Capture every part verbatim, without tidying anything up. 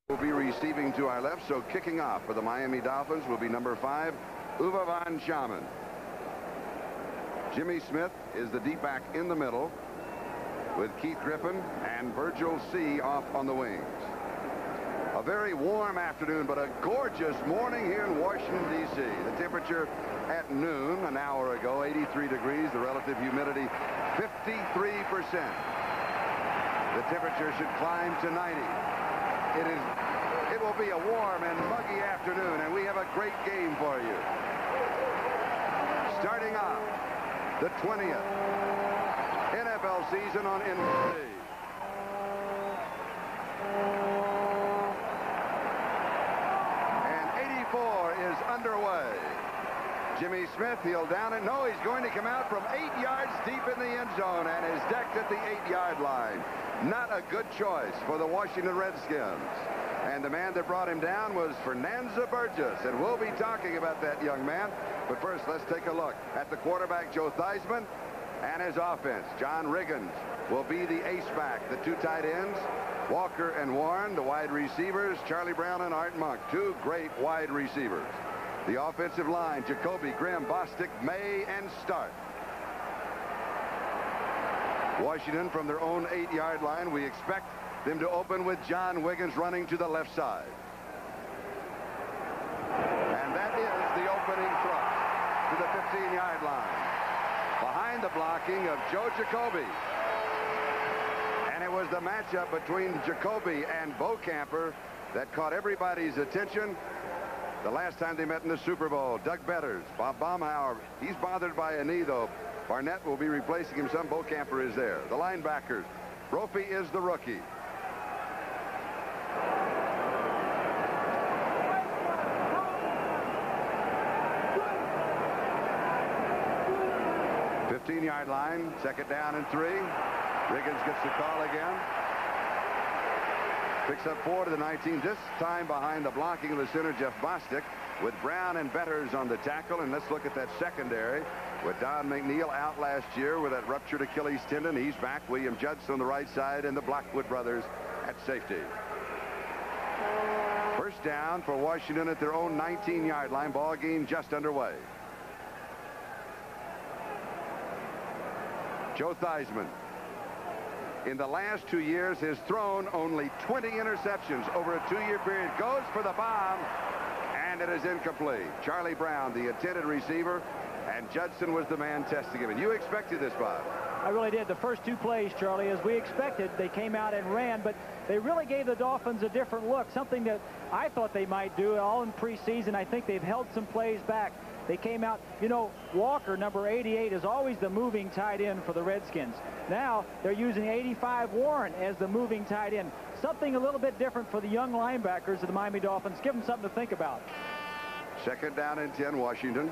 Will be receiving to our left, so kicking off for the Miami Dolphins will be number five, Uwe von Schaman. Jimmy Smith is the deep back in the middle, with Keith Griffin and Virgil C. off on the wings. A very warm afternoon, but a gorgeous morning here in Washington, D C The temperature at noon an hour ago, eighty-three degrees. The relative humidity, fifty-three percent. The temperature should climb to ninety. It is. It will be a warm and muggy afternoon, and we have a great game for you. Starting off the twentieth N F L season on N B C. And eighty-four is underway. Jimmy Smith, he'll down it. No, he's going to come out from eight yards deep in the end zone and is decked at the eight-yard line. Not a good choice for the Washington Redskins. And the man that brought him down was Fernando Burgess, and we'll be talking about that young man. But first, let's take a look at the quarterback, Joe Theismann, and his offense. John Riggins will be the ace back. The two tight ends, Walker and Warren, the wide receivers, Charlie Brown and Art Monk, two great wide receivers. The offensive line, Jacoby, Grimm, Bostic, May, and Stark. Washington from their own eight-yard line. We expect them to open with John Wiggins running to the left side. And that is the opening thrust to the fifteen-yard line. Behind the blocking of Joe Jacoby. And it was the matchup between Jacoby and Beaucamper that caught everybody's attention the last time they met in the Super Bowl. Doug Betters, Bob Baumhauer, he's bothered by a knee, though. Barnett will be replacing him. Some Beaucamper is there. The linebackers, Brophy is the rookie. fifteen-yard line, second down and three. Riggins gets the call again. Picks up four to the nineteen, this time behind the blocking of the center, Jeff Bostic, with Brown and Betters on the tackle. And let's look at that secondary with Don McNeil out last year with that ruptured Achilles tendon. He's back. William Judson on the right side, and the Blackwood brothers at safety. First down for Washington at their own nineteen-yard line. Ball game just underway. Joe Theismann, in the last two years, has thrown only twenty interceptions over a two-year period. Goes for the bomb, and it is incomplete. Charlie Brown, the intended receiver, and Judson was the man testing him. And you expected this, Bob. I really did. The first two plays, Charlie, as we expected, they came out and ran, but they really gave the Dolphins a different look, something that I thought they might do all in preseason. I think they've held some plays back. They came out, you know, Walker, number eighty-eight, is always the moving tight end for the Redskins. Now they're using eighty-five Warren as the moving tight end. Something a little bit different for the young linebackers of the Miami Dolphins. Give them something to think about. Second down and ten, Washington.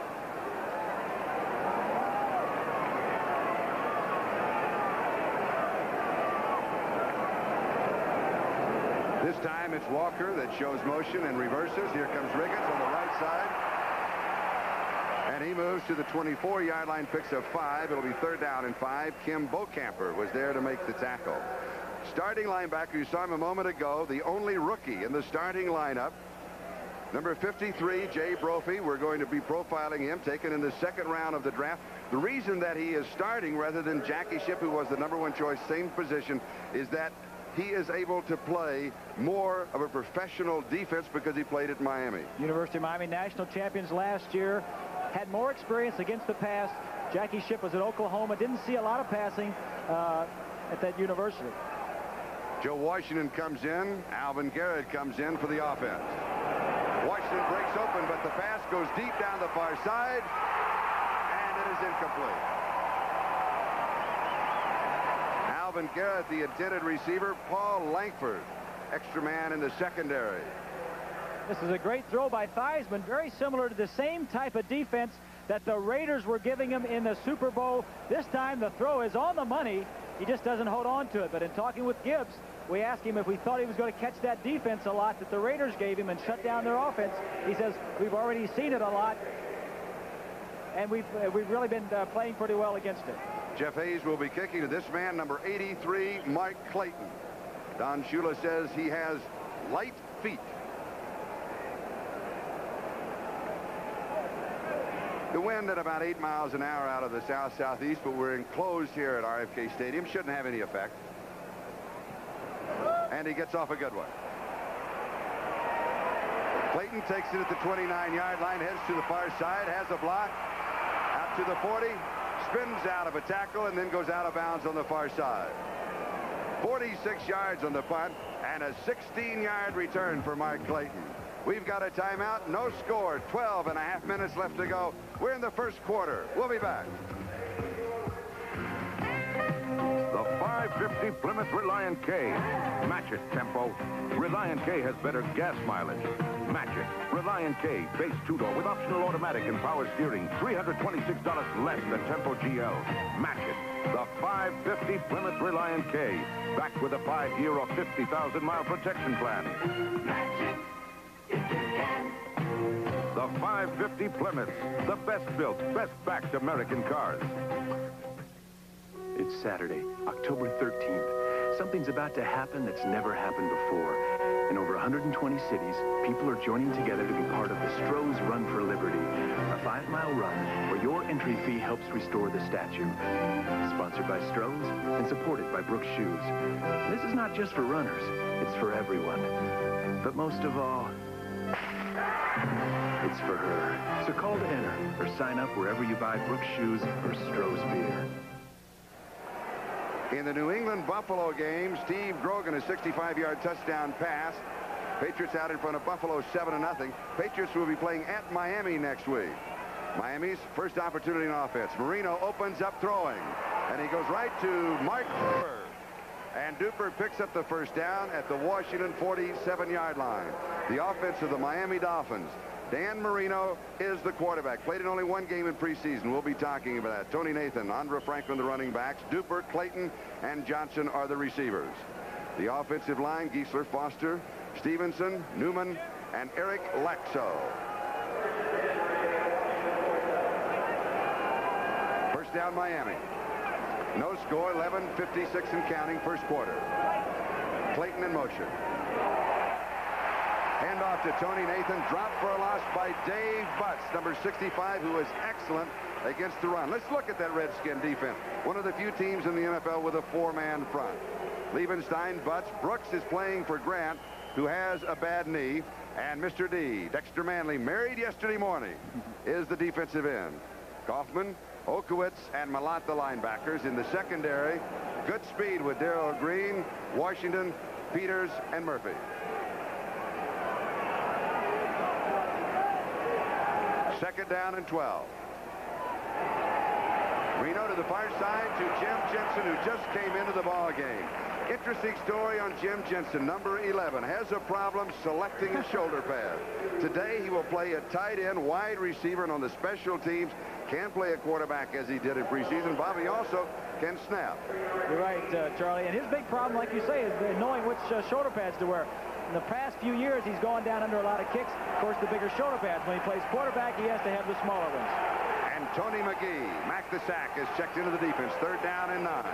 This time it's Walker that shows motion and reverses. Here comes Riggins on the right side. And he moves to the twenty-four-yard line, picks up five. It'll be third down and five. Kim Beaucamper was there to make the tackle. Starting linebacker, you saw him a moment ago, the only rookie in the starting lineup. Number fifty-three, Jay Brophy. We're going to be profiling him, taken in the second round of the draft. The reason that he is starting rather than Jackie Shipp, who was the number one choice, same position, is that he is able to play more of a professional defense because he played at Miami. University of Miami national champions last year. Had more experience against the pass. Jackie Shipp was at Oklahoma. Didn't see a lot of passing uh, at that university. Joe Washington comes in. Alvin Garrett comes in for the offense. Washington breaks open, but the pass goes deep down the far side, and it is incomplete. Alvin Garrett, the intended receiver. Paul Langford, extra man in the secondary. This is a great throw by Theismann, very similar to the same type of defense that the Raiders were giving him in the Super Bowl. This time the throw is on the money. He just doesn't hold on to it. But in talking with Gibbs, we asked him if we thought he was going to catch that defense a lot that the Raiders gave him and shut down their offense. He says, we've already seen it a lot, and we've, uh, we've really been uh, playing pretty well against it. Jeff Hayes will be kicking to this man, number eighty-three, Mike Clayton. Don Shula says he has light feet. The wind at about eight miles an hour out of the south-southeast, but we're enclosed here at R F K Stadium. Shouldn't have any effect. And he gets off a good one. Clayton takes it at the twenty-nine yard line, heads to the far side, has a block, out to the forty, spins out of a tackle, and then goes out of bounds on the far side. forty-six yards on the punt, and a sixteen yard return for Mark Clayton. We've got a timeout, no score, twelve and a half minutes left to go. We're in the first quarter. We'll be back. The five fifty Plymouth Reliant K. Match it, tempo. Reliant K has better gas mileage. Match it. Reliant K, base two-door with optional automatic and power steering. three hundred twenty-six dollars less than Tempo G L. Match it. The five fifty Plymouth Reliant K. Backed with a five-year or fifty thousand mile protection plan. Match it if you can. The five fifty Plymouth. The best-built, best-backed American cars. It's Saturday, October thirteenth. Something's about to happen that's never happened before. In over one hundred twenty cities, people are joining together to be part of the Stroh's Run for Liberty, a five-mile run where your entry fee helps restore the statue. Sponsored by Stroh's and supported by Brooks Shoes. This is not just for runners, it's for everyone. But most of all, it's for her. So call to enter or sign up wherever you buy Brooks Shoes or Stroh's beer. In the New England Buffalo game, Steve Grogan, a sixty-five yard touchdown pass. Patriots out in front of Buffalo seven to nothing. Patriots will be playing at Miami next week. Miami's first opportunity in offense. Marino opens up throwing, and he goes right to Mark Duper. And Duper picks up the first down at the Washington forty-seven yard line. The offense of the Miami Dolphins. Dan Marino is the quarterback. Played in only one game in preseason. We'll be talking about that. Tony Nathan, Andra Franklin, the running backs. Duper, Clayton, and Johnson are the receivers. The offensive line, Giesler, Foster, Stevenson, Newman, and Eric Laxo. First down, Miami. No score, eleven fifty-six and counting, first quarter. Clayton in motion. Handoff to Tony Nathan, dropped for a loss by Dave Butts, number sixty-five, who is excellent against the run. Let's look at that Redskin defense. One of the few teams in the N F L with a four-man front. Liebenstein, Butts, Brooks is playing for Grant, who has a bad knee, and Mister D, Dexter Manley, married yesterday morning, is the defensive end. Kaufman, Okowitz, and Malott, the linebackers. In the secondary, good speed with Darrell Green, Washington, Peters, and Murphy. Second down and twelve. Reno to the far side to Jim Jensen, who just came into the ball game. Interesting story on Jim Jensen, number eleven. Has a problem selecting his shoulder pad. Today he will play a tight end, wide receiver, and on the special teams can play a quarterback as he did in preseason. Bobby also can snap. You're right, uh, Charlie. And his big problem, like you say, is knowing which uh, shoulder pads to wear. In the past few years, he's gone down under a lot of kicks. Of course, the bigger shoulder pads. When he plays quarterback, he has to have the smaller ones. And Tony McGee, Mac the sack, is checked into the defense. Third down and nine.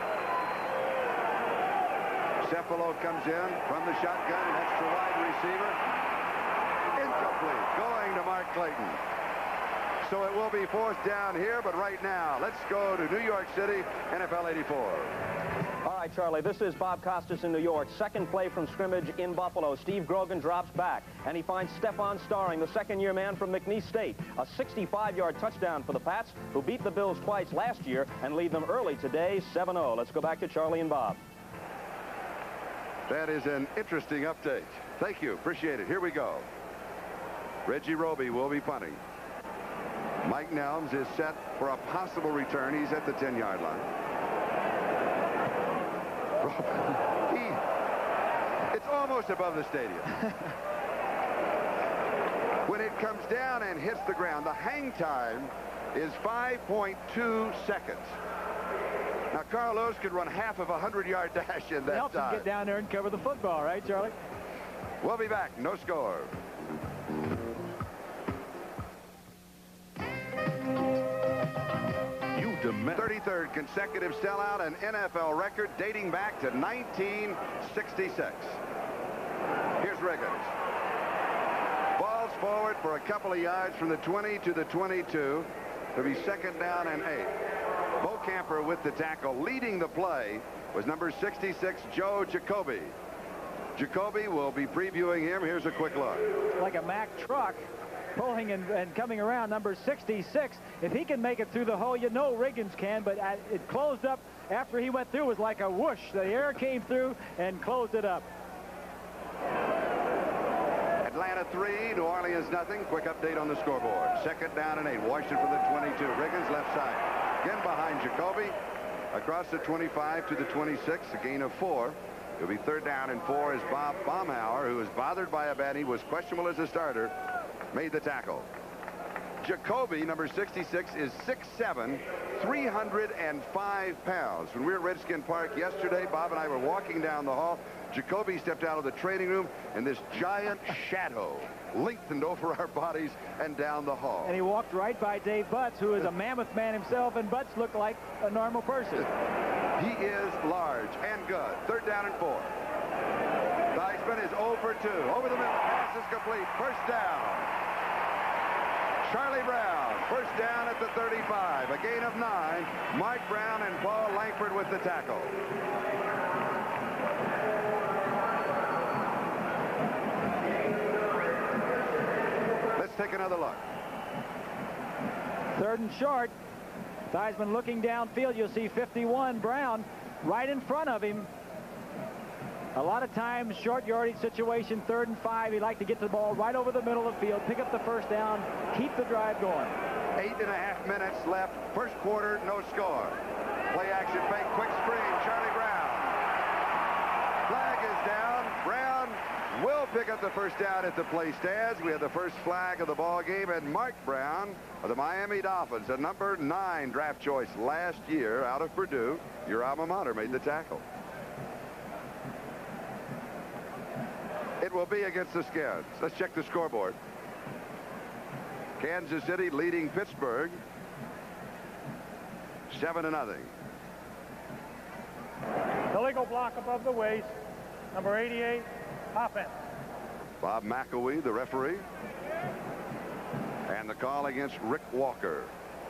Cephalo comes in from the shotgun, an extra wide receiver. Incomplete, going to Mark Clayton. So it will be fourth down here, but right now, let's go to New York City, N F L eighty-four. All right, Charlie, this is Bob Costas in New York. Second play from scrimmage in Buffalo. Steve Grogan drops back, and he finds Stephon Starring, the second-year man from McNeese State. A sixty-five yard touchdown for the Pats, who beat the Bills twice last year and lead them early today, seven oh. Let's go back to Charlie and Bob. That is an interesting update. Thank you. Appreciate it. Here we go. Reggie Roby will be punting. Mike Nelms is set for a possible return. He's at the ten yard line. He, it's almost above the stadium. When it comes down and hits the ground, the hang time is five point two seconds. Now, Carl Lewis could run half of a hundred yard dash in that it helps time. him get down there and cover the football, right, Charlie? We'll be back. No score. thirty-third consecutive sellout, an N F L record dating back to nineteen sixty-six. Here's Riggins. Balls forward for a couple of yards from the twenty to the twenty-two. It'll be second down and eight. Bo Camper with the tackle. Leading the play was number sixty-six, Joe Jacoby. Jacoby will be previewing him. Here's a quick look. Like a Mack truck pulling and, and coming around, number sixty-six. If he can make it through the hole, you know Riggins can, but it closed up after he went through. It was like a whoosh. The air came through and closed it up. Atlanta three, New Orleans nothing. Quick update on the scoreboard. Second down and eight. Washington for the twenty-two. Riggins left side. Again behind Jacoby. Across the twenty-five to the twenty-six. A gain of four. It'll be third down and four as Bob Baumhauer, who was bothered by a bat, he was questionable as a starter, made the tackle. Jacoby, number sixty-six, is six seven, three hundred five pounds. When we were at Redskin Park yesterday, Bob and I were walking down the hall. Jacoby stepped out of the training room, and this giant shadow lengthened over our bodies and down the hall. And he walked right by Dave Butts, who is a mammoth man himself, and Butts looked like a normal person. He is large and good. Third down and four. Theismann is zero for two. Over the middle. Pass is complete. First down. Charlie Brown. First down at the thirty-five. A gain of nine. Mike Brown and Paul Langford with the tackle. Let's take another look. Third and short. Theismann looking downfield. You'll see fifty-one, Brown, right in front of him. A lot of times, short yardage situation, third and five. He'd like to get the ball right over the middle of the field, pick up the first down, keep the drive going. Eight and a half minutes left. First quarter, no score. Play action fake, quick screen. Charlie Brown. Flag is down. Brown will pick up the first down at the play stands. We have the first flag of the ball game, and Mark Brown of the Miami Dolphins, a number nine draft choice last year out of Purdue, your alma mater, made the tackle. It will be against the Skins. Let's check the scoreboard. Kansas City leading Pittsburgh seven to nothing. Illegal block above the waist. Number eighty-eight, offense. Bob McElwee, the referee. And the call against Rick Walker.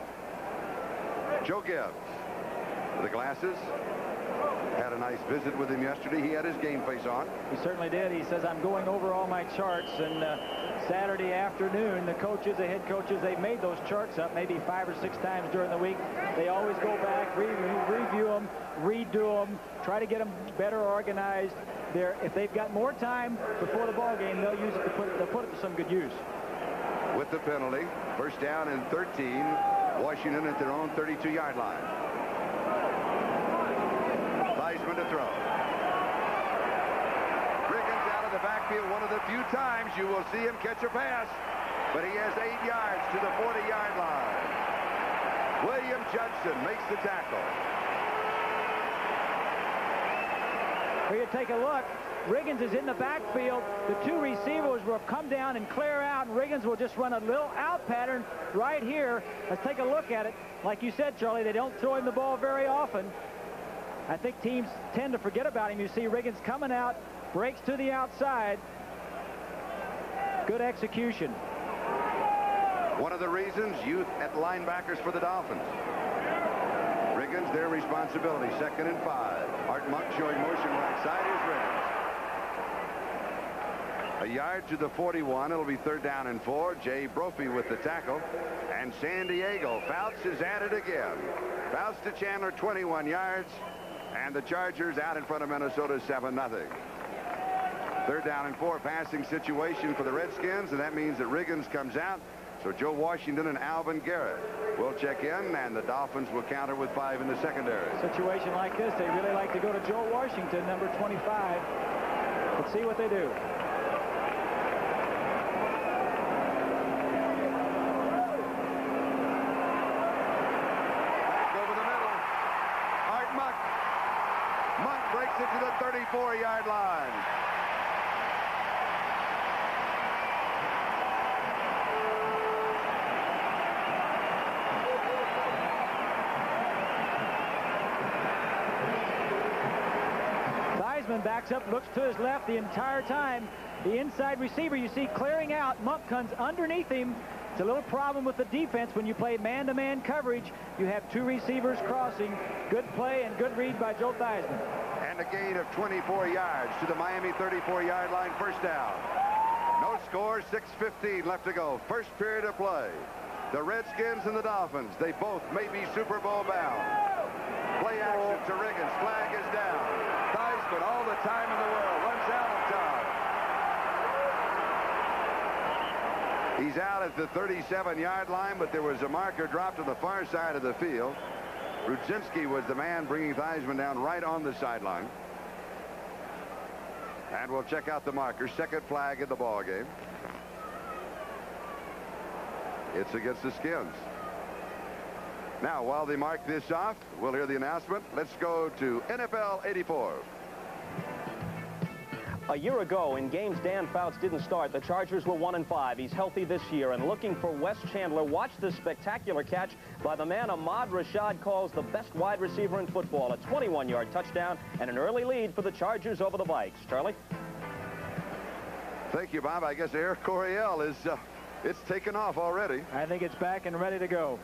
Joe Gibbs with the glasses. Had a nice visit with him yesterday. He had his game face on. He certainly did. He says, I'm going over all my charts. And uh, Saturday afternoon, the coaches, the head coaches, they've made those charts up maybe five or six times during the week. They always go back, re review them, redo them, try to get them better organized. They're, if they've got more time before the ball game, they'll use it to put, they'll put it to some good use. With the penalty, first down and thirteen, Washington at their own thirty-two yard line. Theismann to throw. Riggins out of the backfield, one of the few times you will see him catch a pass, but he has eight yards to the forty yard line. William Judson makes the tackle. Here you take a look. Riggins is in the backfield. The two receivers will come down and clear out, and Riggins will just run a little out pattern right here. Let's take a look at it. Like you said, Charlie, they don't throw him the ball very often. I think teams tend to forget about him. You see Riggins coming out, breaks to the outside. Good execution. One of the reasons, youth at linebackers for the Dolphins. Riggins, their responsibility. Second and five. Art Monk showing motion right side. Here's Riggins. A yard to the forty-one. It'll be third down and four. Jay Brophy with the tackle. And San Diego. Fouts is at it again. Fouts to Chandler, twenty-one yards. And the Chargers out in front of Minnesota, seven nothing. Third down and four, passing situation for the Redskins, and that means that Riggins comes out. So Joe Washington and Alvin Garrett will check in, and the Dolphins will counter with five in the secondary. Situation like this, they really like to go to Joe Washington, number twenty-five. Let's see what they do. To the thirty-four yard line. Theismann backs up, looks to his left the entire time. The inside receiver you see clearing out. Monk comes underneath him. It's a little problem with the defense when you play man-to-man coverage. You have two receivers crossing. Good play and good read by Joe Theismann. And a gain of twenty-four yards to the Miami thirty-four yard line, first down. No score, six fifteen left to go. First period of play. The Redskins and the Dolphins, they both may be Super Bowl bound. Play action to Riggins. Flag is down. Theismann, all the time in the world, runs out of time. He's out at the thirty-seven yard line, but there was a marker dropped to the far side of the field. Rudzinski was the man bringing Theismann down right on the sideline. And we'll check out the marker. Second flag in the ball game. It's against the Skins. Now, while they mark this off, we'll hear the announcement. Let's go to N F L eighty-four. A year ago, in games Dan Fouts didn't start, the Chargers were one and five. He's healthy this year, and looking for Wes Chandler. Watch this spectacular catch by the man Ahmad Rashad calls the best wide receiver in football. A twenty-one yard touchdown and an early lead for the Chargers over the Vikes. Charlie? Thank you, Bob. I guess Air Coryell is, uh, it's taken off already. I think it's back and ready to go.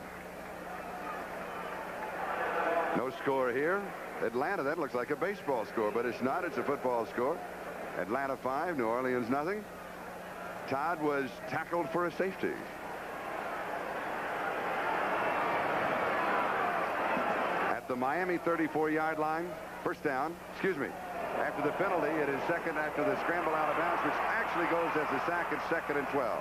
No score here. Atlanta, that looks like a baseball score, but it's not. It's a football score. Atlanta five, New Orleans nothing. Todd was tackled for a safety. At the Miami thirty-four yard line, first down, excuse me. After the penalty, it is second after the scramble out of bounds, which actually goes as a sack at second and twelve.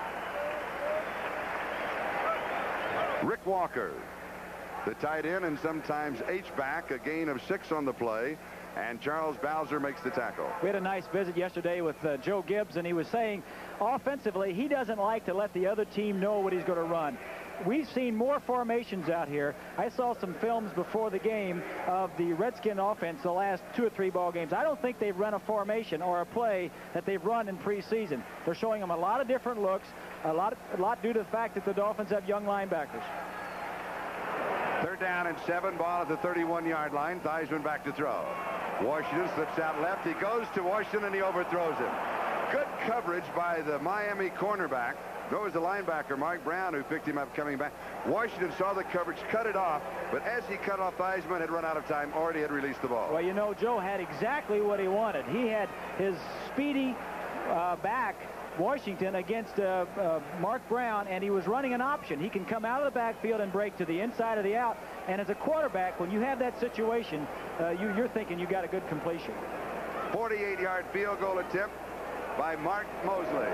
Rick Walker, the tight end and sometimes H-back, a gain of six on the play. And Charles Bowser makes the tackle. We had a nice visit yesterday with uh, Joe Gibbs, and he was saying offensively he doesn't like to let the other team know what he's going to run. We've seen more formations out here. I saw some films before the game of the Redskin offense the last two or three ball games. I don't think they've run a formation or a play that they've run in preseason. They're showing them a lot of different looks, a lot, a lot due to the fact that the Dolphins have young linebackers. Third down and seven, ball at the thirty-one yard line. Theismann back to throw. Washington slips out left. He goes to Washington and he overthrows him. Good coverage by the Miami cornerback. That was the linebacker, Mark Brown, who picked him up coming back. Washington saw the coverage, cut it off, but as he cut off, Theismann had run out of time, already had released the ball. Well, you know, Joe had exactly what he wanted. He had his speedy uh, back, Washington, against uh, uh, Mark Brown, and he was running an option. He can come out of the backfield and break to the inside of the out. And as a quarterback, when you have that situation, uh, you, you're thinking you got a good completion. forty-eight yard field goal attempt by Mark Mosley.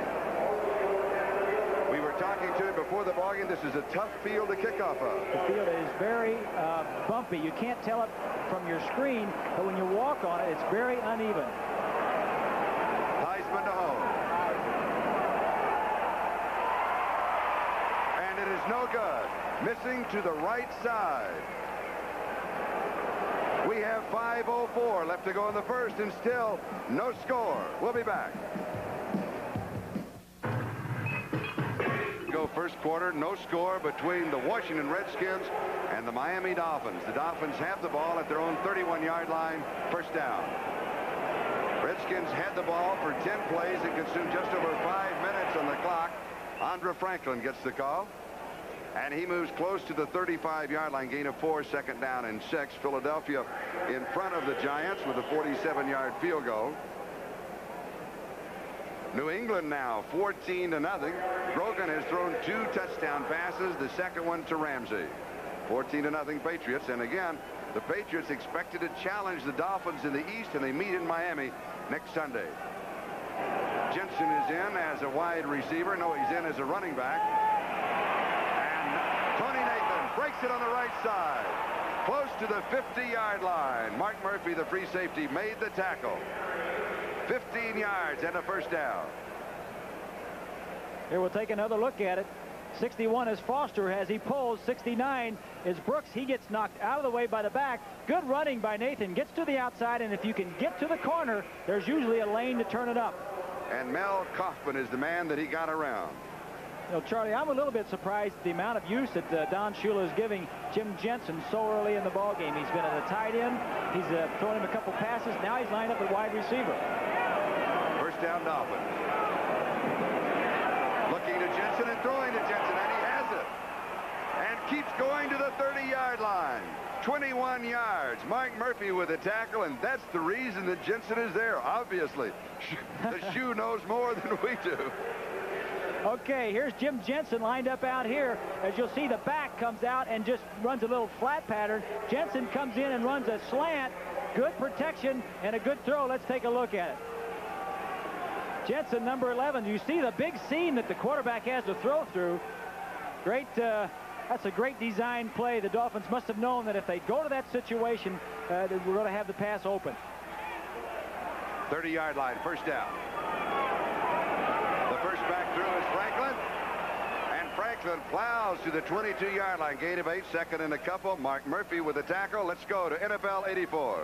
We were talking to him before the ballgame. This is a tough field to kick off of. The field is very uh, bumpy. You can't tell it from your screen, but when you walk on it, it's very uneven. Theismann to home. And it is no good. Missing to the right side. We have five oh four left to go in the first, and still no score. We'll be back. Go first quarter, no score between the Washington Redskins and the Miami Dolphins. The Dolphins have the ball at their own thirty-one yard line, first down. Redskins had the ball for ten plays and consumed just over five minutes on the clock. Andra Franklin gets the call. And he moves close to the thirty-five yard line, gain of four, second down and six. Philadelphia in front of the Giants with a forty-seven yard field goal. New England now fourteen to nothing. Grogan has thrown two touchdown passes, the second one to Ramsey. fourteen to nothing Patriots. And again, the Patriots expected to challenge the Dolphins in the East, and they meet in Miami next Sunday. Jensen is in as a wide receiver. No, he's in as a running back. Tony Nathan breaks it on the right side, close to the fifty yard line. Mark Murphy, the free safety, made the tackle. fifteen yards and a first down. Here we'll take another look at it. sixty-one is Foster as he pulls. sixty-nine is Brooks. He gets knocked out of the way by the back. Good running by Nathan. Gets to the outside, and if you can get to the corner, there's usually a lane to turn it up. And Mel Kaufman is the man that he got around. You know, Charlie, I'm a little bit surprised at the amount of use that uh, Don Shula is giving Jim Jensen so early in the ball game. He's been at a tight end. He's uh, thrown him a couple passes. Now he's lined up at wide receiver. First down, Dolphins. Looking to Jensen and throwing to Jensen, and he has it. And keeps going to the thirty-yard line. twenty-one yards. Mark Murphy with a tackle, and that's the reason that Jensen is there, obviously. The shoe knows more than we do. Okay, here's Jim Jensen lined up out here. As you'll see, the back comes out and just runs a little flat pattern. Jensen comes in and runs a slant. Good protection and a good throw. Let's take a look at it. Jensen, number eleven. You see the big seam that the quarterback has to throw through. Great, uh, that's a great design play. The Dolphins must have known that if they go to that situation, uh, that we're going to have the pass open. thirty-yard line, first down. The first back through is Franklin. And Franklin plows to the twenty-two-yard line. Gain of eight, second and a couple. Mark Murphy with the tackle. Let's go to N F L eighty-four.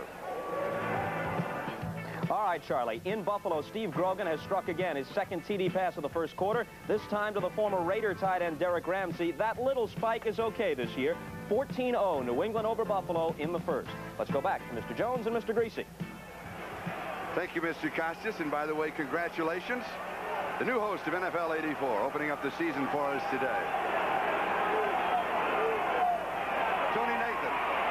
All right, Charlie. In Buffalo, Steve Grogan has struck again his second T D pass of the first quarter, this time to the former Raider tight end Derek Ramsey. That little spike is okay this year. fourteen oh, New England over Buffalo in the first. Let's go back to Mister Jones and Mister Greasy. Thank you, Mister Costas. And by the way, congratulations. The new host of N F L eighty-four, opening up the season for us today. Tony Nathan.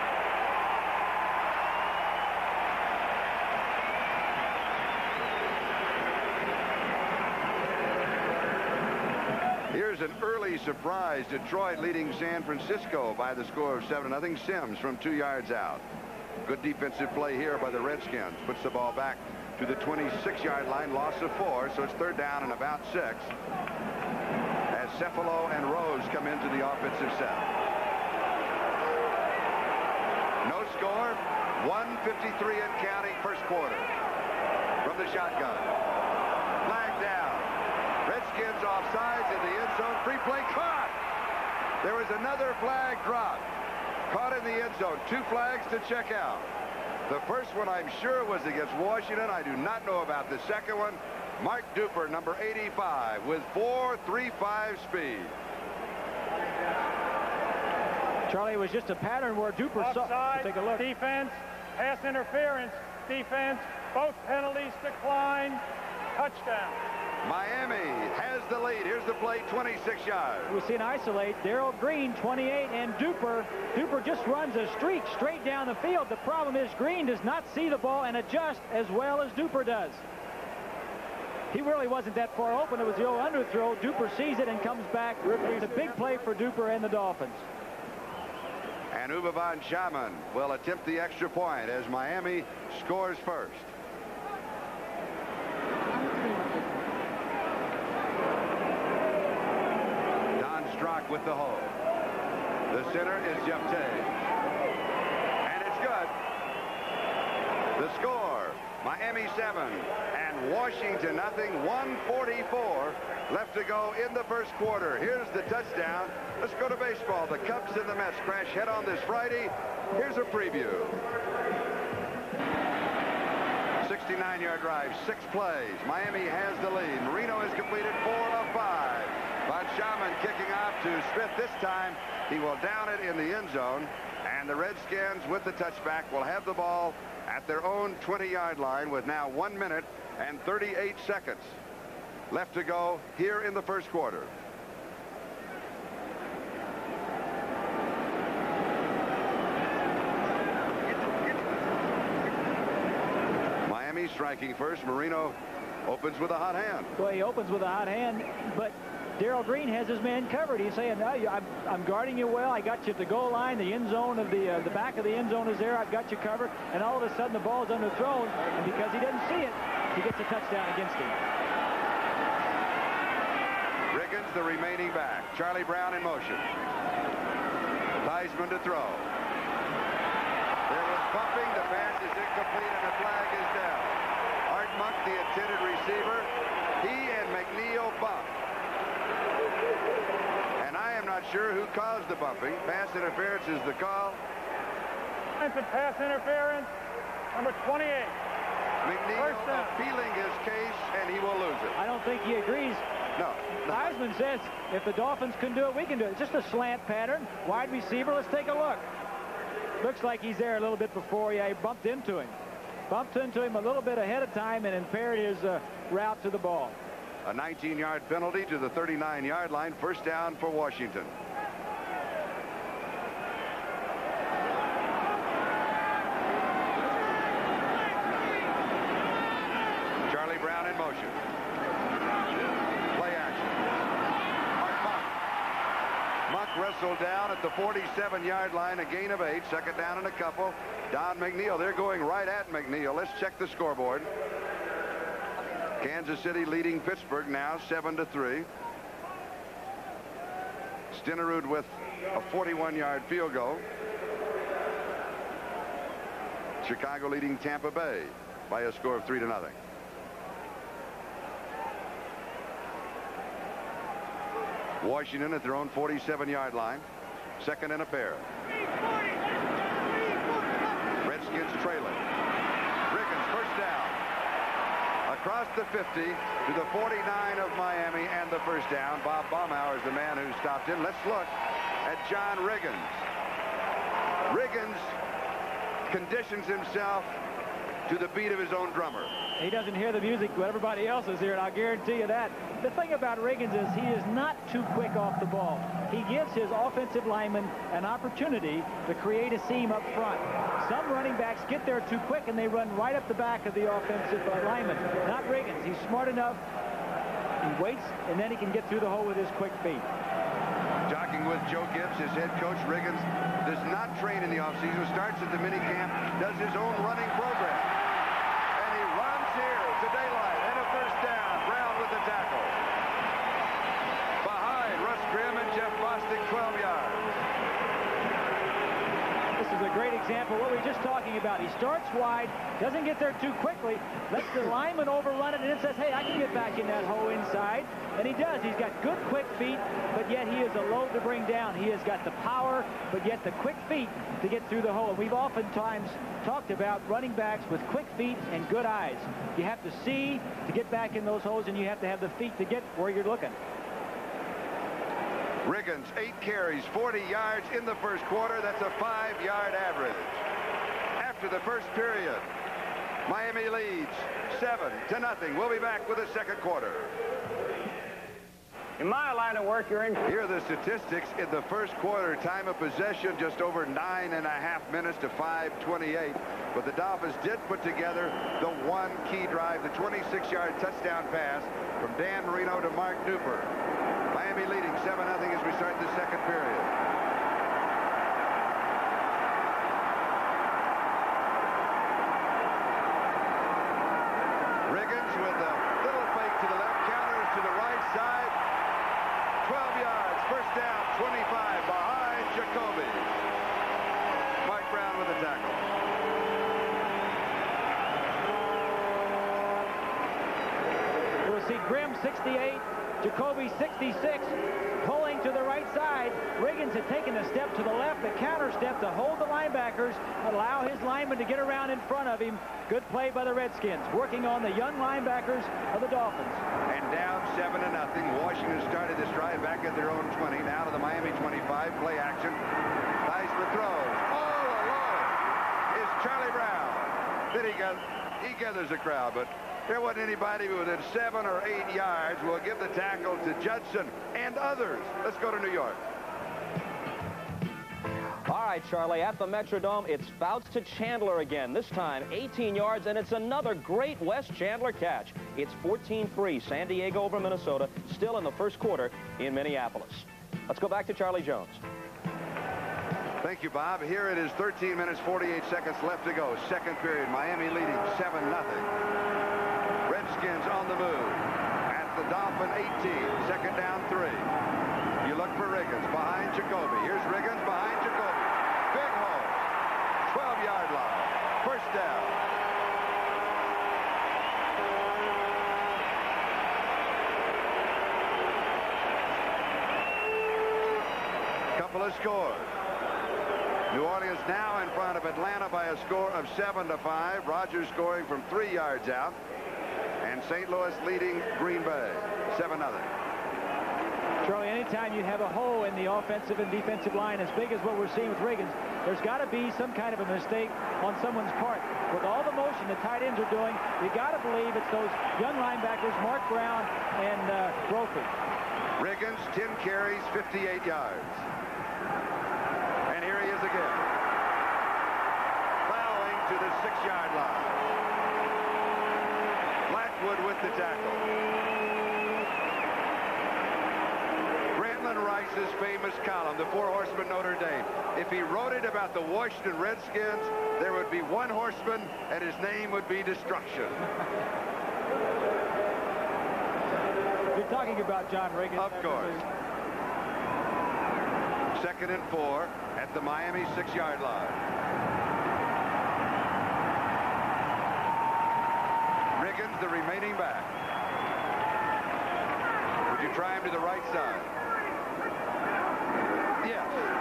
Here's an early surprise. Detroit leading San Francisco by the score of seven to nothing. Sims from two yards out. Good defensive play here by the Redskins. Puts the ball back to the twenty-six-yard line. Loss of four, so it's third down and about six. As Cephalo and Rose come into the offensive set. No score. one fifty-three and counting, first quarter. From the shotgun. Flag down. Redskins offsides in the end zone. Free play caught. There was another flag dropped. Caught in the end zone. Two flags to check out. The first one, I'm sure, was against Washington. I do not know about the second one. Mark Duper, number eighty-five, with four three five speed. Charlie, it was just a pattern where Duper Offside, saw. Take a look. Defense, pass interference, defense, both penalties decline, touchdown. Miami has the lead. Here's the play, twenty-six yards. We see an isolate. Darrell Green, twenty-eight, and Duper. Duper just runs a streak straight down the field. The problem is Green does not see the ball and adjust as well as Duper does. He really wasn't that far open. It was the old underthrow. Duper sees it and comes back. It's a big play for Duper and the Dolphins. And Uwe von Schamann will attempt the extra point as Miami scores first. Strock with the hold. The center is Jepte. And it's good. The score, Miami seven and Washington nothing. one forty-four left to go in the first quarter. Here's the touchdown. Let's go to baseball. The Cubs and the Mets crash head on this Friday. Here's a preview. sixty-nine-yard drive, six plays. Miami has the lead. Marino has completed four of five. Von Schamann kicking off to Smith. This time he will down it in the end zone, and the Redskins with the touchback will have the ball at their own twenty-yard line with now one minute and thirty-eight seconds left to go here in the first quarter. Miami striking first. Marino opens with a hot hand. Well, he opens with a hot hand, but Darrell Green has his man covered. He's saying, no, I'm, I'm guarding you well. I got you at the goal line. The end zone of the uh, the back of the end zone is there. I've got you covered. And all of a sudden, the ball is underthrown. And because he doesn't see it, he gets a touchdown against him. Riggins, the remaining back. Charlie Brown in motion. Theismann to throw. There was bumping. The pass is incomplete, and the flag is down. Art Monk, the intended receiver. He and McNeil bumped. And I am not sure who caused the bumping. Pass interference is the call. Pass interference, number twenty-eight. McNeil appealing his case, and he will lose it. I don't think he agrees. No. no. Heisman says if the Dolphins can do it, we can do it. It's just a slant pattern. Wide receiver. Let's take a look. Looks like he's there a little bit before. Yeah, he bumped into him. Bumped into him a little bit ahead of time and impaired his uh, route to the ball. A nineteen yard penalty to the thirty-nine yard line. First down for Washington. Charlie Brown in motion. Play action. Monk. Monk wrestled down at the forty-seven yard line. A gain of eight. Second down and a couple. Don McNeil. They're going right at McNeil. Let's check the scoreboard. Kansas City leading Pittsburgh now seven to three. Stenerud with a forty-one yard field goal. Chicago leading Tampa Bay by a score of three to nothing. Washington at their own forty-seven yard line. Second and a pair. Redskins trailing. Riggins first down. Across the fifty to the forty-nine of Miami and the first down. Bob Baumhauer is the man who stopped him. Let's look at John Riggins. Riggins conditions himself to the beat of his own drummer. He doesn't hear the music, but everybody else is here, and I'll guarantee you that. The thing about Riggins is he is not too quick off the ball. He gives his offensive lineman an opportunity to create a seam up front. Some running backs get there too quick, and they run right up the back of the offensive lineman. Not Riggins. He's smart enough. He waits, and then he can get through the hole with his quick feet. Talking with Joe Gibbs, his head coach. Riggins does not train in the offseason. Starts at the minicamp, does his own running program. And he runs here to daylight and a first down. Brown with the tackle. Behind Russ Grimm and Jeff Bostic, twelve yards. This is a great example of what we were just talking about. He starts wide, doesn't get there too quickly, lets the lineman overrun it, and then says, hey, I can get back in that hole inside. And he does. He's got good quick feet, but yet he is a load to bring down. He has got the power, but yet the quick feet to get through the hole. And we've oftentimes talked about running backs with quick feet and good eyes. You have to see to get back in those holes, and you have to have the feet to get where you're looking. Riggins, eight carries, forty yards in the first quarter. That's a five yard average. After the first period, Miami leads seven to nothing. We'll be back with the second quarter. In my line of work, you're in. Here are the statistics in the first quarter. Time of possession just over nine and a half minutes to five twenty-eight. But the Dolphins did put together the one key drive, the twenty-six yard touchdown pass from Dan Marino to Mark Duper. Miami leading seven nothing as we start the second period. Riggins with a little fake to the left, counters to the right side. twelve yards, first down, twenty-five behind Jacoby. Mike Brown with the tackle. We'll see Grimm sixty-eight, Jacoby sixty-six, pulling to the right side. Riggins had taken a step to the left, a counter step to hold the linebackers, allow his lineman to get around in front of him. Good play by the Redskins, working on the young linebackers of the Dolphins. And down seven to nothing. Washington started this drive back at their own twenty. Now to the Miami twenty-five. Play action. Theismann throws. All alone is Charlie Brown. Then he got he gathers a crowd, but there wasn't anybody within seven or eight yards. We'll give the tackle to Judson and others. Let's go to New York. All right, Charlie, at the Metrodome, it's Fouts to Chandler again. This time, eighteen yards, and it's another great Wes Chandler catch. It's fourteen three, San Diego over Minnesota, still in the first quarter in Minneapolis. Let's go back to Charlie Jones. Thank you, Bob. Here it is, thirteen minutes, forty-eight seconds left to go. Second period, Miami leading seven nothing. Redskins on the move at the Dolphin eighteen, second down three. You look for Riggins behind Jacoby. Here's Riggins behind Jacoby. Big hole, twelve yard line, first down. Couple of scores. New Orleans now in front of Atlanta by a score of seven to five. Rodgers scoring from three yards out. And Saint Louis leading Green Bay seven nothing. Charlie, anytime you have a hole in the offensive and defensive line as big as what we're seeing with Riggins, there's got to be some kind of a mistake on someone's part. With all the motion the tight ends are doing, you got to believe it's those young linebackers, Mark Brown and uh, Brophy. Riggins, ten carries, fifty-eight yards. And here he is again. Fouling to the six-yard line. Blackwood with the tackle. Rice's famous column, the Four Horsemen Notre Dame. If he wrote it about the Washington Redskins, there would be one horseman, and his name would be destruction. You're talking about John Riggins. Of course. Second and four at the Miami six-yard line. Riggins, the remaining back. Would you try him to the right side? Yes.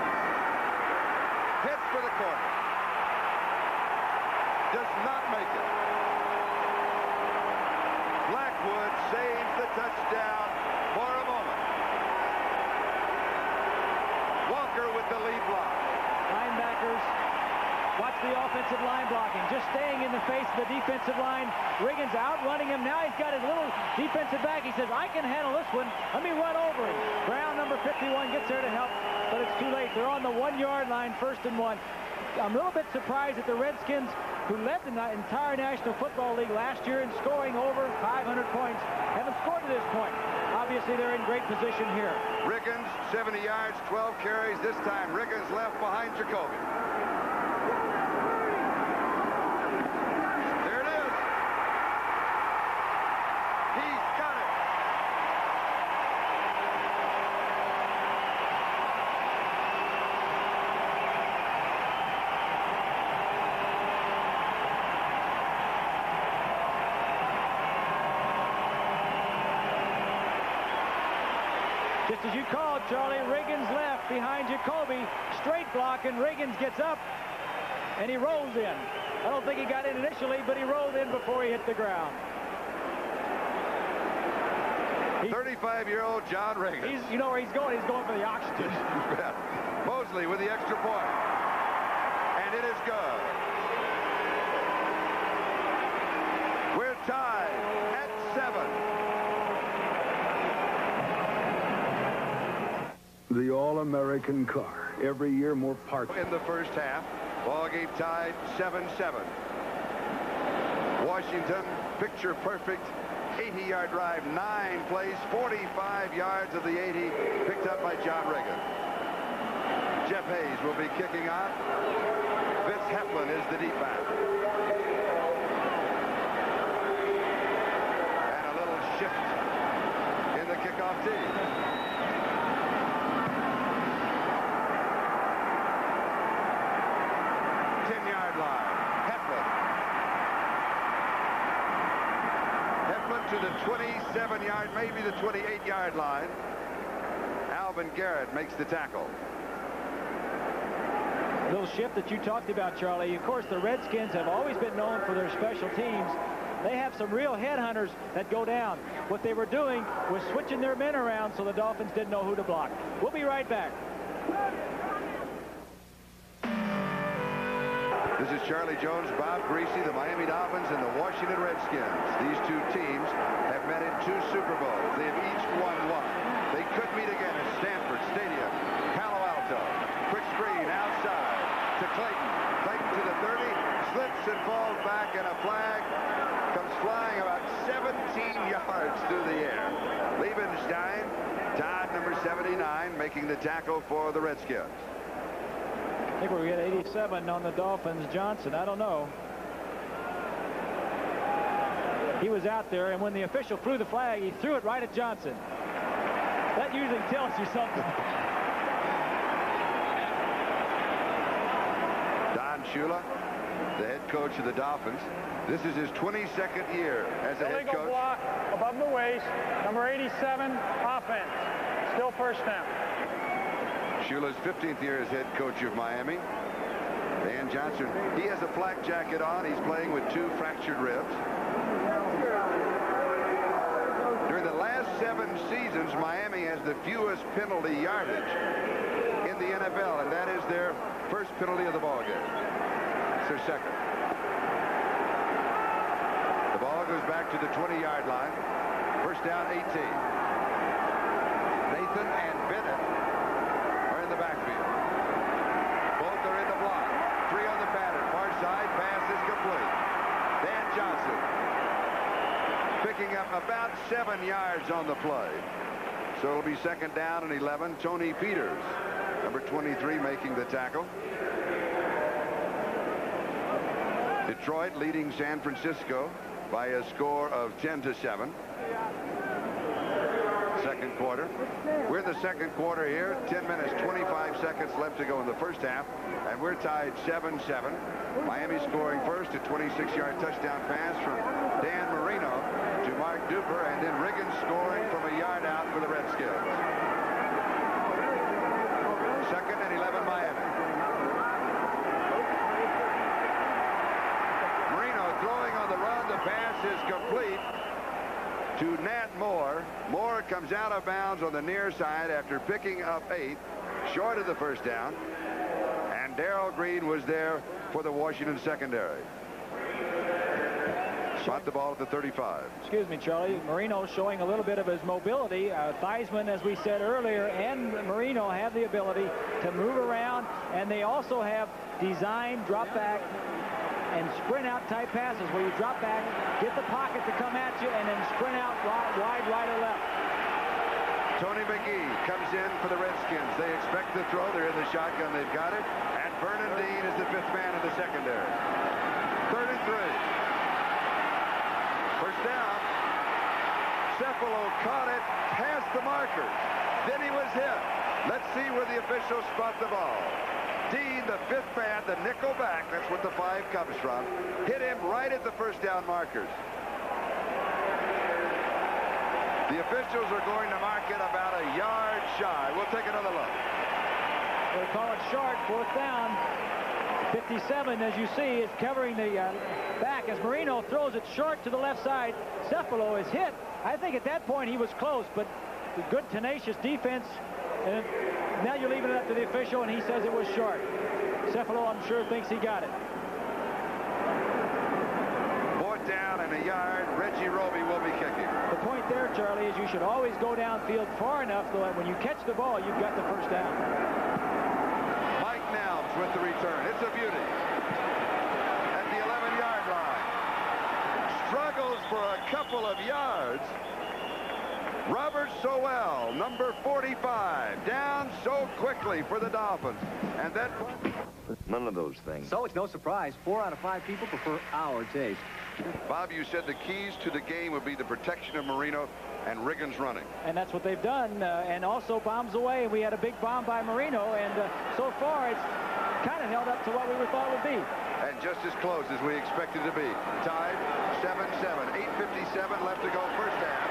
Hits for the corner. Does not make it. Blackwood saves the touchdown for a moment. Walker with the lead block. Linebackers, watch the offensive line blocking. Just staying in the face of the defensive line. Riggins outrunning him. Now he's got his little defensive back. He says, I can handle this one. Let me run over him. Brown, number fifty-one, gets there to help. But it's too late. They're on the one-yard line, first and one. I'm a little bit surprised that the Redskins, who led the entire National Football League last year in scoring over five hundred points, haven't scored to this point. Obviously, they're in great position here. Riggins, seventy yards, twelve carries. This time, Riggins left behind Jacoby. There it is. He's got it. Just as you called, Charlie, Riggins left behind Jacoby. Straight block, and Riggins gets up, and he rolls in. I don't think he got in initially, but he rolled in before he hit the ground. thirty-five-year-old John Riggins. He's, you know where he's going? He's going for the oxygen. Mosley with the extra point. And it is good. We're tied at seven. The All-American car. Every year more parts. In the first half, ball game tied seven seven. Washington, picture perfect, eighty-yard drive, nine plays, forty-five yards of the eighty, picked up by John Riggins. Jeff Hayes will be kicking off. Vince Heflin is the deep back. And a little shift in the kickoff tee. ten-yard line. Heflin. Heflin to the twenty-seven-yard, maybe the twenty-eight-yard line. Alvin Garrett makes the tackle. A little shift that you talked about, Charlie. Of course, the Redskins have always been known for their special teams. They have some real headhunters that go down. What they were doing was switching their men around so the Dolphins didn't know who to block. We'll be right back. This is Charlie Jones, Bob Greasy, the Miami Dolphins, and the Washington Redskins. These two teams have met in two Super Bowls. They have each won one. They could meet again at Stanford Stadium, Palo Alto. Quick screen outside to Clayton. Clayton to the thirty, slips and falls back, and a flag comes flying about seventeen yards through the air. Liebenstein, Todd, number seventy-nine, making the tackle for the Redskins. I think we're going to get eighty-seven on the Dolphins. Johnson, I don't know. He was out there, and when the official threw the flag, he threw it right at Johnson. That usually tells you something. Don Shula, the head coach of the Dolphins. This is his twenty-second year as a head Illegal coach. block above the waist. Number eighty-seven, offense. Still first down. Shula's fifteenth year as head coach of Miami. Dan Johnson, he has a flak jacket on. He's playing with two fractured ribs. seven seasons, Miami has the fewest penalty yardage in the N F L, and that is their first penalty of the ball game. It's their second. The ball goes back to the twenty-yard line. First down, eighteen. Nathan and Bennett are in the backfield. Both are in the block. Three on the pattern. Far side, pass is complete. Dan Johnson picking up about seven yards on the play. So it'll be second down and eleven. Tony Peters, number twenty-three, making the tackle. Detroit leading San Francisco by a score of ten to seven. Second quarter. We're in the second quarter here. ten minutes, twenty-five seconds left to go in the first half. And we're tied seven seven. Miami scoring first, a twenty-six-yard touchdown pass from Dan Marino to Mark Duper, and then Riggins scoring from a yard out for the Redskins. Second and eleven, Miami. Marino throwing on the run. The pass is complete to Nat Moore. Moore comes out of bounds on the near side after picking up eight, short of the first down. And Darrell Green was there for the Washington secondary. Shot the ball at the thirty-five. Excuse me, Charlie. Marino showing a little bit of his mobility. Uh, Theismann, as we said earlier, and Marino have the ability to move around, and they also have designed drop back and sprint out type passes where you drop back, get the pocket to come at you, and then sprint out wide, wide right or left. Tony McGee comes in for the Redskins. They expect to throw. They're in the shotgun. They've got it. And Vernon Dean is the fifth man in the secondary. Third and three. First down. Cephalo caught it past the markers. Then he was hit. Let's see where the officials spot the ball. Dean, the fifth man, the nickel back, that's what the five comes from, hit him right at the first down markers. The officials are going to mark it about a yard shy. We'll take another look. They call it short, fourth down. fifty-seven, as you see, is covering the uh, back as Marino throws it short to the left side. Cephalo is hit. I think at that point he was close, but the good tenacious defense. And now you're leaving it up to the official, and he says it was short. Cephalo, I'm sure, thinks he got it. Fourth down and a yard. Reggie Roby will be kicking. The point there, Charlie, is you should always go downfield far enough so that when you catch the ball, you've got the first down. Mike Nelms with the return. It's a beauty. At the eleven-yard line. Struggles for a couple of yards. Robert Sowell, number forty-five, down so quickly for the Dolphins. And that... None of those things. So it's no surprise. Four out of five people prefer our taste. Bob, you said the keys to the game would be the protection of Marino and Riggins running. And that's what they've done. Uh, and also bombs away. We had a big bomb by Marino. And uh, so far, it's kind of held up to what we were thought would be. And just as close as we expected to be. Tied seven seven. eight fifty-seven left to go first half.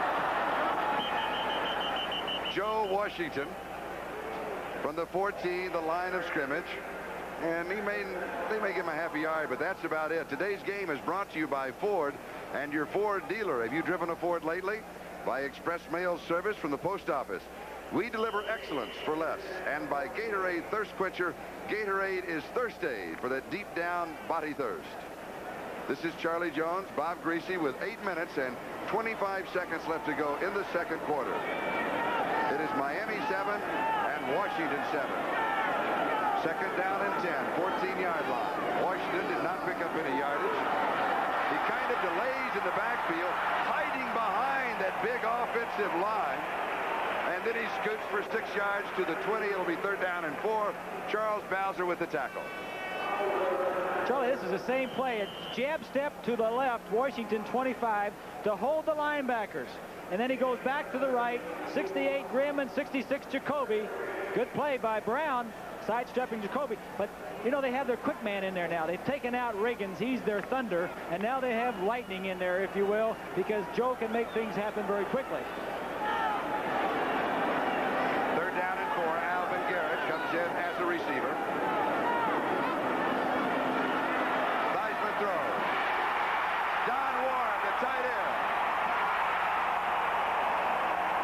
Joe Washington from the fourteen, the line of scrimmage. And he may, they may give him a half a yard, but that's about it. Today's game is brought to you by Ford and your Ford dealer. Have you driven a Ford lately? By express mail service from the post office. We deliver excellence for less. And by Gatorade Thirst Quencher, Gatorade is thirst aid for that deep down body thirst. This is Charlie Jones, Bob Greasy with eight minutes and twenty-five seconds left to go in the second quarter. It is Miami seven and Washington seven. Second down and ten, fourteen-yard line. Washington did not pick up any yardage. He kind of delays in the backfield, hiding behind that big offensive line. And then he scoots for six yards to the twenty. It'll be third down and four. Charles Bowser with the tackle. Charlie, this is the same play. A jab step to the left, Washington twenty-five, to hold the linebackers. And then he goes back to the right, sixty-eight Grimm and sixty-six Jacoby. Good play by Brown, sidestepping Jacoby. But, you know, they have their quick man in there now. They've taken out Riggins. He's their thunder. And now they have lightning in there, if you will, because Joe can make things happen very quickly. Third down and four. Alvin Garrett comes in as a receiver. Theismann throws. Don Warren, the tight end.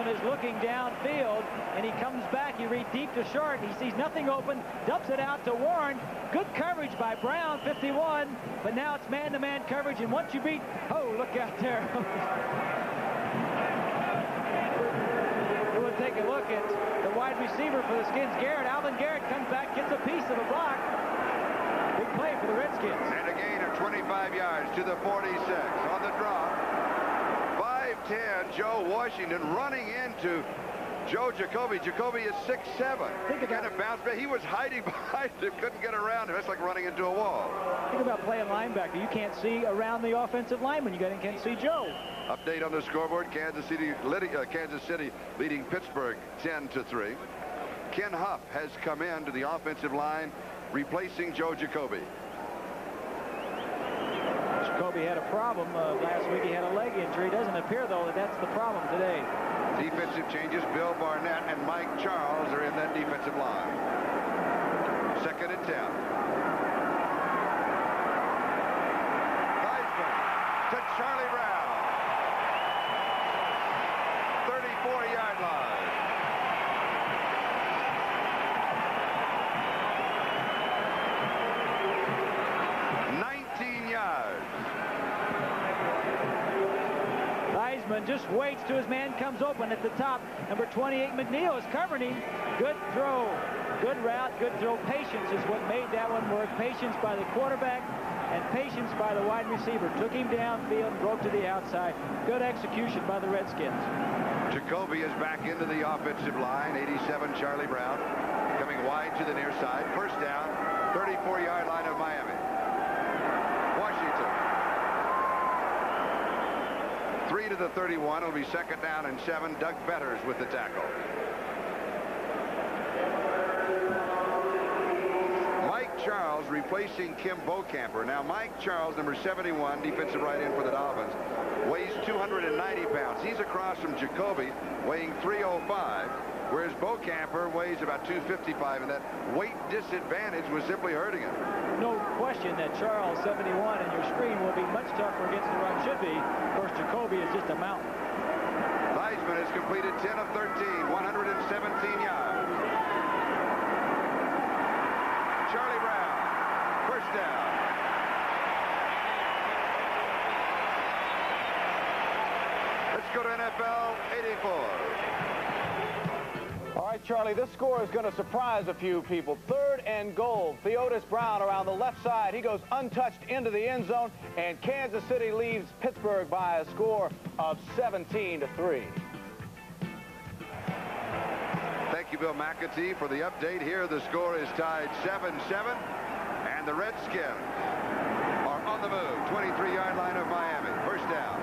is looking downfield, and he comes back. He reads deep to short. He sees nothing open, dumps it out to Warren. Good coverage by Brown, fifty-one, but now it's man-to-man coverage, and once you beat, oh, look out there. We'll take a look at the wide receiver for the Skins, Garrett. Alvin Garrett comes back, gets a piece of a block. Big play for the Redskins. And a gain of twenty-five yards to the forty-six. On the drop, five ten, Joe Washington running into Joe Jacoby. Jacoby is six seven. He kind of bounced back. He was hiding behind him, couldn't get around him. It's like running into a wall. Think about playing linebacker. You can't see around the offensive lineman. You can't see Joe. Update on the scoreboard. Kansas City, uh, Kansas City leading Pittsburgh ten to three. Ken Huff has come in to the offensive line, replacing Joe Jacoby. Jacoby had a problem uh, last week. He had a leg injury. Doesn't appear, though, that that's the problem today. Defensive changes. Bill Barnett and Mike Charles are in that defensive line. Second and ten. Theismann to Charlie Brown. thirty-four yard line. nineteen yards. Theismann just waits till his man comes open at the top. Number twenty-eight, McNeil, is covering him. Good throw. Good route, good throw. Patience is what made that one work. Patience by the quarterback and patience by the wide receiver. Took him downfield and broke to the outside. Good execution by the Redskins. Jacoby is back into the offensive line. eighty-seven, Charlie Brown. Coming wide to the near side. First down, thirty-four yard line of Miami. Washington. Three to the thirty-one. It'll be second down and seven. Doug Betters with the tackle. Mike Charles replacing Kim Bocamper. Now, Mike Charles, number seventy-one, defensive right end for the Dolphins, weighs two hundred ninety pounds. He's across from Jacoby, weighing three oh five, whereas Bocamper weighs about two fifty-five, and that weight disadvantage was simply hurting him. No question that Charles, seventy-one, and your screen will be much tougher against the run. Should be. Of course, Jacoby is just a mountain. Theismann has completed ten of thirteen, one hundred seventeen yards. Charlie Brown, first down. Let's go to N F L eighty-four. All right, Charlie, this score is going to surprise a few people. Third and goal. Theotis Brown around the left side. He goes untouched into the end zone, and Kansas City leaves Pittsburgh by a score of seventeen to three. Thank you, Bill McAtee, for the update. Here the score is tied seven seven, and the Redskins are on the move. twenty-three yard line of Miami. First down.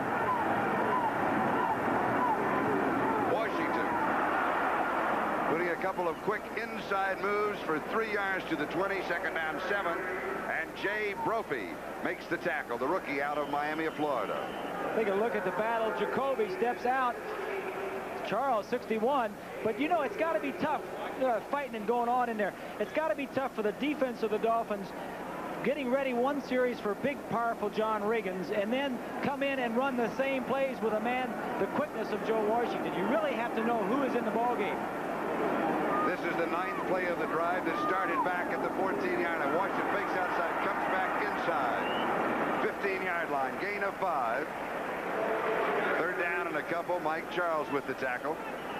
Washington putting a couple of quick inside moves for three yards to the twenty. Second down, seven. And Jay Brophy makes the tackle, the rookie out of Miami of Florida. Take a look at the battle. Jacoby steps out. Charles, sixty-one, but you know it's got to be tough uh, fighting and going on in there. It's got to be tough for the defense of the Dolphins getting ready one series for big, powerful John Riggins, and then come in and run the same plays with a man the quickness of Joe Washington. You really have to know who is in the ball game. This is the ninth play of the drive that started back at the fourteen yard line. Washington fakes outside, comes back inside. fifteen yard line, gain of five. Third down and a couple. Mike Charles with the tackle.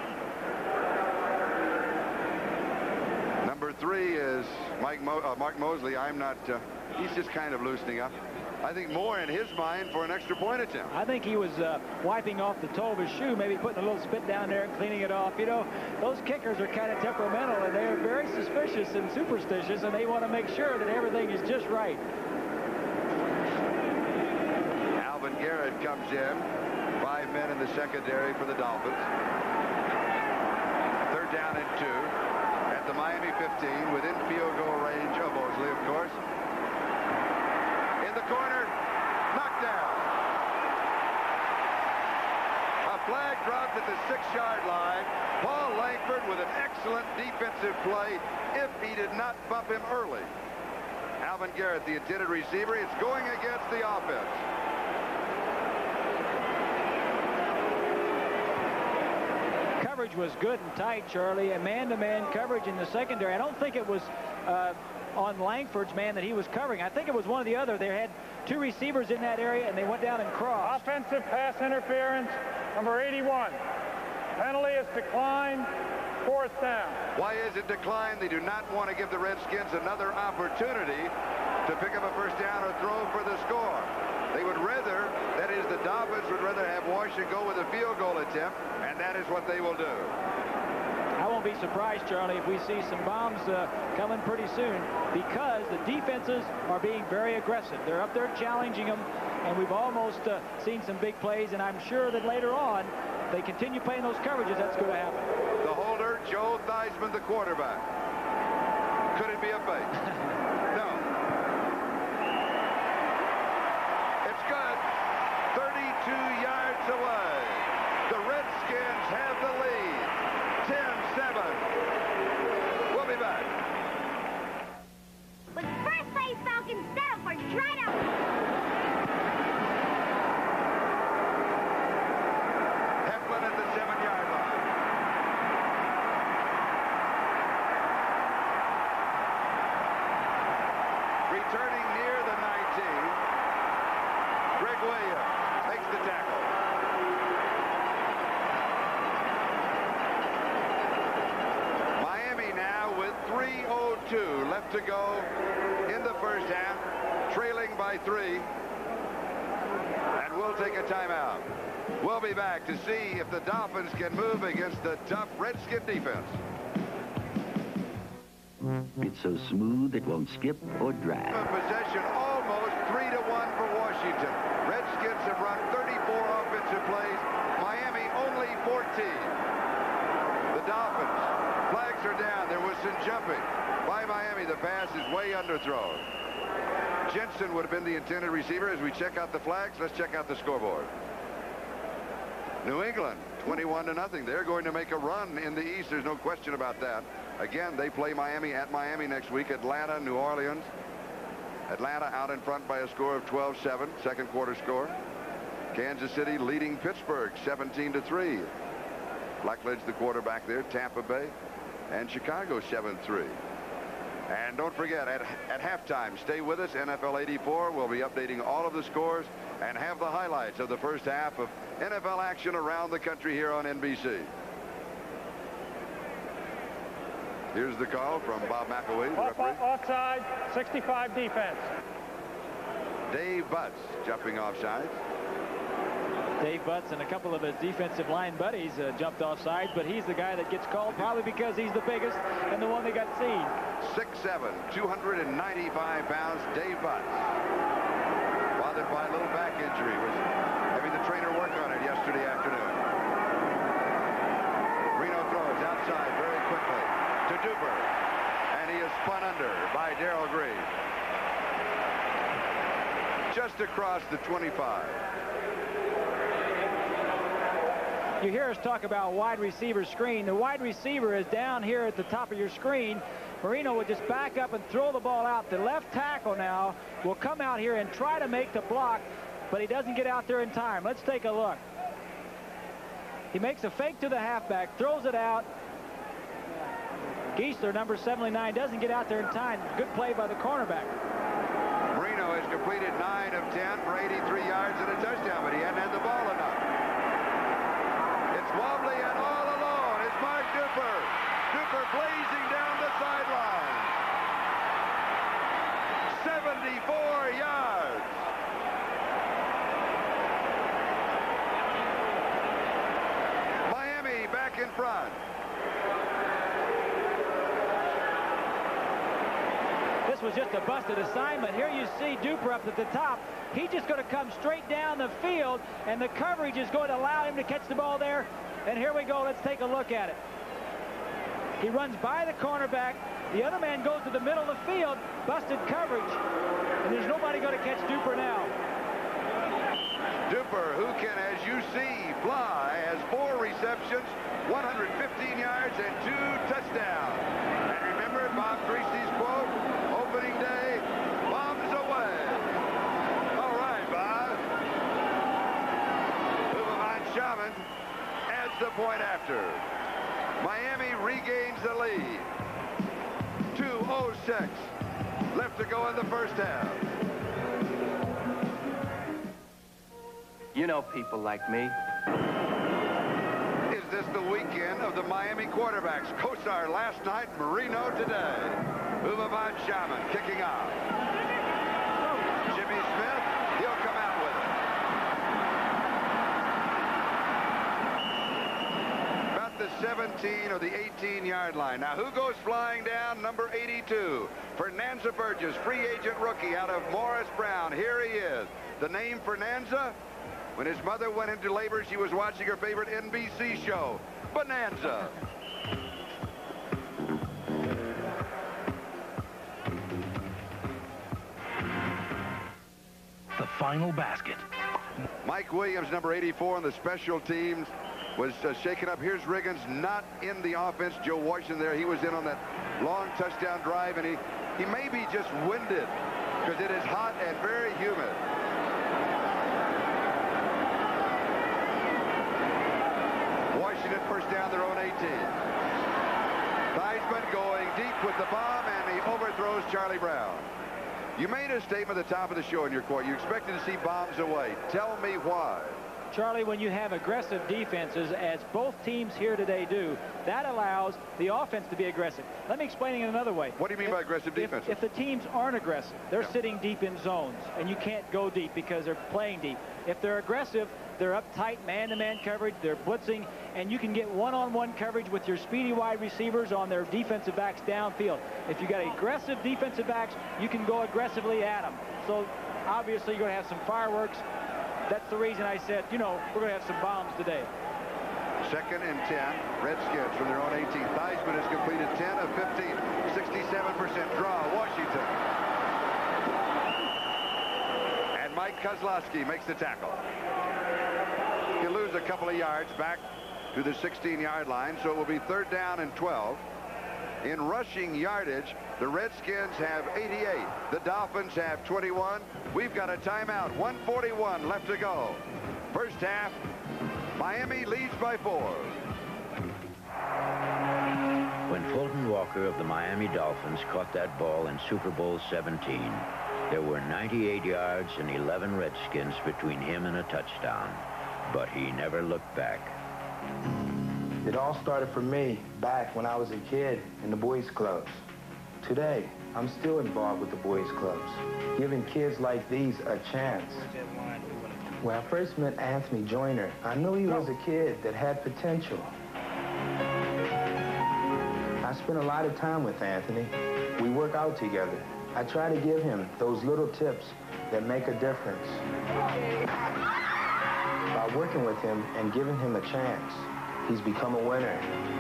Number three is Mike Mo uh, Mark Mosley. I'm not, uh, he's just kind of loosening up. I think more in his mind for an extra point attempt. I think he was uh, wiping off the toe of his shoe, maybe putting a little spit down there and cleaning it off. You know, those kickers are kind of temperamental, and they are very suspicious and superstitious, and they want to make sure that everything is just right. Alvin Garrett comes in. Five men in the secondary for the Dolphins. Third down and two at the Miami fifteen, within field goal range of Mosley, of course. In the corner, knocked down. A flag dropped at the six yard line. Paul Langford with an excellent defensive play if he did not bump him early. Alvin Garrett, the intended receiver, is going against the offense. coverage was good and tight, Charlie. A man-to-man coverage in the secondary. I don't think it was uh, on Langford's man that he was covering. I think it was one or the other. They had two receivers in that area, and they went down and crossed. Offensive pass interference, number eighty-one. Penalty is declined. Fourth down. Why is it declined? They do not want to give the Redskins another opportunity to pick up a first down or throw for the score. They would rather, that is, the Dolphins would rather have Washington go with a field goal attempt, and that is what they will do. I won't be surprised, Charlie, if we see some bombs uh, coming pretty soon, because the defenses are being very aggressive. They're up there challenging them, and we've almost uh, seen some big plays, and I'm sure that later on, if they continue playing those coverages, that's going to happen. The holder, Joe Theismann, the quarterback. Could it be a fake? No. It's good. thirty-two yards away. The Redskins have the lead. ten seven. We'll be back. With first place Falcons set up for Trino. Heflin at the seven-yard line. Returning near the nineteen. Greg Williams makes the tackle. Miami now with three oh two left to go in the first half, trailing by three. And we'll take a timeout. We'll be back to see if the Dolphins can move against the tough Redskin defense. It's so smooth it won't skip or drag. Possession almost three to one for Washington. Redskins have run thirty-four offensive plays. Miami only fourteen. The Dolphins. Flags are down. There was some jumping by Miami. The pass is way underthrown. Jensen would have been the intended receiver. As we check out the flags, let's check out the scoreboard. New England, twenty-one to nothing. They're going to make a run in the East. There's no question about that. Again, they play Miami at Miami next week. Atlanta, New Orleans. Atlanta out in front by a score of twelve seven, second quarter score. Kansas City leading Pittsburgh seventeen to three. Blackledge, the quarterback there. Tampa Bay and Chicago seven three. And don't forget, at, at halftime, stay with us. N F L eighty-four will be updating all of the scores and have the highlights of the first half of N F L action around the country here on N B C. Here's the call from Bob McElwee, the Off, referee. offside, sixty-five defense. Dave Butts jumping offside. Dave Butts and a couple of his defensive line buddies uh, jumped offside, but he's the guy that gets called probably because he's the biggest and the one that got seen. six seven, two hundred ninety-five pounds, Dave Butts. Bothered by a little back injury. Was having the trainer work on it yesterday afternoon. Reno throws outside very quickly to Duper, and he is spun under by Darrell Green. Just across the twenty-five. You hear us talk about wide receiver screen. The wide receiver is down here at the top of your screen. Marino would just back up and throw the ball out. The left tackle now will come out here and try to make the block, but he doesn't get out there in time. Let's take a look. He makes a fake to the halfback, throws it out. Geisler, number seventy-nine, doesn't get out there in time. Good play by the cornerback. Marino has completed nine of ten for eighty-three yards and a touchdown, but he hadn't had the ball enough. It's wobbly and all alone. It's Mark Duper. Duper blazing down the sideline. seventy-four yards. Miami back in front. This was just a busted assignment. Here you see Duper up at the top. He's just going to come straight down the field, and the coverage is going to allow him to catch the ball there. And here we go. Let's take a look at it. He runs by the cornerback. The other man goes to the middle of the field. Busted coverage. And there's nobody going to catch Duper now. Duper, who can, as you see, fly, has four receptions, one hundred fifteen yards, and two touchdowns. And remember Bob Creasy's quote, opening day, bombs away. All right, Bob. Uberman Shaman adds the point after. Miami regains the lead. two oh six left to go in the first half. You know people like me. Is this the weekend of the Miami quarterbacks? Kosar last night, Marino today. Umaban Shaman kicking off. Jimmy Smith, he'll come out with it. About the seventeen or the eighteen yard line. Now who goes flying down? Number eighty-two. Fernanza Burgess, free agent rookie out of Morris Brown. Here he is. The name Fernanza? When his mother went into labor, she was watching her favorite N B C show, Bonanza. The final basket. Mike Williams, number eighty-four on the special teams, was uh, shaken up. Here's Riggins, not in the offense. Joe Washington there. He was in on that long touchdown drive, and he, he may be just winded because it is hot and very humid. Washington first down, their own eighteen. Theismann going deep with the bomb, and he overthrows Charlie Brown. You made a statement at the top of the show in your quote. You expected to see bombs away. Tell me why. Charlie, when you have aggressive defenses, as both teams here today do, that allows the offense to be aggressive. Let me explain it another way. What do you mean if, by aggressive defense? If, if the teams aren't aggressive, they're yeah. sitting deep in zones, and you can't go deep because they're playing deep. If they're aggressive, they're up tight, man-to-man coverage, they're blitzing, and you can get one-on-one coverage with your speedy wide receivers on their defensive backs downfield. If you got aggressive defensive backs, you can go aggressively at them. So obviously you're going to have some fireworks. That's the reason I said, you know, we're going to have some bombs today. Second and ten, Redskins from their own eighteen. Theismann has completed ten of fifteen, sixty-seven percent draw. Washington. And Mike Kozlowski makes the tackle. He'll lose a couple of yards back to the sixteen yard line, so it will be third down and twelve. In rushing yardage, the Redskins have eighty-eight. The Dolphins have twenty-one. We've got a timeout. one forty-one left to go. First half, Miami leads by four. When Fulton Walker of the Miami Dolphins caught that ball in Super Bowl seventeen, there were ninety-eight yards and eleven Redskins between him and a touchdown. But he never looked back. It all started for me back when I was a kid in the boys' clubs. Today, I'm still involved with the boys' clubs, giving kids like these a chance. When I first met Anthony Joyner, I knew he was a kid that had potential. I spent a lot of time with Anthony. We work out together. I try to give him those little tips that make a difference. By working with him and giving him a chance, he's become a winner.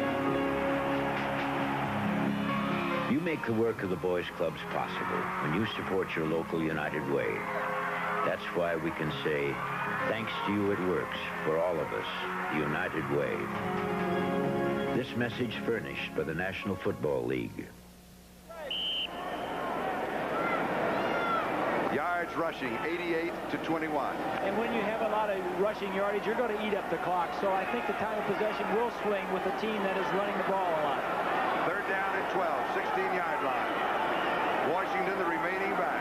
You make the work of the boys' clubs possible when you support your local United Way. That's why we can say, thanks to you it works for all of us, the United Way. This message furnished by the National Football League. Yards rushing, eighty-eight to twenty-one. And when you have a lot of rushing yardage, you're going to eat up the clock. So I think the time of possession will swing with a team that is running the ball a lot. Third down and twelve, sixteen yard line. Washington, the remaining back.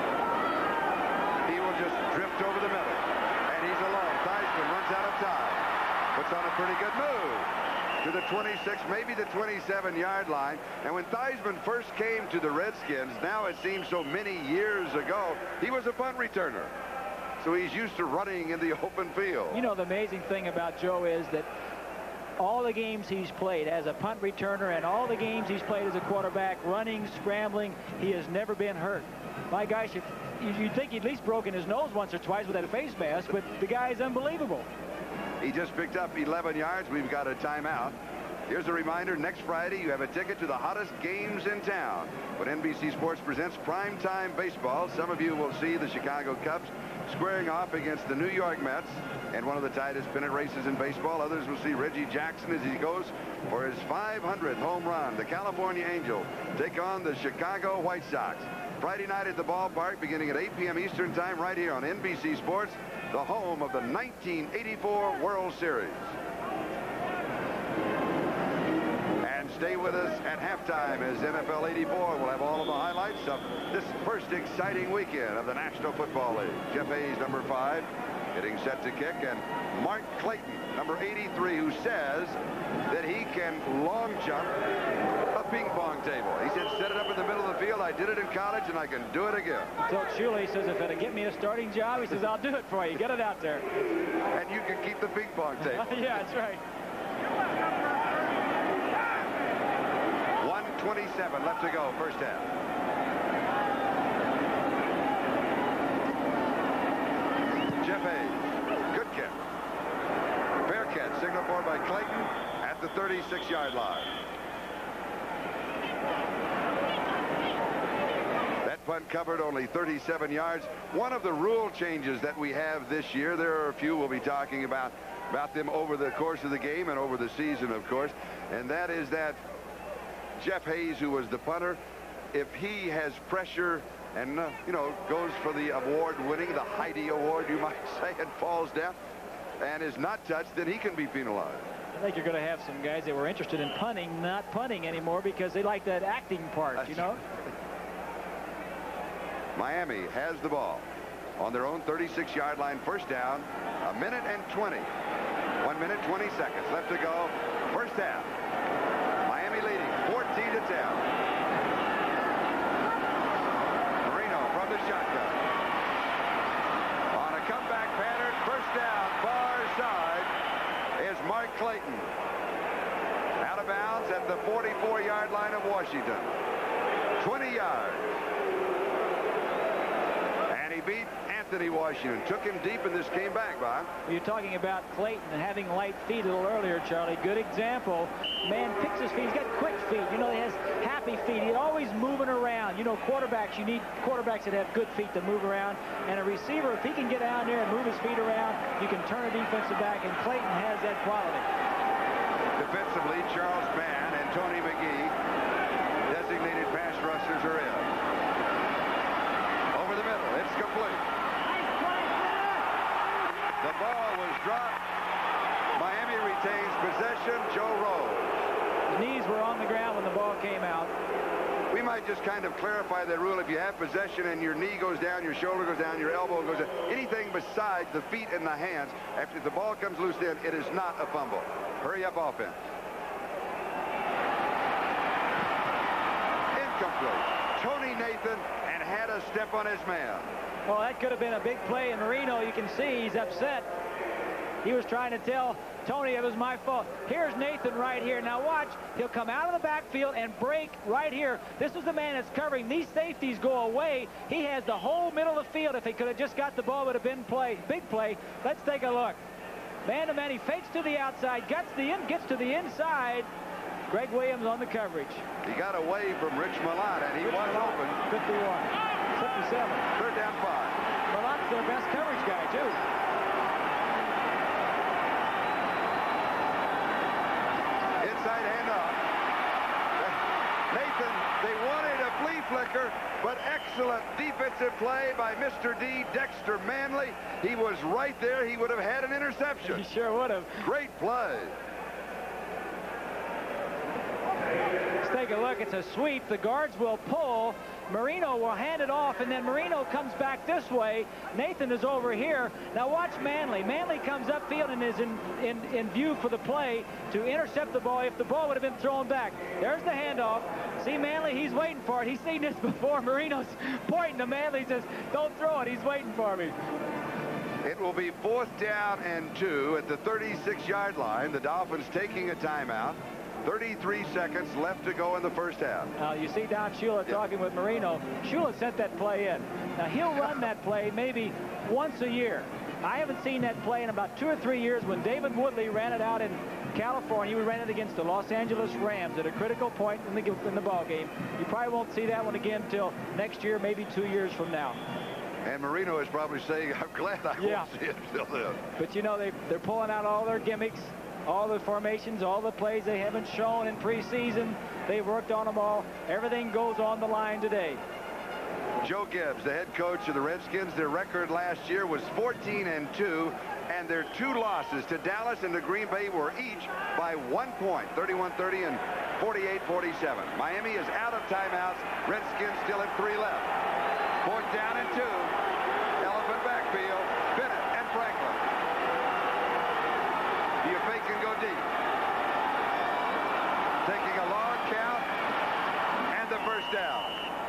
He will just drift over the middle. And he's alone. Theismann runs out of time. Puts on a pretty good move to the twenty-six, maybe the twenty-seven yard line. And when Theismann first came to the Redskins, now it seems so many years ago, he was a punt returner. So he's used to running in the open field. You know, the amazing thing about Joe is that all the games he's played as a punt returner and all the games he's played as a quarterback, running, scrambling, he has never been hurt. My gosh, if you'd think he'd at least broken his nose once or twice with that face mask, but the guy is unbelievable. He just picked up eleven yards. We've got a timeout. Here's a reminder, next Friday you have a ticket to the hottest games in town. When N B C Sports presents primetime baseball, some of you will see the Chicago Cubs squaring off against the New York Mets and one of the tightest pennant races in baseball. Others will see Reggie Jackson as he goes for his five hundredth home run. The California Angels take on the Chicago White Sox. Friday night at the ballpark beginning at eight p m Eastern time right here on N B C Sports, the home of the nineteen eighty-four World Series. Stay with us at halftime as N F L eighty-four will have all of the highlights of this first exciting weekend of the National Football League. Jeff Hayes, number five, getting set to kick, and Mark Clayton, number eighty-three, who says that he can long jump a ping pong table. He said, set it up in the middle of the field. I did it in college, and I can do it again. Until Shula, he says, if it'll get me a starting job, he says, I'll do it for you. Get it out there. And you can keep the ping pong table. Yeah, that's right. one twenty-seven left to go, first half. Jeff Hayes, good kick. Fair catch, signal for by Clayton at the thirty-six yard line. That punt covered only thirty-seven yards. One of the rule changes that we have this year, there are a few we'll be talking about, about them over the course of the game and over the season, of course, and that is that Jeff Hayes, who was the punter, if he has pressure and, uh, you know, goes for the award-winning, the Heidi Award, you might say, and falls down and is not touched, then he can be penalized. I think you're going to have some guys that were interested in punting, not punting anymore because they like that acting part, That's you know? Miami has the ball on their own thirty-six yard line, first down, a minute and twenty. One minute, twenty seconds left to go, first half. Miami leading fourteen to ten. Marino from the shotgun. On a comeback pattern, first down, far side is Mark Clayton. Out of bounds at the forty-four yard line of Washington. twenty yards. And he beat Anthony Washington. Took him deep in this game back, Bob. Well, you're talking about Clayton and having light feet a little earlier, Charlie. Good example. Man picks his feet. He's got quick feet. You know, he has happy feet. He's always moving around. You know, quarterbacks, you need quarterbacks that have good feet to move around. And a receiver, if he can get down there and move his feet around, you can turn a defensive back, and Clayton has that quality. Defensively, Charles Mann and Tony McGee, designated pass rushers, are in. Over the middle, it's complete. The ball was dropped. Miami retains possession. Joe Rose. His knees were on the ground when the ball came out. We might just kind of clarify that rule. If you have possession and your knee goes down, your shoulder goes down, your elbow goes down, anything besides the feet and the hands, after the ball comes loose, then it is not a fumble. Hurry up offense. Incomplete. Tony Nathan and had a step on his man. Well, that could have been a big play, and Marino, you can see he's upset. He was trying to tell Tony it was my fault. Here's Nathan right here. Now watch. He'll come out of the backfield and break right here. This is the man that's covering. These safeties go away. He has the whole middle of the field. If he could have just got the ball, it would have been play. Big play. Let's take a look. Man to man, he fakes to the outside, gets the in, gets to the inside. Greg Williams on the coverage. He got away from Rich Milan, and he Rich was Milan, open. fifty-one. fifty-seven. Third down five. Milan's their best coverage guy, too. Inside handoff. Nathan, they wanted a flea flicker, but excellent defensive play by Mister D, Dexter Manley. He was right there. He would have had an interception. He sure would have. Great play. Let's take a look. It's a sweep. The guards will pull. Marino will hand it off, and then Marino comes back this way. Nathan is over here. Now watch Manley. Manley comes upfield and is in, in, in view for the play to intercept the ball if the ball would have been thrown back. There's the handoff. See Manley, he's waiting for it. He's seen this before. Marino's pointing to Manley, says, don't throw it. He's waiting for me. It will be fourth down and two at the thirty-six yard line. The Dolphins taking a timeout. thirty-three seconds left to go in the first half. Now you see Don Shula talking with Marino. Shula sent that play in. Now he'll run that play maybe once a year. I haven't seen that play in about two or three years. When David Woodley ran it out in California, he ran it against the Los Angeles Rams at a critical point in the in the ball game. You probably won't see that one again until next year, maybe two years from now. And Marino is probably saying, I'm glad I yeah. won't see it till then. But you know, they, they're pulling out all their gimmicks, all the formations, all the plays they haven't shown in preseason. They've worked on them all. Everything goes on the line today. Joe Gibbs, the head coach of the Redskins, their record last year was fourteen and two, and their two losses to Dallas and to Green Bay were each by one point, thirty-one thirty and forty-eight forty-seven. Miami is out of timeouts. Redskins still have three left. Fourth down and two. Elephant backfield. Bennett and Franklin. Do you fake and go deep? Taking a long count and the first down.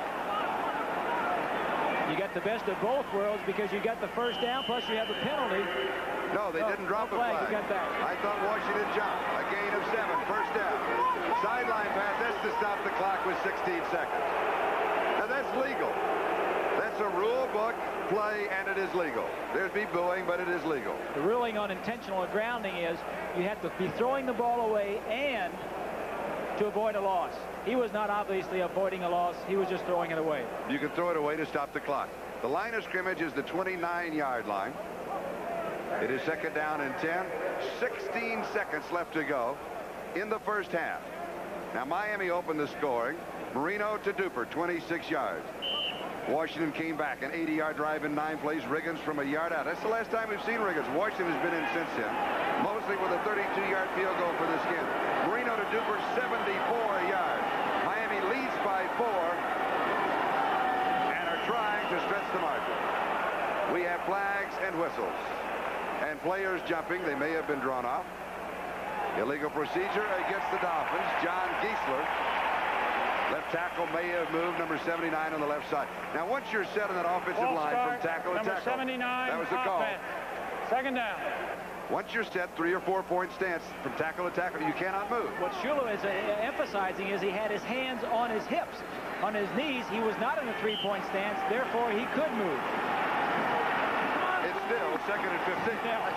You got the best of both worlds because you got the first down, plus you have the penalty. No, they oh, didn't drop no a flag. flag. You got that. I thought Washington jumped. A gain of seven. First down. Sideline pass. That's to stop the clock with sixteen seconds. Now that's legal. That's a rule book play, and it is legal. There's be booing, but it is legal. The ruling on intentional grounding is you have to be throwing the ball away and to avoid a loss. He was not obviously avoiding a loss. He was just throwing it away. You can throw it away to stop the clock. The line of scrimmage is the twenty-nine yard line. It is second down and ten. sixteen seconds left to go in the first half. Now Miami opened the scoring. Marino to Duper, twenty-six yards. Washington came back, an eighty yard drive in nine plays. Riggins from a yard out. That's the last time we've seen Riggins. Washington has been in since then, mostly with a thirty-two yard field goal for the Skins. Marino to Duper, seventy-four yards. Miami leads by four and are trying to stretch the margin. We have flags and whistles and players jumping. They may have been drawn off. Illegal procedure against the Dolphins. John Geisler. Left tackle may have moved, number seventy-nine on the left side. Now, once you're set on that offensive False line start, from tackle to number tackle, seventy-nine, that was the call. offense. Second down. Once you're set, three or four point stance from tackle to tackle, you cannot move. What Shula is uh, emphasizing is he had his hands on his hips. On his knees, he was not in a three-point stance, therefore he could move. It's still second and fifteen.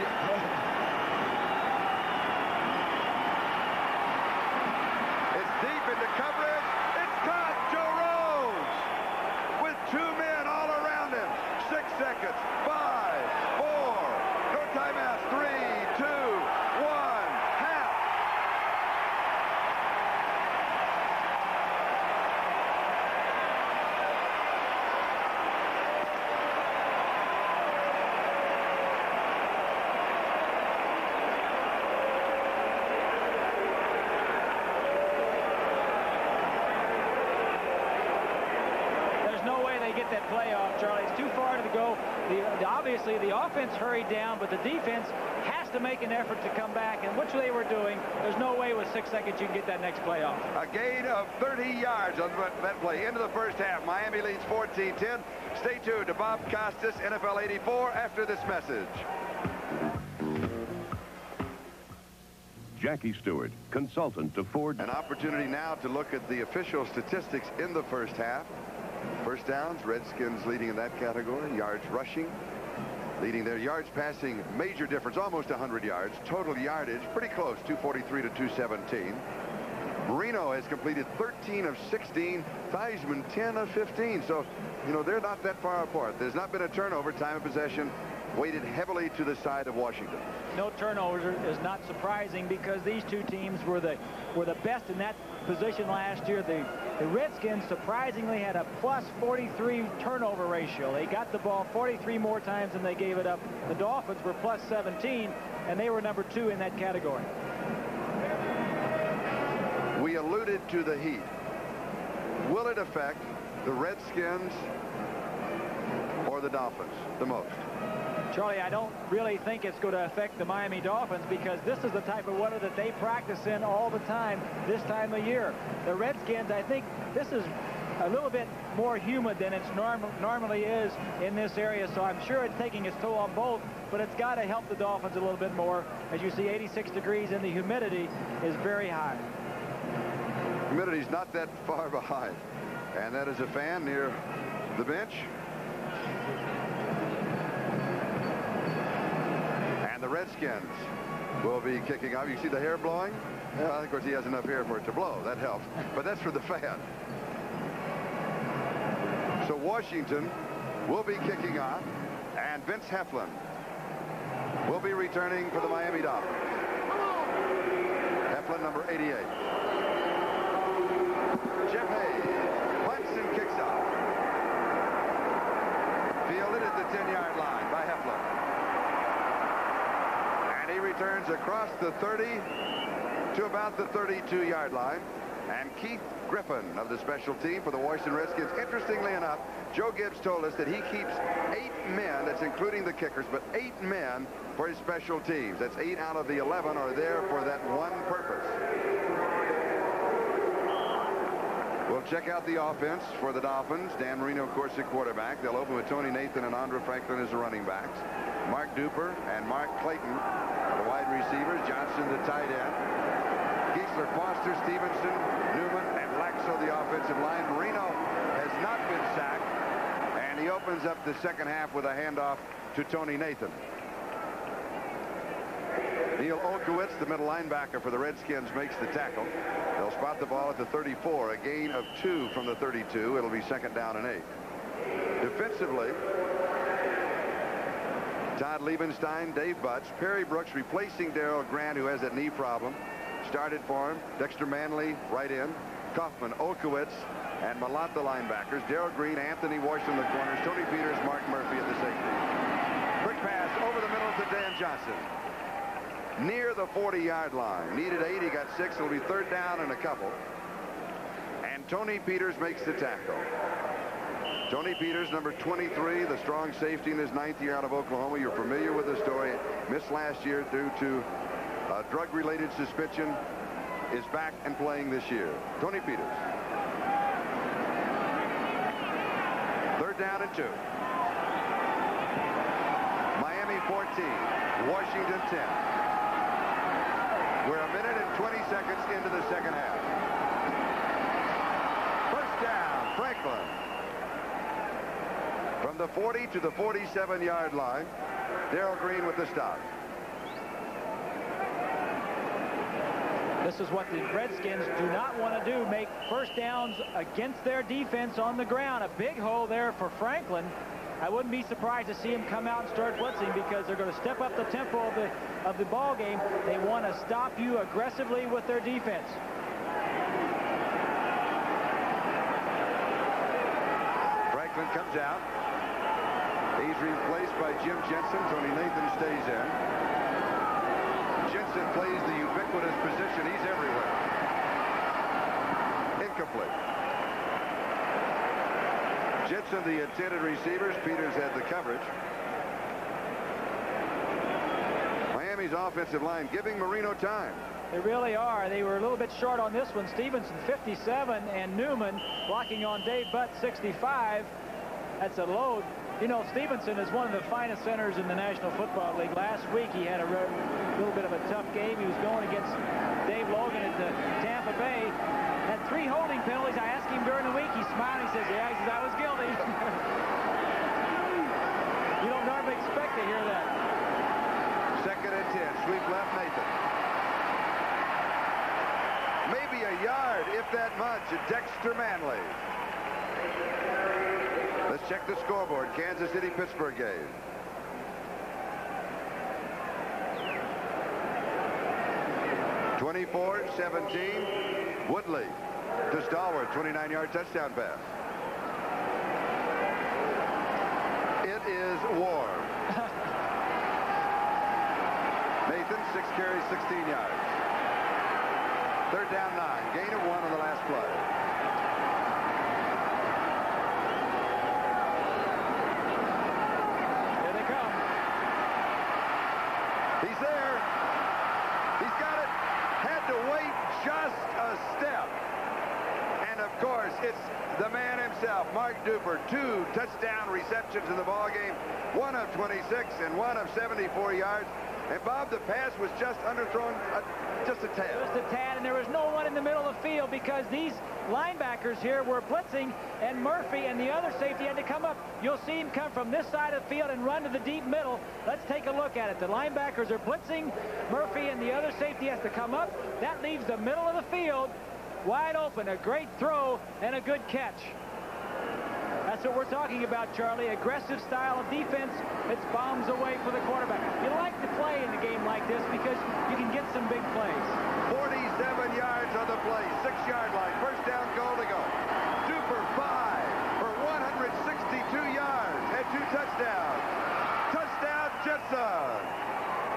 It's deep into coverage. It's caught. Joe Rose with two men all around him. Six seconds. Five, four, no timeouts. Three, two, one, half. Get that play off, Charlie. It's too far to go. The, the, obviously, the offense hurried down, but the defense has to make an effort to come back, and which they were doing. There's no way with six seconds you can get that next play off. A gain of thirty yards on that play into the first half. Miami leads fourteen ten. Stay tuned to Bob Costas, N F L eighty-four, after this message. Jackie Stewart, consultant to Ford. An opportunity now to look at the official statistics in the first half. First downs, Redskins leading in that category. Yards rushing, leading their yards passing, major difference, almost one hundred yards. Total yardage, pretty close, two forty-three to two seventeen. Marino has completed thirteen of sixteen. Theismann, ten of fifteen. So, you know, they're not that far apart. There's not been a turnover. Time of possession weighted heavily to the side of Washington. No turnovers is not surprising because these two teams were the were the best in that position last year. The the Redskins surprisingly had a plus forty-three turnover ratio. They got the ball forty-three more times than they gave it up. The Dolphins were plus seventeen, and they were number two in that category. We alluded to the heat. Will it affect the Redskins or the Dolphins the most? Charlie, I don't really think it's going to affect the Miami Dolphins because this is the type of weather that they practice in all the time this time of year. The Redskins, I think this is a little bit more humid than it norm normally is in this area, so I'm sure it's taking its toll on both, but it's got to help the Dolphins a little bit more. As you see, eighty-six degrees and the humidity is very high. Humidity's not that far behind, and that is a fan near the bench. The Redskins will be kicking off. You see the hair blowing? Yeah, of course, he has enough hair for it to blow. That helps. But that's for the fan. So Washington will be kicking off, and Vince Heflin will be returning for the Miami Dolphins. Heflin, number eighty-eight. Jeff Hayes punts and kicks off. Fielded at the ten yard line by Heflin. And he returns across the thirty to about the thirty-two yard line. And Keith Griffin of the special team for the Washington Redskins. Interestingly enough, Joe Gibbs told us that he keeps eight men, that's including the kickers, but eight men for his special teams. That's eight out of the eleven are there for that one purpose. We'll check out the offense for the Dolphins. Dan Marino, of course, the quarterback. They'll open with Tony Nathan and Andre Franklin as the running backs. Mark Duper and Mark Clayton, the wide receivers. Johnson, the tight end. Geisler, Foster, Stevenson, Newman, and Laxo, the offensive line. Marino has not been sacked, and he opens up the second half with a handoff to Tony Nathan. Neil Olkowitz, the middle linebacker for the Redskins, makes the tackle. They'll spot the ball at the thirty-four, a gain of two from the thirty-two. It'll be second down and eight. Defensively, Todd Liebenstein, Dave Butts, Perry Brooks replacing Darrell Grant, who has that knee problem. Started for him. Dexter Manley right in. Kaufman, Olkowitz, and Malott the linebackers. Darrell Green, Anthony Washington the corners. Tony Peters, Mark Murphy at the safety. Quick pass over the middle to Dan Johnson. Near the forty-yard line. Needed eight. He got six. It'll be third down and a couple. And Tony Peters makes the tackle. Tony Peters, number twenty-three, the strong safety in his ninth year out of Oklahoma. You're familiar with the story. Missed last year due to a drug-related suspension. Is back and playing this year. Tony Peters. Third down and two. Miami fourteen. Washington ten. We're a minute and twenty seconds into the second half. First down, Franklin. From the forty to the forty-seven-yard line, Darrell Green with the stop. This is what the Redskins do not want to do, make first downs against their defense on the ground. A big hole there for Franklin. I wouldn't be surprised to see him come out and start blitzing because they're going to step up the tempo of the of the ball game. They want to stop you aggressively with their defense. Franklin comes out. He's replaced by Jim Jensen. Tony Nathan stays in. Jensen plays the ubiquitous position. He's everywhere. Incomplete. Jensen, the intended receivers. Peters had the coverage. Miami's offensive line giving Marino time. They really are. They were a little bit short on this one. Stevenson, fifty-seven, and Newman blocking on Dave Butt, sixty-five. That's a load. You know, Stevenson is one of the finest centers in the National Football League. Last week, he had a little bit of a tough game. He was going against Dave Logan at the Tampa Bay. Had three holding penalties. I asked him during the week. He smiled. He says, yeah, he says, I was guilty. You don't normally expect to hear that. Second and ten. Sweep left, Nathan. Maybe a yard, if that much, at Dexter Manley. Let's check the scoreboard. Kansas City, Pittsburgh game. twenty-four seventeen. Woodley to Stallworth, twenty-nine-yard touchdown pass. It is warm. Nathan, six carries, sixteen yards. Third down, nine. Gain of one on the last play. He's there. He's got it. Had to wait just a step. And, of course, it's the man himself, Mark Duper. Two touchdown receptions in the ballgame. One of twenty-six and one of seventy-four yards. And, Bob, the pass was just underthrown uh, just a tad. Just a tad, and there was no one in the middle of the field because these linebackers here were blitzing, and Murphy and the other safety had to come up. You'll see him come from this side of the field and run to the deep middle. Let's take a look at it. The linebackers are blitzing. Murphy and the other safety has to come up. That leaves the middle of the field wide open. A great throw and a good catch. That's what we're talking about, Charlie. Aggressive style of defense. It's bombs away for the quarterback. You like to play in a game like this because you can get some big plays. forty-seven yards on the play. Six-yard line. First down, goal to go. Duper five for one hundred sixty-two yards. Had two touchdowns. Touchdown, Jensen.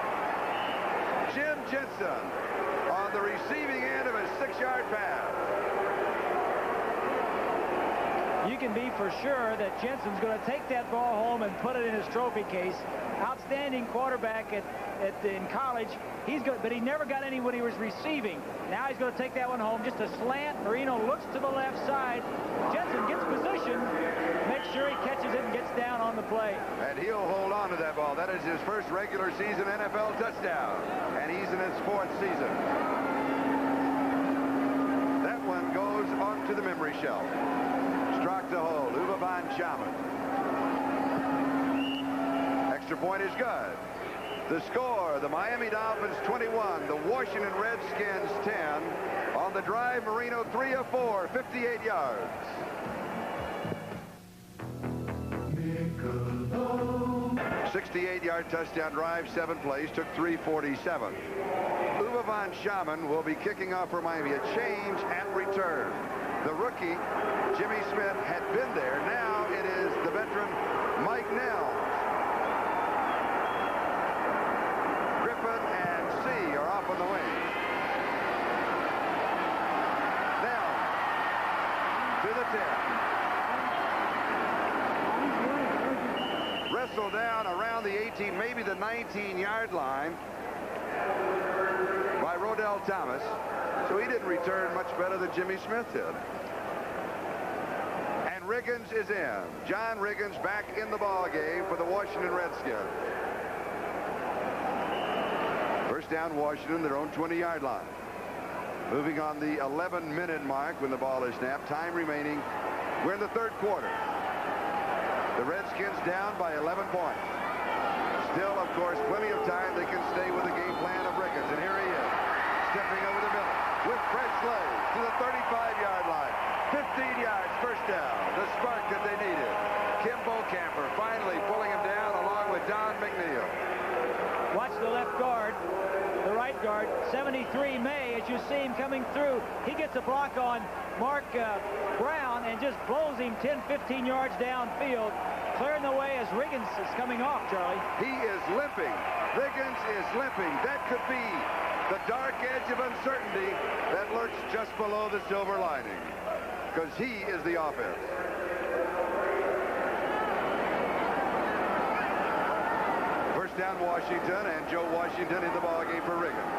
Jim Jensen on the receiving end of a six-yard pass. you can be for sure that Jensen's going to take that ball home and put it in his trophy case. Outstanding quarterback at, at in college. He's good, but he never got any when he was receiving. Now he's going to take that one home. Just a slant. Marino looks to the left side. Jensen gets position, makes sure he catches it and gets down on the play. And he'll hold on to that ball. That is his first regular season N F L touchdown. And he's in his fourth season. That one goes onto the memory shelf. Struck to hold. Uwe von Schamann. Extra point is good. The score, the Miami Dolphins twenty-one, the Washington Redskins ten. On the drive, Marino three of four, fifty-eight yards. sixty-eight yard touchdown drive, seven plays, took three forty-seven. Uwe von Schamann will be kicking off for Miami. A change at return. The rookie, Jimmy Smith, had been there. Now it is the veteran, Mike Nell. Griffin and C are off on the wing. Nell to the ten. Wrestled down around the eighteen, maybe the nineteen yard line by Rodell Thomas. So he didn't return much better than Jimmy Smith did. And Riggins is in. John Riggins back in the ball game for the Washington Redskins. First down, Washington, their own twenty yard line. Moving on the eleven minute mark when the ball is snapped. Time remaining. We're in the third quarter. The Redskins down by eleven points. Still, of course, plenty of time. They can stay with the game plan of Riggins. And here he is, stepping over the middle with fresh legs to the thirty-five yard line. fifteen yards, first down. The spark that they needed. Kim Bokamper finally pulling him down along with Don McNeil. Watch the left guard, the right guard, seventy-three May, as you see him coming through. He gets a block on Mark uh, Brown and just blows him ten, fifteen yards downfield, clearing the way as Riggins is coming off, Charlie. He is limping. Riggins is limping. That could be the dark edge of uncertainty that lurks just below the silver lining, because he is the offense. First down, Washington, and Joe Washington in the ballgame for Riggins.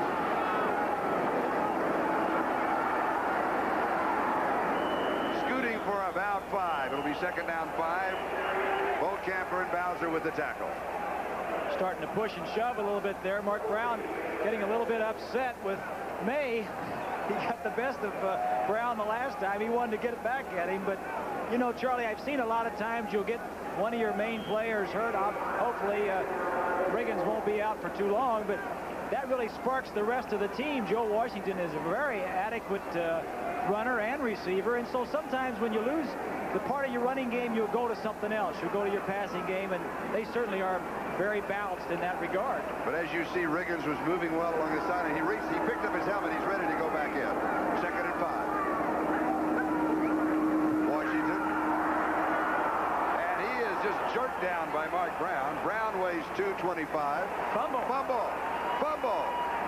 Scooting for about five. It'll be second down five. Bokamper and Bowser with the tackle. Starting to push and shove a little bit there. Mark Brown getting a little bit upset with May. He got the best of uh, Brown the last time. He wanted to get it back at him, but you know, Charlie, I've seen a lot of times you'll get one of your main players hurt. Hopefully uh, Riggins won't be out for too long, but that really sparks the rest of the team. Joe Washington is a very adequate uh, runner and receiver, and so sometimes when you lose the part of your running game, you'll go to something else. You'll go to your passing game, and they certainly are very balanced in that regard. But as you see, Riggins was moving well along the side, and he reached, he picked up his helmet. He's ready to go back in. Second and five. Washington. And he is just jerked down by Mark Brown. Brown weighs two twenty-five. Fumble. Fumble. Fumble.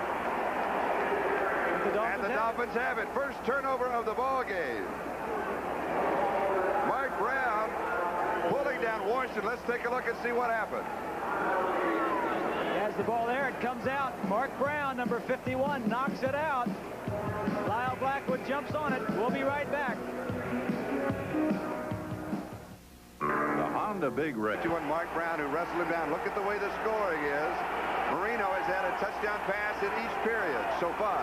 The and the Dolphins have it. First turnover of the ball game. Mark Brown pulling down Washington. Let's take a look and see what happened. He has the ball there. It comes out. Mark Brown, number fifty-one, knocks it out. Lyle Blackwood jumps on it. We'll be right back. The Honda Big Red. To one Mark Brown, who wrestled him down. Look at the way the scoring is. Marino has had a touchdown pass in each period so far.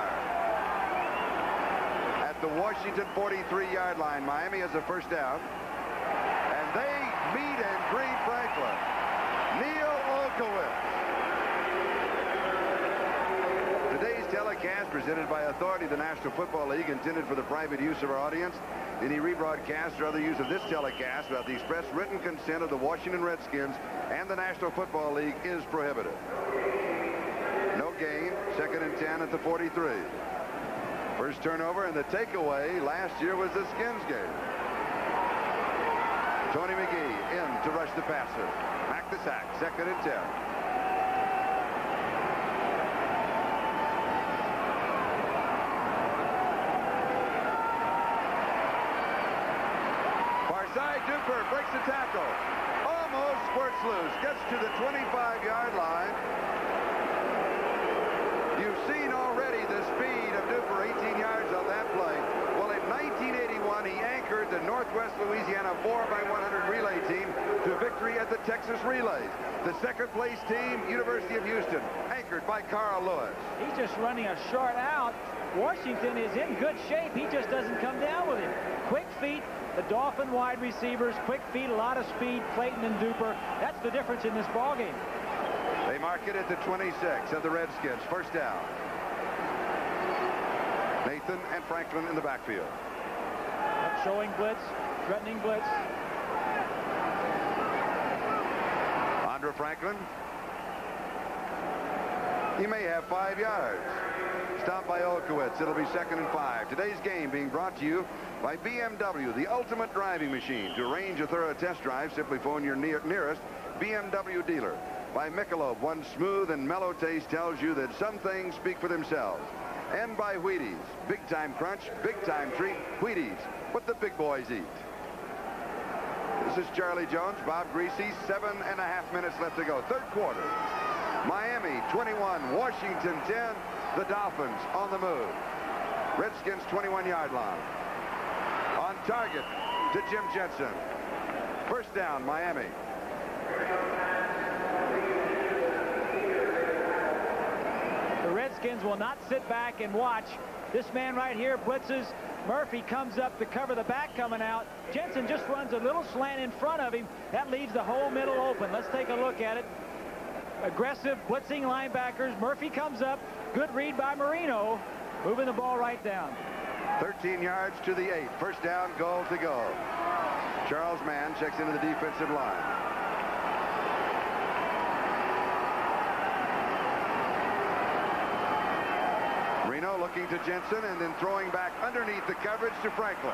At the Washington forty-three yard line, Miami has a first down. And they meet and greet Franklin. Neil Olkowitz. Today's telecast, presented by authority of the National Football League, intended for the private use of our audience. Any rebroadcast or other use of this telecast without the express written consent of the Washington Redskins and the National Football League is prohibited. No gain. Second and ten at the forty-three. First turnover, and the takeaway last year was the Skins game. Tony McGee in to rush the passer. Back the sack. Second and ten. side. Duper breaks the tackle. Almost squirts loose. Gets to the twenty-five-yard line. You've seen already the speed of Duper, eighteen yards on that play. Well, in nineteen eighty-one, he anchored the Northwest Louisiana four by one hundred relay team to victory at the Texas Relays. The second-place team, University of Houston, anchored by Carl Lewis. He's just running a short out. Washington is in good shape. He just doesn't come down with him. Quick feet. The Dolphin wide receivers, quick feet, a lot of speed. Clayton and Duper. That's the difference in this ballgame. They mark it at the twenty-six of the Redskins. First down. Nathan and Franklin in the backfield. Showing blitz, threatening blitz. Andre Franklin. He may have five yards. Stopped by Olkowitz. It'll be second and five. Today's game being brought to you by B M W, the ultimate driving machine. To arrange a thorough test drive, simply phone your near nearest B M W dealer. By Michelob, one smooth and mellow taste tells you that some things speak for themselves. And by Wheaties, big time crunch, big time treat. Wheaties, what the big boys eat. This is Charlie Jones, Bob Greasy. Seven and a half minutes left to go. Third quarter. Miami twenty-one, Washington ten. The Dolphins on the move. Redskins twenty-one-yard line. On target to Jim Jensen. First down, Miami. The Redskins will not sit back and watch. This man right here blitzes. Murphy comes up to cover the back coming out. Jensen just runs a little slant in front of him. That leaves the whole middle open. Let's take a look at it. Aggressive blitzing linebackers. Murphy comes up. Good read by Marino. Moving the ball right down. thirteen yards to the eight. First down, goal to go. Charles Mann checks into the defensive line. Marino looking to Jensen and then throwing back underneath the coverage to Franklin.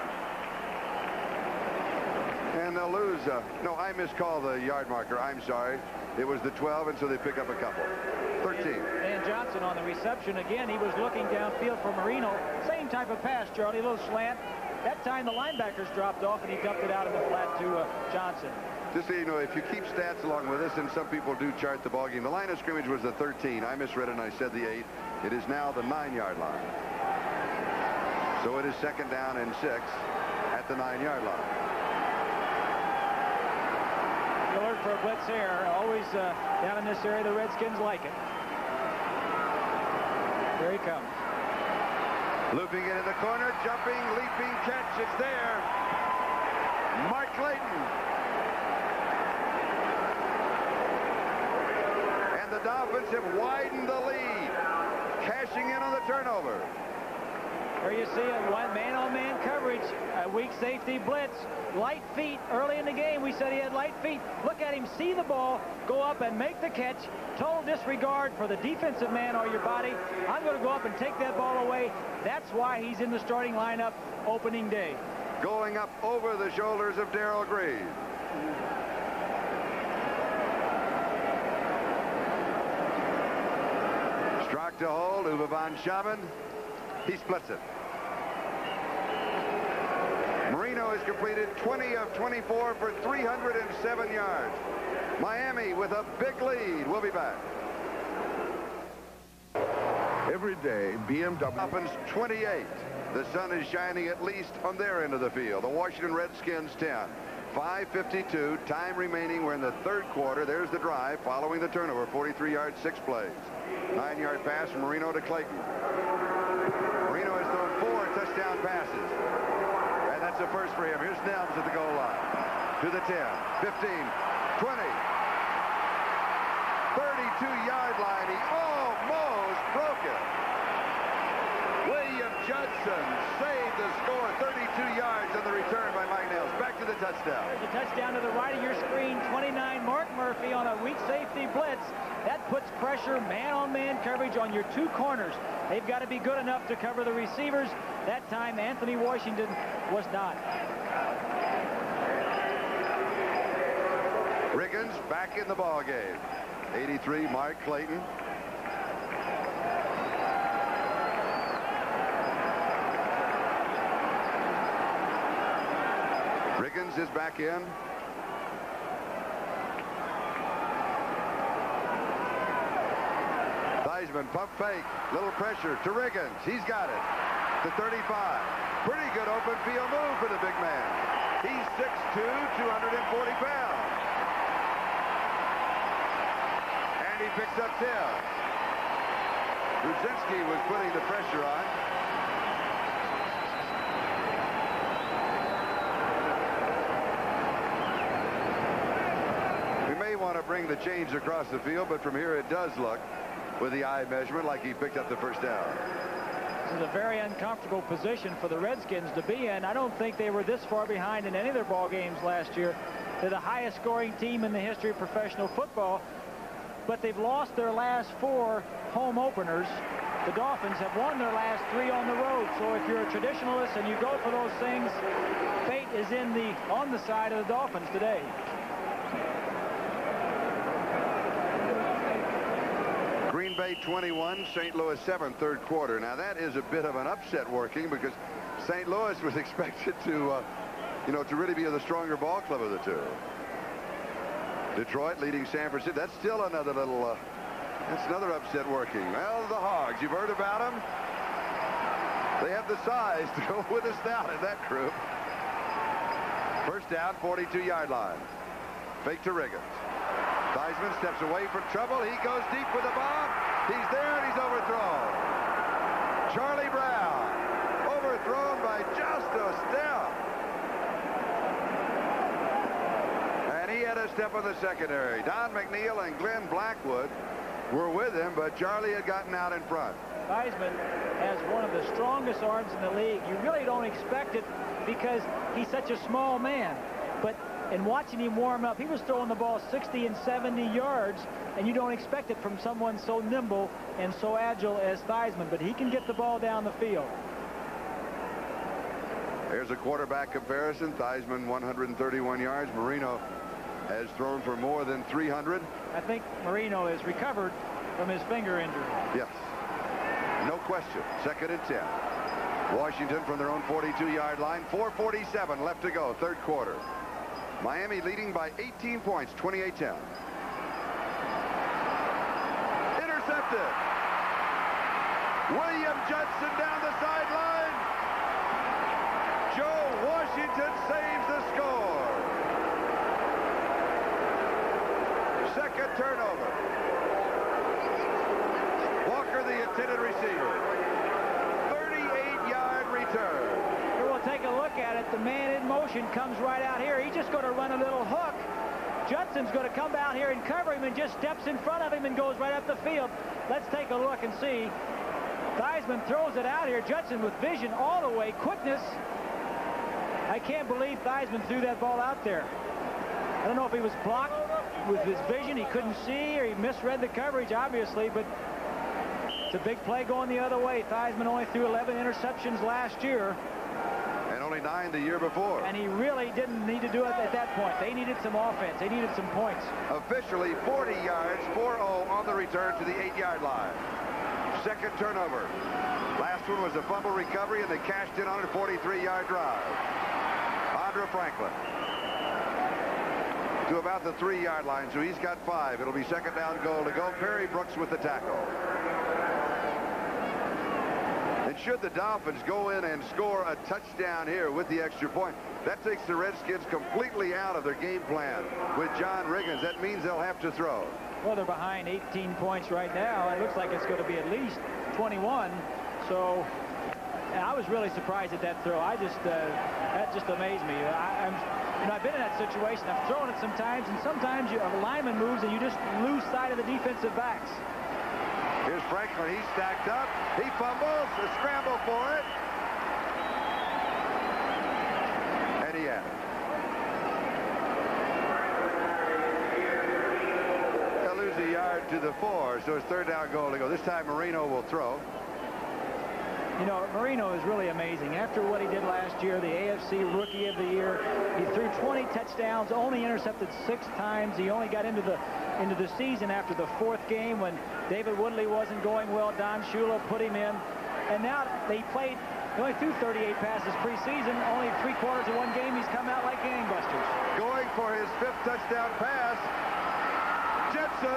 And they'll lose. Uh, no, I miscalled the yard marker. I'm sorry. It was the twelve, and so they pick up a couple. thirteen. Dan Johnson on the reception again. He was looking downfield for Marino. Same type of pass, Charlie. A little slant. That time the linebackers dropped off, and he dumped it out in the flat to uh, Johnson. Just so you know, if you keep stats along with this, and some people do chart the ballgame, the line of scrimmage was the thirteen. I misread it, and I said the eight. It is now the nine-yard line. So it is second down and six at the nine-yard line. Alert for a blitz here. Always uh, down in this area, the Redskins like it. Here he comes. Looping it in the corner, jumping, leaping catch. It's there. Mark Clayton. And the Dolphins have widened the lead, cashing in on the turnover. Here you see a one man-on-man coverage, a weak safety blitz, light feet. Early in the game, we said he had light feet. Look at him see the ball, go up and make the catch. Total disregard for the defensive man or your body. I'm going to go up and take that ball away. That's why he's in the starting lineup opening day. Going up over the shoulders of Darrell Green. Strock to hold, Uwe von Schaben. He splits it. Marino has completed twenty of twenty-four for three hundred seven yards. Miami with a big lead. We'll be back. Every day, B M W Dolphins twenty-eight. The sun is shining at least on their end of the field. The Washington Redskins ten. five fifty-two, time remaining. We're in the third quarter. There's the drive following the turnover. forty-three yards, six plays. Nine-yard pass from Marino to Clayton. Marino has thrown four touchdown passes. And that's a first for him. Here's Nelms at the goal line. To the ten, fifteen, twenty. thirty-two-yard line. He almost broke it. William Judson saved the score. thirty-two yards on the return by Mike Nails. Back to the touchdown. There's a touchdown to the right of your screen. twenty-nine, Mark Murphy on a weak safety blitz. That puts pressure, man-on-man coverage on your two corners. They've got to be good enough to cover the receivers. That time, Anthony Washington was not. Riggins back in the ball game. eighty-three, Mark Clayton. Riggins is back in. Theismann pump fake. Little pressure to Riggins. He's got it. To thirty-five. Pretty good open field move for the big man. He's six two, two hundred forty pounds. And he picks up ten. Brzezinski was putting the pressure on. We may want to bring the chains across the field, but from here it does look, with the eye measurement, like he picked up the first down. This is a very uncomfortable position for the Redskins to be in. I don't think they were this far behind in any of their ball games last year. They're the highest scoring team in the history of professional football, but they've lost their last four home openers. The Dolphins have won their last three on the road. So if you're a traditionalist and you go for those things, fate is in the on the side of the Dolphins today. Green Bay twenty-one, Saint Louis seven, third quarter. Now that is a bit of an upset working because Saint Louis was expected to, uh, you know, to really be the stronger ball club of the two. Detroit leading San Francisco. That's still another little, uh, that's another upset working. Well, the Hogs, you've heard about them. They have the size to go with us down in that group. First down, forty-two yard line. Fake to Riggins. Theismann steps away from trouble. He goes deep with the bomb. He's there and he's overthrown. Charlie Brown overthrown by just a step. And he had a step on the secondary. Don McNeil and Glenn Blackwood were with him, but Charlie had gotten out in front. Theismann has one of the strongest arms in the league. You really don't expect it because he's such a small man. But in watching him warm up, he was throwing the ball sixty and seventy yards, and you don't expect it from someone so nimble and so agile as Theismann, but he can get the ball down the field. Here's a quarterback comparison. Theismann one hundred thirty-one yards. Marino has thrown for more than three hundred. I think Marino has recovered from his finger injury. Yes. No question. Second and ten. Washington from their own forty-two yard line. four forty-seven left to go, third quarter. Miami leading by eighteen points, twenty-eight ten. Intercepted. William Judson down the sideline. Joe Washington saves the score. Second turnover. Walker, the intended receiver. thirty-eight yard return. Here we'll take a look at it. The man in motion comes right out here. He's just going to run a little hook. Judson's going to come out here and cover him and just steps in front of him and goes right up the field. Let's take a look and see. Theismann throws it out here. Judson with vision all the way, quickness. I can't believe Theismann threw that ball out there. I don't know if he was blocked with his vision, he couldn't see, or he misread the coverage, obviously, but it's a big play going the other way. Theismann only threw eleven interceptions last year. And only nine the year before. And he really didn't need to do it at that point. They needed some offense. They needed some points. Officially forty yards, four oh on the return to the eight yard line. Second turnover. Last one was a fumble recovery, and they cashed in on a forty-three yard drive. Andra Franklin to about the three yard line, so he's got five. It'll be second down goal to go. Perry Brooks with the tackle. And should the Dolphins go in and score a touchdown here with the extra point, that takes the Redskins completely out of their game plan with John Riggins. That means they'll have to throw. Well, they're behind eighteen points right now. It looks like it's going to be at least twenty-one. So I was really surprised at that throw. I just, uh, that just amazed me. I, I'm, you know, I've been in that situation. I've thrown it sometimes, and sometimes you, a lineman moves and you just lose sight of the defensive backs. Here's Franklin. He's stacked up. He fumbles. A scramble for it. And he had it. They'll lose a yard to the four, so it's third down goal to go. This time Marino will throw. You know, Marino is really amazing. After what he did last year, the A F C Rookie of the Year, he threw twenty touchdowns, only intercepted six times. He only got into the into the season after the fourth game when David Woodley wasn't going well. Don Shula put him in. And now they played He only threw thirty-eight passes preseason. Only three quarters of one game, he's come out like gangbusters. Going for his fifth touchdown pass. Jensen.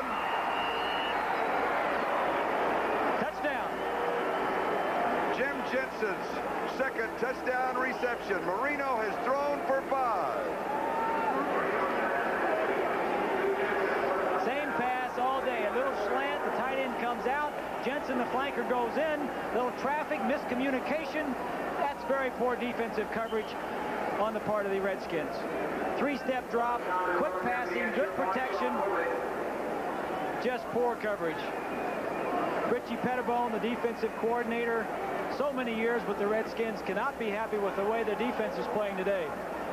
Touchdown. Jim Jensen's second touchdown reception. Marino has thrown for five. Same pass all day. A little slant. The tight end comes out. Jensen, the flanker, goes in. Little traffic, miscommunication. That's very poor defensive coverage on the part of the Redskins. Three-step drop, quick passing, good protection. Just poor coverage. Richie Pettibone, the defensive coordinator, so many years with the Redskins, cannot be happy with the way their defense is playing today.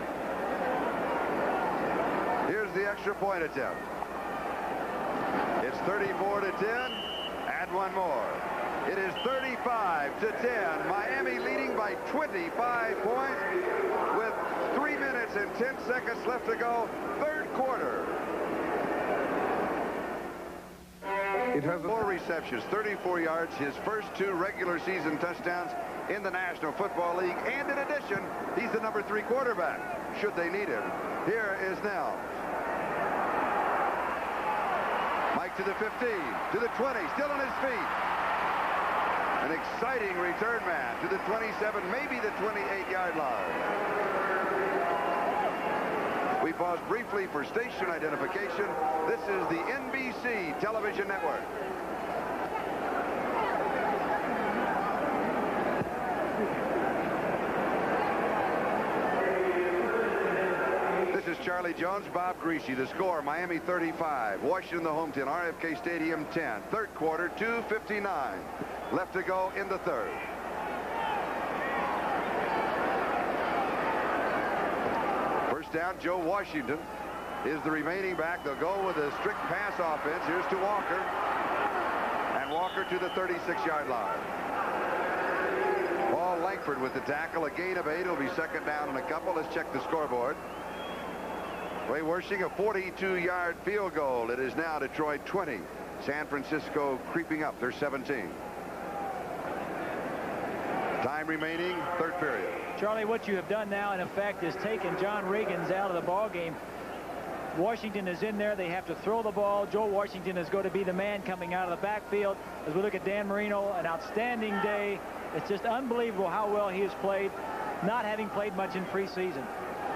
Here's the extra point attempt. It's thirty-four to ten. Add one more. It is thirty-five to ten. Miami leading by twenty-five points with three minutes and ten seconds left to go. Third quarter. It has four receptions, thirty-four yards, his first two regular season touchdowns in the National Football League. And in addition, he's the number three quarterback, should they need him. Here is Nels. Mike to the fifteen, to the twenty, still on his feet. An exciting return man to the twenty-seven, maybe the twenty-eight yard line. We pause briefly for station identification. This is the N B C television network. This is Charlie Jones, Bob Griese. The score, Miami thirty-five, Washington the home team, R F K Stadium ten. Third quarter, two fifty-nine left to go in the third. First down, Joe Washington is the remaining back. They'll go with a strict pass offense. Here's to Walker. And Walker to the thirty-six yard line. Paul Langford with the tackle. A gain of eight. It'll be second down and a couple. Let's check the scoreboard. Ray Wersching, a forty-two yard field goal. It is now Detroit twenty. San Francisco creeping up. They're seventeen. Time remaining, third period. Charlie, what you have done now, in effect, is taken John Riggins out of the ball game. Washington is in there. They have to throw the ball. Joe Washington is going to be the man coming out of the backfield. As we look at Dan Marino, an outstanding day. It's just unbelievable how well he has played, not having played much in preseason.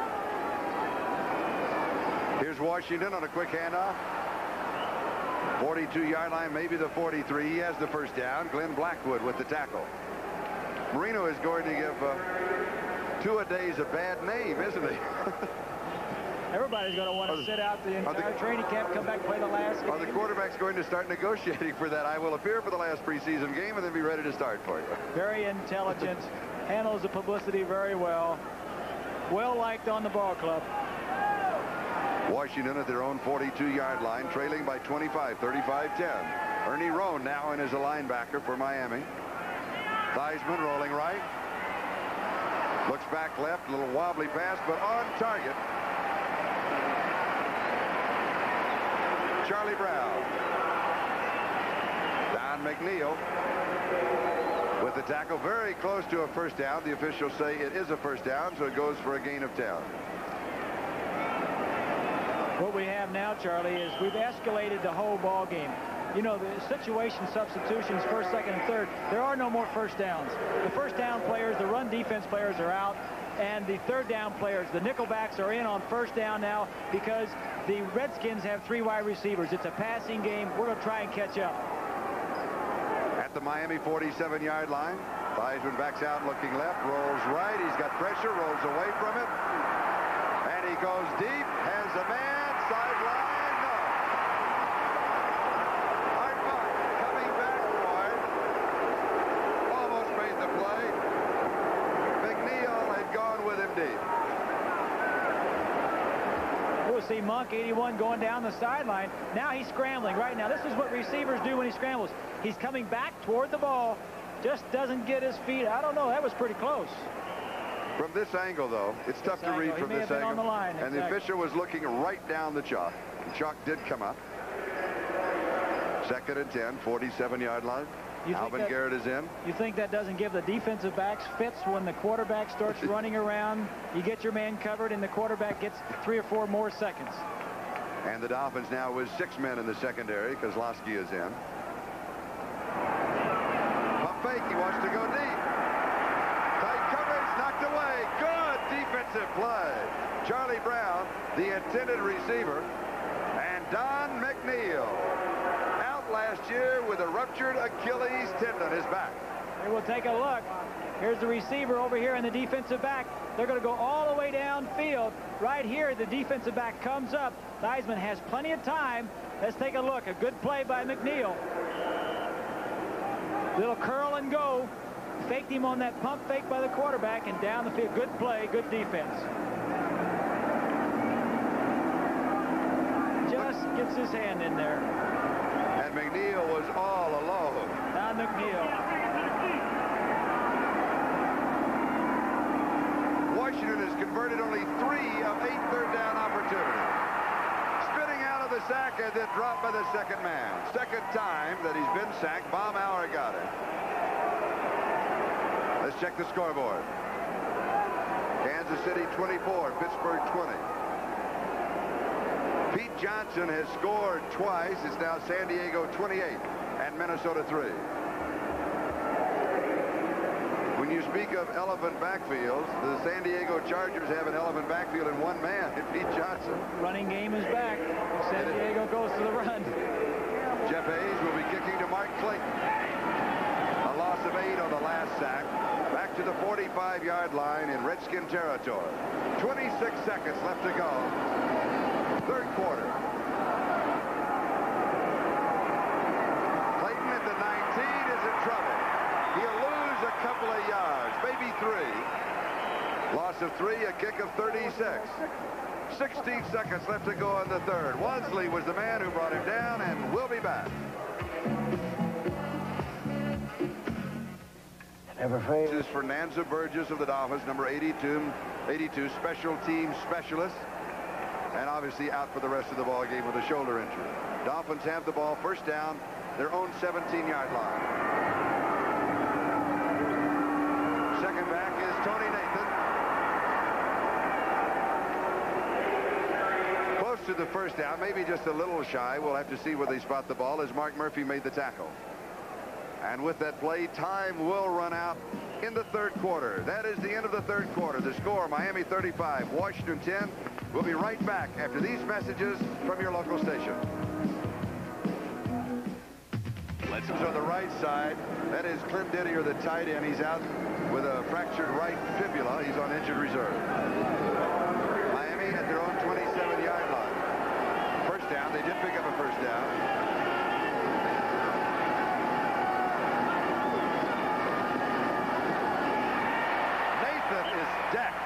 Here's Washington on a quick handoff. forty-two yard line, maybe the forty-three. He has the first down. Glenn Blackwood with the tackle. Marino is going to give uh, two-a-days a bad name, isn't he? Everybody's going to want to sit out the entire the, training camp, come back, play the last game. Are the quarterbacks going to start negotiating for that? I will appear for the last preseason game and then be ready to start for you. Very intelligent, handles the publicity very well. Well liked on the ball club. Washington at their own forty-two yard line, trailing by twenty-five, thirty-five ten. Ernie Roan now in as a linebacker for Miami. Theismann rolling right. Looks back left, a little wobbly pass, but on target. Charlie Brown. Don McNeil with the tackle, very close to a first down. The officials say it is a first down, so it goes for a gain of ten. What we have now, Charlie, is we've escalated the whole ball game. You know, the situation substitutions, first, second, and third, there are no more first downs. The first down players, the run defense players are out, and the third down players, the nickelbacks, are in on first down now because the Redskins have three wide receivers. It's a passing game. We're going to try and catch up. At the Miami forty-seven yard line, Theismann backs out looking left, rolls right. He's got pressure, rolls away from it, and he goes deep, has a man, sideline. We'll see Monk, eighty-one, going down the sideline. Now he's scrambling right now. This is what receivers do when he scrambles. He's coming back toward the ball, just doesn't get his feet. I don't know. That was pretty close. From this angle, though, it's tough to read from this angle. On the line, and exactly. The official was looking right down the chalk. The chalk did come up. Second and ten, forty-seven yard line. You Alvin that, Garrett is in. You think that doesn't give the defensive backs fits when the quarterback starts running around? You get your man covered, and the quarterback gets three or four more seconds. And the Dolphins now with six men in the secondary. Kozlowski is in. Pump fake. He wants to go deep. Tight coverage. Knocked away. Good defensive play. Charlie Brown, the intended receiver. And Don McNeil, out last year with a ruptured Achilles tendon, is back. Hey, we'll take a look. Here's the receiver over here and the defensive back. They're going to go all the way downfield. Right here, the defensive back comes up. Theismann has plenty of time. Let's take a look. A good play by McNeil. Little curl and go. Faked him on that pump fake by the quarterback, and down the field. Good play, good defense. Just gets his hand in there. And McNeil was all alone. Don McNeil. Washington has converted only three of eight third down opportunities. Spinning out of the sack and then dropped by the second man. Second time that he's been sacked. Baumauer got it. Let's check the scoreboard. Kansas City twenty-four, Pittsburgh twenty. Pete Johnson has scored twice. It's now San Diego twenty-eight and Minnesota three. When you speak of elephant backfields, the San Diego Chargers have an elephant backfield in one man, Pete Johnson. Running game is back. San Diego goes to the run. Jeff Hayes will be kicking to Mark Clayton. A loss of eight on the last sack. Back to the forty-five yard line in Redskin territory. twenty-six seconds left to go. Third quarter. Clayton at the nineteen is in trouble. He'll lose a couple of yards, maybe three. Loss of three, a kick of thirty-six. sixteen seconds left to go in the third. Wansley was the man who brought him down, and we'll be back. Never failed. This is Fernando Burgess of the Dolphins, number eighty-two, eighty-two, special team specialist. And obviously out for the rest of the ball game with a shoulder injury. Dolphins have the ball first down, their own seventeen yard line. Second back is Tony Nathan. Close to the first down, maybe just a little shy. We'll have to see where they spot the ball as Mark Murphy made the tackle. And with that play, time will run out in the third quarter. That is the end of the third quarter. The score, Miami thirty-five, Washington ten. We'll be right back after these messages from your local station. Let's on the right side. That is Clint Didier, the tight end. He's out with a fractured right fibula. He's on injured reserve. Miami at their own twenty-seven yard line. First down. They did pick up a first down. Decked.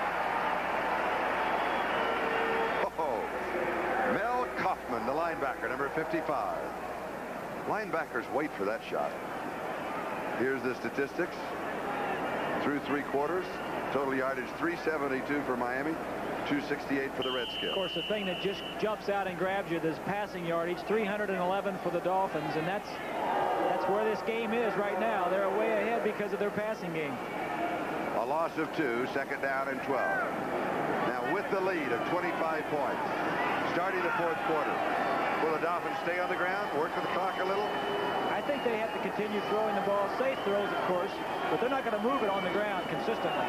Oh, Mel Kaufman, the linebacker, number fifty-five. Linebackers wait for that shot. Here's the statistics. Through three quarters, total yardage three seventy-two for Miami, two sixty-eight for the Redskins. Of course, the thing that just jumps out and grabs you is passing yardage, three hundred eleven for the Dolphins, and that's that's where this game is right now. They're way ahead because of their passing game. A loss of two, second down and twelve. Now with the lead of twenty-five points, starting the fourth quarter. Will the Dolphins stay on the ground, work with the clock a little? I think they have to continue throwing the ball. Safe throws, of course, but they're not going to move it on the ground consistently.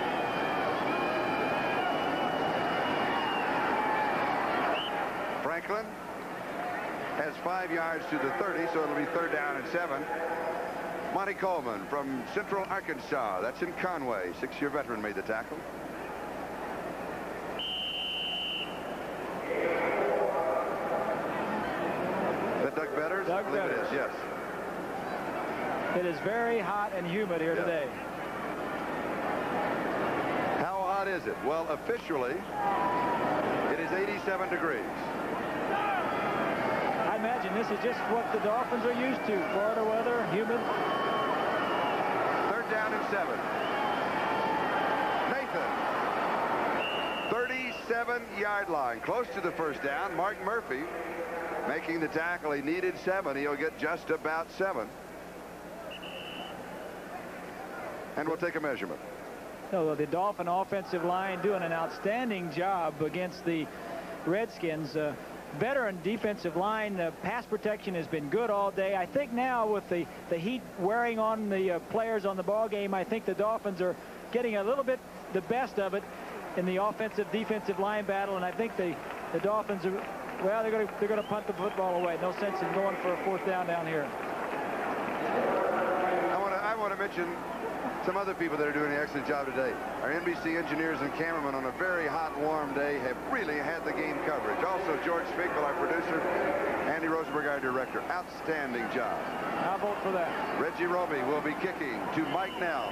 Franklin has five yards to the thirty, so it'll be third down and seven. Monty Coleman from Central Arkansas. That's in Conway. Six-year veteran made the tackle. Is that Doug Betters? Doug I believe Betters. it is, yes. It is very hot and humid here yeah. today. How hot is it? Well, officially, it is eighty-seven degrees. I imagine this is just what the Dolphins are used to. Florida weather, humid. Third down and seven. Nathan. thirty-seven yard line. Close to the first down. Mark Murphy making the tackle. He needed seven. He'll get just about seven. And we'll take a measurement. So the Dolphin offensive line doing an outstanding job against the Redskins. Uh, veteran defensive line. Uh, pass protection has been good all day. I think now with the, the heat wearing on the uh, players on the ball game, I think the Dolphins are getting a little bit the best of it in the offensive defensive line battle, and I think the, the Dolphins are, well, they're going to they're going to punt the football away. No sense in going for a fourth down down here. I want to I want to mention some other people that are doing an excellent job today. Our N B C engineers and cameramen on a very hot, warm day have really had the game coverage. Also, George Finkel, our producer, Andy Rosenberg, our director. Outstanding job. I'll vote for that. Reggie Roby will be kicking to Mike Nell.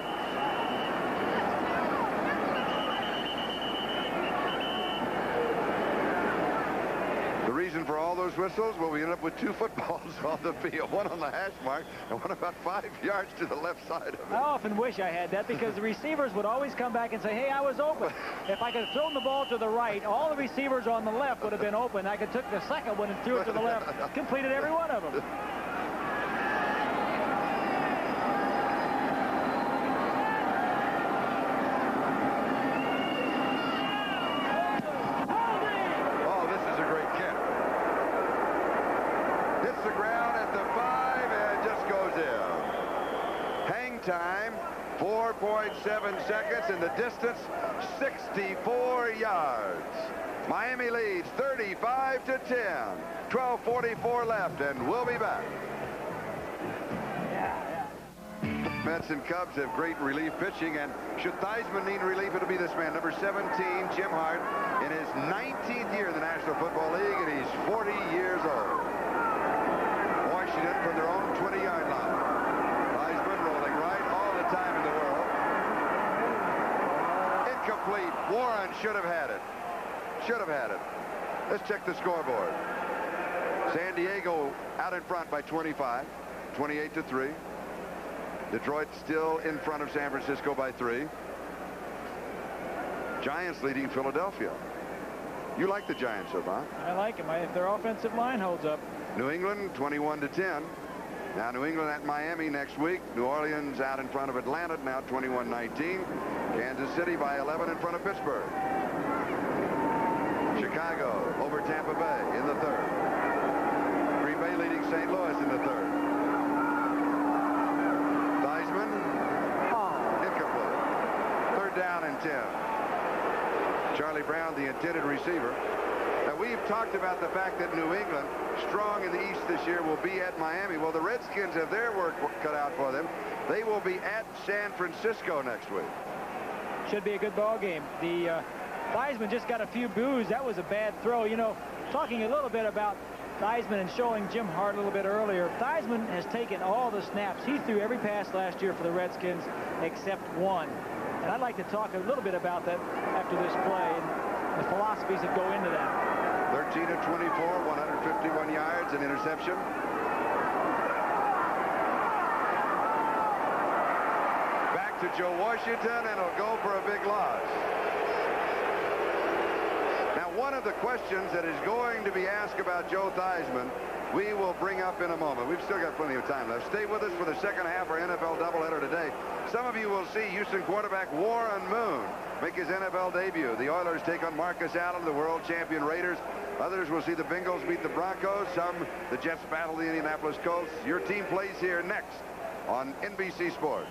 The reason for all those whistles, well, we end up with two footballs on the field, one on the hash mark and one about five yards to the left side of it. I often wish I had that, because the receivers would always come back and say, hey, I was open. If I could have thrown the ball to the right, all the receivers on the left would have been open. I could took the second one and threw it to the left, completed every one of them. Time four point seven seconds, and the distance sixty-four yards. Miami leads thirty-five to ten. twelve forty-four left, and we'll be back. Yeah, yeah. Mets and Cubs have great relief pitching, and should Theismann need relief, it'll be this man, number seventeen, Jim Hart, in his nineteenth year in the National Football League, and he's forty years old. Washington from their own twenty-yard line. Time in the world. Incomplete. Warren should have had it. Should have had it. Let's check the scoreboard. San Diego out in front by twenty-five, twenty-eight to three. Detroit still in front of San Francisco by three. Giants leading Philadelphia. You like the Giants, so far? I like them. If their offensive line holds up. New England twenty-one to ten. Now New England at Miami next week. New Orleans out in front of Atlanta, now twenty-one nineteen. Kansas City by eleven in front of Pittsburgh. Chicago over Tampa Bay in the third. Green Bay leading Saint Louis in the third. Theismann, incomplete. Third down and ten. Charlie Brown, the intended receiver. Now, we've talked about the fact that New England, strong in the East this year, will be at Miami. Well, the Redskins have their work cut out for them. They will be at San Francisco next week. Should be a good ball game. The uh, Theismann just got a few boos. That was a bad throw. You know, talking a little bit about Theismann and showing Jim Hart a little bit earlier, Theismann has taken all the snaps. He threw every pass last year for the Redskins except one. And I'd like to talk a little bit about that after this play and the philosophies that go into that. thirteen of twenty-four, one hundred fifty-one yards, an interception. Back to Joe Washington, and he'll go for a big loss. Now, one of the questions that is going to be asked about Joe Theismann, we will bring up in a moment. We've still got plenty of time left. Stay with us for the second half of our N F L doubleheader today. Some of you will see Houston quarterback Warren Moon make his N F L debut. The Oilers take on Marcus Allen, the world champion Raiders. Others will see the Bengals beat the Broncos. Some, the Jets battle the Indianapolis Colts. Your team plays here next on N B C Sports.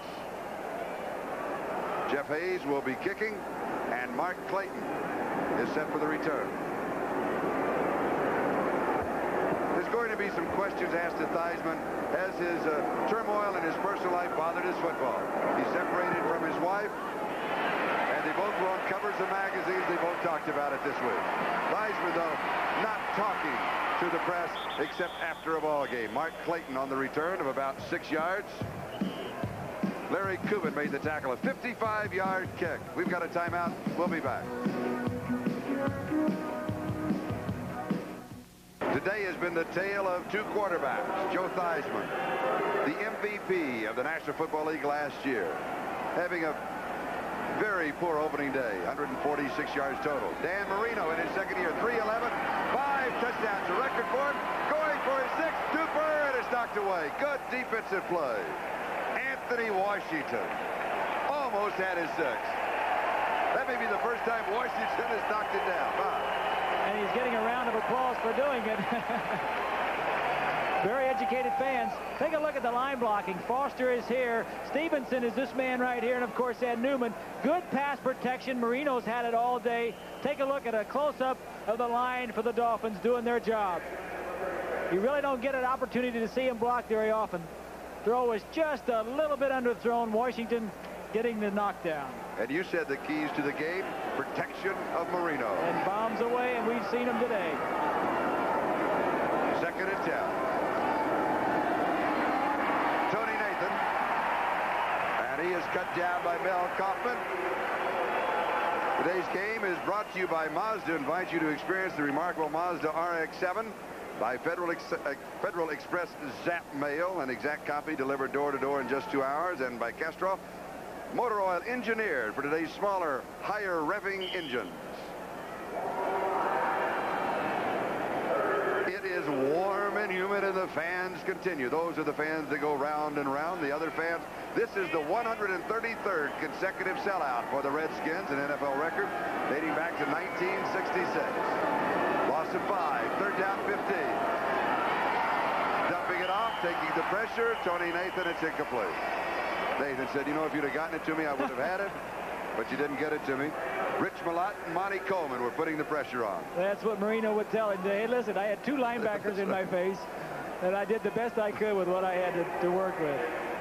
Jeff Hayes will be kicking, and Mark Clayton is set for the return. There's going to be some questions asked to Theismann. Has his uh, turmoil in his personal life bothered his football? He's separated from his wife, and they both were on covers of magazines. They both talked about it this week. Theismann, though, not talking to the press except after a ball game. Mark Clayton on the return of about six yards. Larry Kubin made the tackle, a fifty-five yard kick. We've got a timeout. We'll be back. Today has been the tale of two quarterbacks. Joe Theismann, the M V P of the National Football League last year, having a very poor opening day, one hundred forty-six yards total. Dan Marino in his second year, three eleven, five touchdowns, a record for him, going for his sixth. Duper, and it's knocked away. Good defensive play. Anthony Washington almost had his six. That may be the first time Washington has knocked it down. Bob. And he's getting a round of applause for doing it. Very educated fans. Take a look at the line blocking. Foster is here. Stevenson is this man right here. And, of course, Ed Newman. Good pass protection. Marino's had it all day. Take a look at a close-up of the line for the Dolphins doing their job. You really don't get an opportunity to see him block very often. Throw was just a little bit underthrown. Washington getting the knockdown. And you said the keys to the game, protection of Marino. And bombs away, and we've seen him today. Second and ten. Tony Nathan. And he is cut down by Mel Kaufman. Today's game is brought to you by Mazda. Invite you to experience the remarkable Mazda R X seven by Federal, Ex uh, Federal Express Zap Mail, an exact copy delivered door to door in just two hours, and by Castrol Motor Oil, engineered for today's smaller, higher revving engines. It is warm and humid, and the fans continue. Those are the fans that go round and round. The other fans, this is the one hundred thirty-third consecutive sellout for the Redskins, an N F L record dating back to nineteen sixty-six. Loss of five, third down fifteen. Dumping it off, taking the pressure. Tony Nathan, it's incomplete. Nathan said, you know, if you'd have gotten it to me, I would have had it, but you didn't get it to me. Rich Malott and Monty Coleman were putting the pressure on. That's what Marino would tell him. Hey, listen, I had two linebackers in my face, and I did the best I could with what I had to, to work with.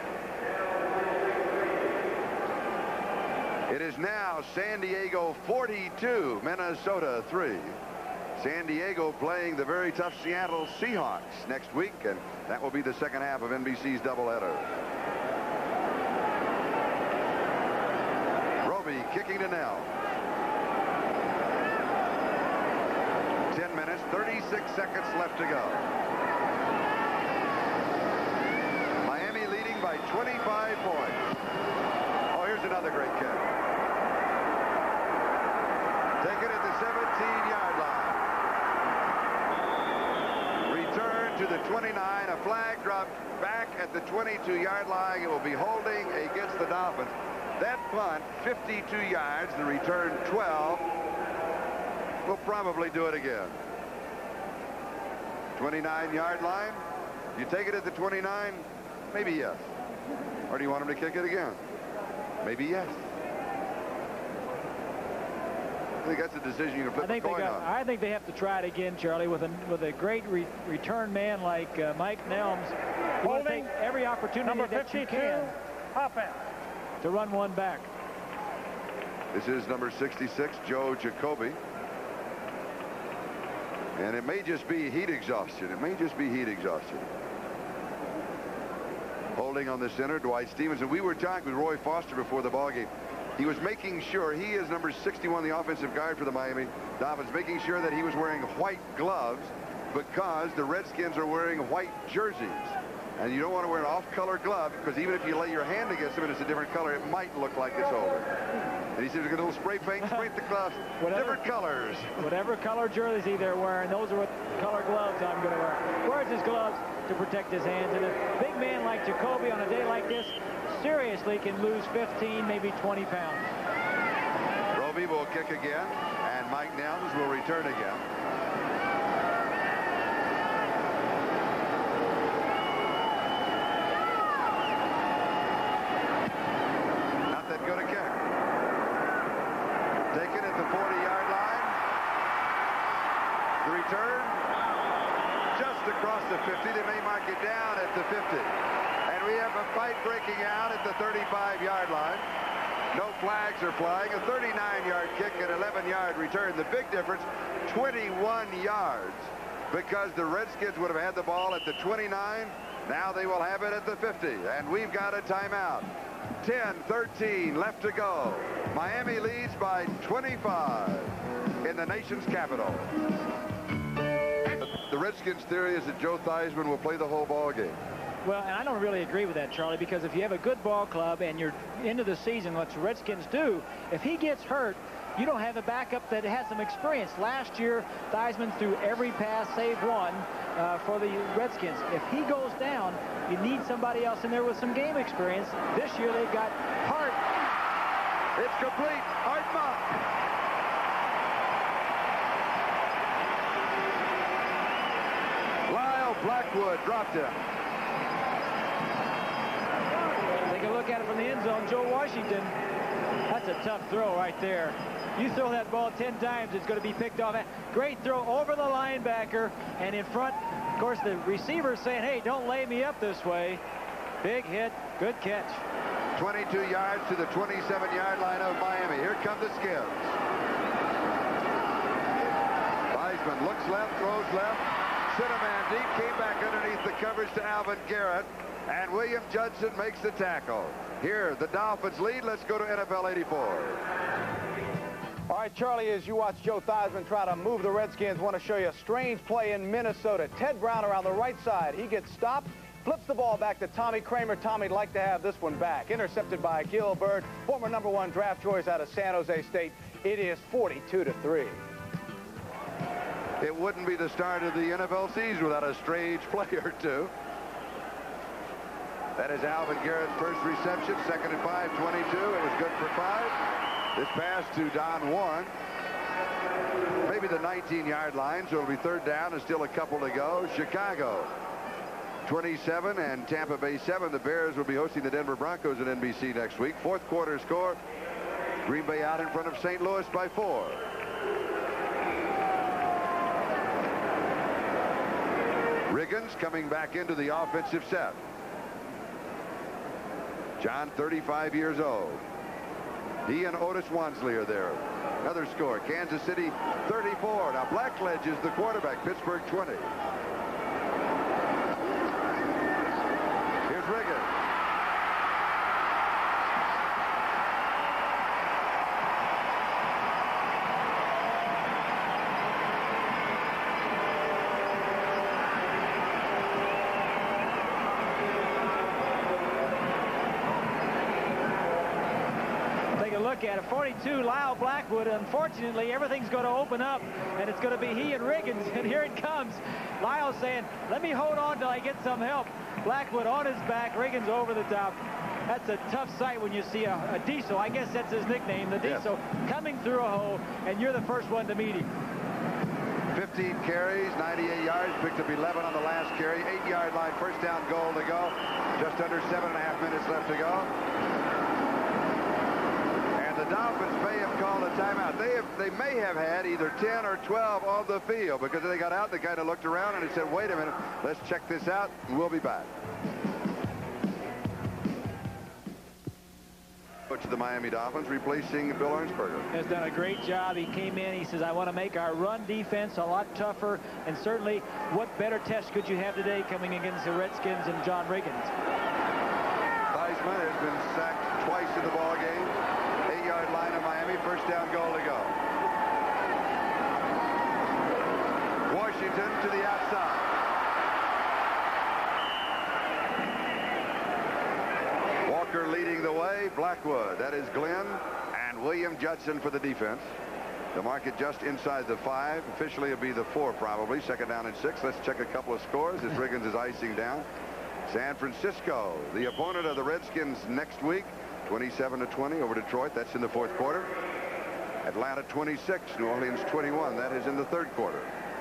It is now San Diego forty-two, Minnesota three. San Diego playing the very tough Seattle Seahawks next week, and that will be the second half of N B C's doubleheader. Kicking to Nell. ten minutes, thirty-six seconds left to go. Miami leading by twenty-five points. Oh, here's another great kick. Taken at the seventeen-yard line. Return to the twenty-nine. A flag dropped back at the twenty-two yard line. It will be holding against the Dolphins. That punt, fifty-two yards, the return twelve. We'll probably do it again. twenty-nine yard line. You take it at the twenty-nine? Maybe yes. Or do you want him to kick it again? Maybe yes. I think that's a decision you can flip I think a coin they got, on. I think they have to try it again, Charlie, with a with a great re return man like uh, Mike Nelms. You want to take every opportunity that you can to run one back. This is number sixty-six, Joe Jacoby. And it may just be heat exhaustion. It may just be heat exhaustion. Holding on the center, Dwight Stevenson. We were talking with Roy Foster before the ballgame. He was making sure, he is number sixty-one, the offensive guard for the Miami Dolphins, making sure that he was wearing white gloves because the Redskins are wearing white jerseys. And you don't want to wear an off-color glove because even if you lay your hand against them and it's a different color, it might look like it's over. And he says, get a little spray paint, spray the gloves, whatever, different colors. Whatever color jersey they're wearing, those are what color gloves I'm going to wear. Wears his gloves to protect his hands. And a big man like Jacoby on a day like this seriously can lose fifteen, maybe twenty pounds. Roby will kick again, and Mike Nelms will return again. Not that good a kick. Taken at the forty yard line. The return just across the fifty. They may mark it down at the fifty. And we have a fight breaking out at the thirty-five yard line. No flags are flying. A thirty-nine yard kick and eleven yard return. The big difference, twenty-one yards, because the Redskins would have had the ball at the twenty-nine. Now they will have it at the fifty. And we've got a timeout. ten thirteen left to go. Miami leads by twenty-five in the nation's capital. The Redskins' theory is that Joe Theismann will play the whole ball game. Well, and I don't really agree with that, Charlie, because if you have a good ball club and you're into the season, what the Redskins do, if he gets hurt, you don't have a backup that has some experience. Last year, Theismann threw every pass save one uh, for the Redskins. If he goes down, you need somebody else in there with some game experience. This year, they've got Hart It's complete. Art Monk. Lyle Blackwood dropped him. Take a look at it from the end zone. Joe Washington. That's a tough throw right there. You throw that ball ten times, it's going to be picked off. Great throw over the linebacker and in front. Of course, the receiver's saying, hey, don't lay me up this way. Big hit. Good catch. twenty-two yards to the twenty-seven yard line of Miami. Here come the Skids. Weisman looks left, throws left. Cinnamon deep, came back underneath the coverage to Alvin Garrett. And William Judson makes the tackle. Here, the Dolphins lead. Let's go to N F L eighty-four. All right, Charlie, as you watch Joe Theismann try to move the Redskins, want to show you a strange play in Minnesota. Ted Brown around the right side. He gets stopped, flips the ball back to Tommy Kramer. Tommy'd like to have this one back. Intercepted by Gil Byrd, former number one draft choice out of San Jose State. It is forty-two to three. It wouldn't be the start of the N F L season without a strange play or two. That is Alvin Garrett's first reception, second and five, twenty-two. It was good for five. This pass to Don Warren. Maybe the nineteen yard line, so it'll be third down and still a couple to go. Chicago twenty-seven and Tampa Bay seven. The Bears will be hosting the Denver Broncos at N B C next week. Fourth quarter score. Green Bay out in front of Saint Louis by four. Riggins coming back into the offensive set. John, thirty-five years old. He and Otis Wansley are there. Another score, Kansas City thirty-four. Now Blackledge is the quarterback, Pittsburgh twenty. Here's Riggins. At a forty-two, Lyle Blackwood. Unfortunately, everything's going to open up, and it's going to be he and Riggins, and here it comes. Lyle saying, let me hold on till I get some help. Blackwood on his back, Riggins over the top. That's a tough sight when you see a, a diesel. I guess that's his nickname, the diesel, yes, coming through a hole, and you're the first one to meet him. fifteen carries, ninety-eight yards, picked up eleven on the last carry. Eight yard line, first down goal to go. Just under seven and a half minutes left to go. The Dolphins may have called a timeout. They have, they may have had either ten or twelve on the field because they got out, they kind of looked around and they said, wait a minute, let's check this out, and we'll be back. Coach of the Miami Dolphins replacing Bill Arnsberger. Has done a great job. He came in, he says, I want to make our run defense a lot tougher, and certainly what better test could you have today coming against the Redskins and John Riggins. Theismann has been sacked twice in the ball game. Yard line of Miami, first down goal to go. Washington to the outside. Walker leading the way. Blackwood, that is Glenn, and William Judson for the defense. The market just inside the five. Officially it'll be the four probably. Second down and six. Let's check a couple of scores as Riggins is icing down. San Francisco, the opponent of the Redskins next week. twenty-seven to twenty over Detroit. That's in the fourth quarter. Atlanta twenty-six, New Orleans twenty-one. That is in the third quarter.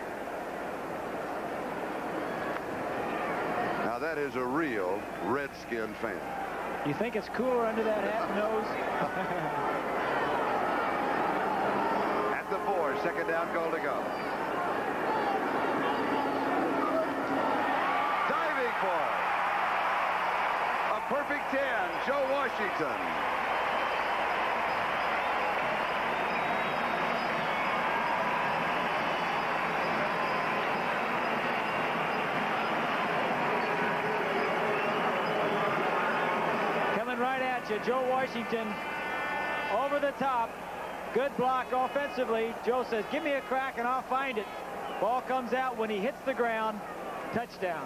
Now that is a real Redskin fan. You think it's cooler under that hat and nose? At the four, second down goal to go. Diving for it. Perfect ten, Joe Washington. Coming right at you, Joe Washington over the top. Good block offensively. Joe says, give me a crack and I'll find it. Ball comes out when he hits the ground. Touchdown.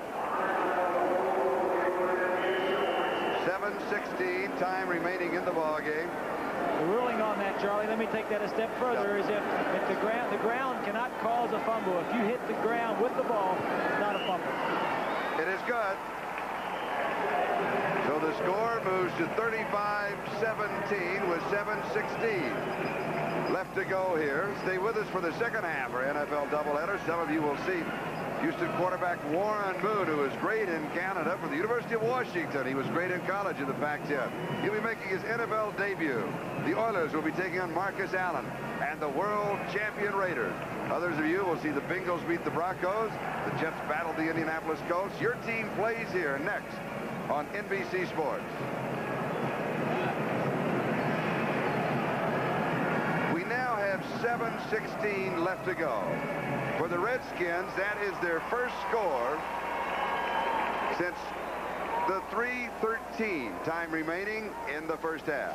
seven sixteen, time remaining in the ball game. The ruling on that, Charlie, let me take that a step further, yep. is if, if the ground the ground cannot cause a fumble. If you hit the ground with the ball, it's not a fumble. It is good. So the score moves to thirty-five seventeen with seven sixteen left to go here. Stay with us for the second half for N F L doubleheader. Some of you will see Houston quarterback Warren Moon, who is great in Canada for the University of Washington. He was great in college in the Pac ten. He'll be making his N F L debut. The Oilers will be taking on Marcus Allen and the world champion Raiders. Others of you will see the Bengals beat the Broncos. The Jets battle the Indianapolis Colts. Your team plays here next on N B C Sports. We now have seven sixteen left to go. For the Redskins, that is their first score since the three thirteen time remaining in the first half.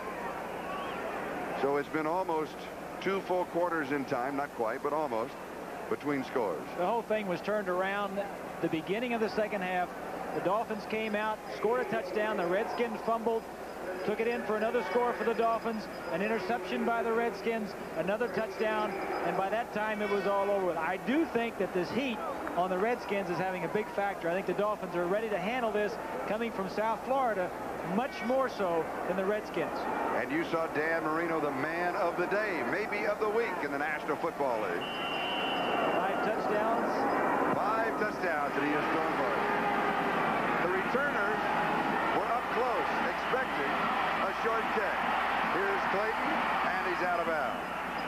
So it's been almost two full quarters in time, not quite, but almost, between scores. The whole thing was turned around the beginning of the second half. The Dolphins came out, scored a touchdown. The Redskins fumbled, took it in for another score for the Dolphins, an interception by the Redskins, another touchdown, and by that time it was all over. I do think that this heat on the Redskins is having a big factor. I think the Dolphins are ready to handle this coming from South Florida, much more so than the Redskins. And you saw Dan Marino, the man of the day, maybe of the week in the National Football League. Five touchdowns. Five touchdowns that he has thrown for it. The returners were up close, expecting a short kick. Here's Clayton, and he's out of bounds.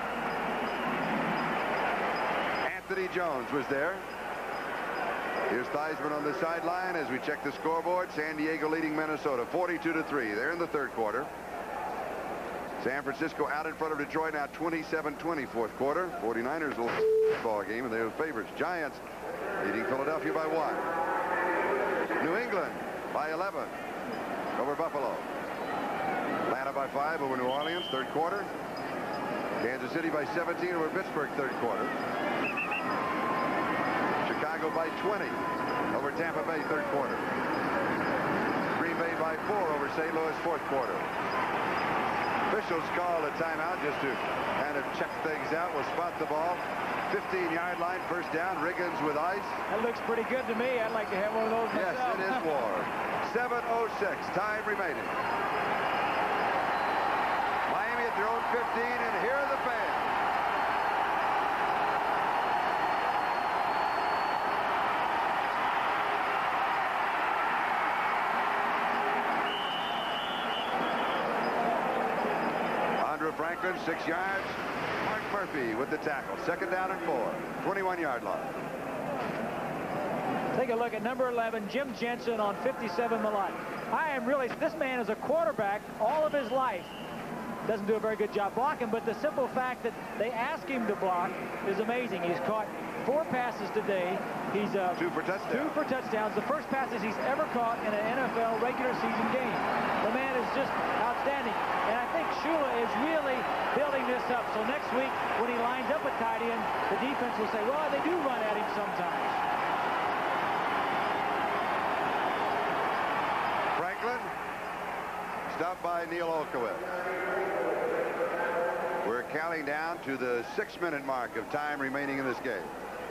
Anthony Jones was there. Here's Theismann on the sideline as we check the scoreboard. San Diego leading Minnesota forty-two to three. They're in the third quarter. San Francisco out in front of Detroit now twenty-seven twenty fourth quarter. forty-niners will ball game, and they're the favorites. Giants leading Philadelphia by one. New England by eleven over Buffalo. Atlanta by five over New Orleans, third quarter. Kansas City by seventeen over Pittsburgh, third quarter. Chicago by twenty over Tampa Bay, third quarter. Green Bay by four over Saint Louis, fourth quarter. Officials called a timeout just to kind of check things out. We'll spot the ball. fifteen yard line, first down. Riggins with ice. That looks pretty good to me. I'd like to have one of those myself. Yes, it is war. seven oh six, time remaining. Miami at their own fifteen, and here are the fans. Franklin, six yards. Mark Murphy with the tackle. Second down and four. twenty-one yard line. Take a look at number eleven, Jim Jensen on fifty-seven the line. I am really, this man is a quarterback all of his life. Doesn't do a very good job blocking, but the simple fact that they ask him to block is amazing. He's caught four passes today. He's uh, two for touchdowns. Two for touchdowns. The first passes he's ever caught in an N F L regular season game. The man is just outstanding. And I think Shula is really building this up. So next week, when he lines up a tight end, the defense will say, well, they do run at him sometimes. Franklin, stopped by Neil Olkowitz. We're counting down to the six-minute mark of time remaining in this game.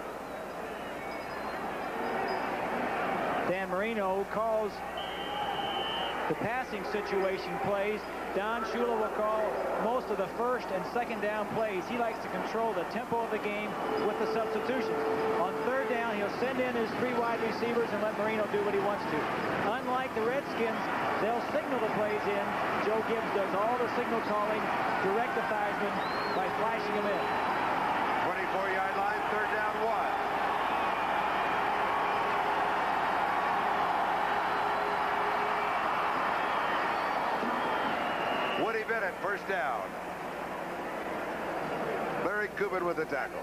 Dan Marino calls the passing situation plays. Don Shula will call most of the first and second down plays. He likes to control the tempo of the game with the substitutions. On third down, he'll send in his three wide receivers and let Marino do what he wants to. Unlike the Redskins, they'll signal the plays in. Joe Gibbs does all the signal calling, direct the Theismann by flashing him in. twenty-four yard line, third down, one. Woody Bennett, first down. Larry Kubin with the tackle.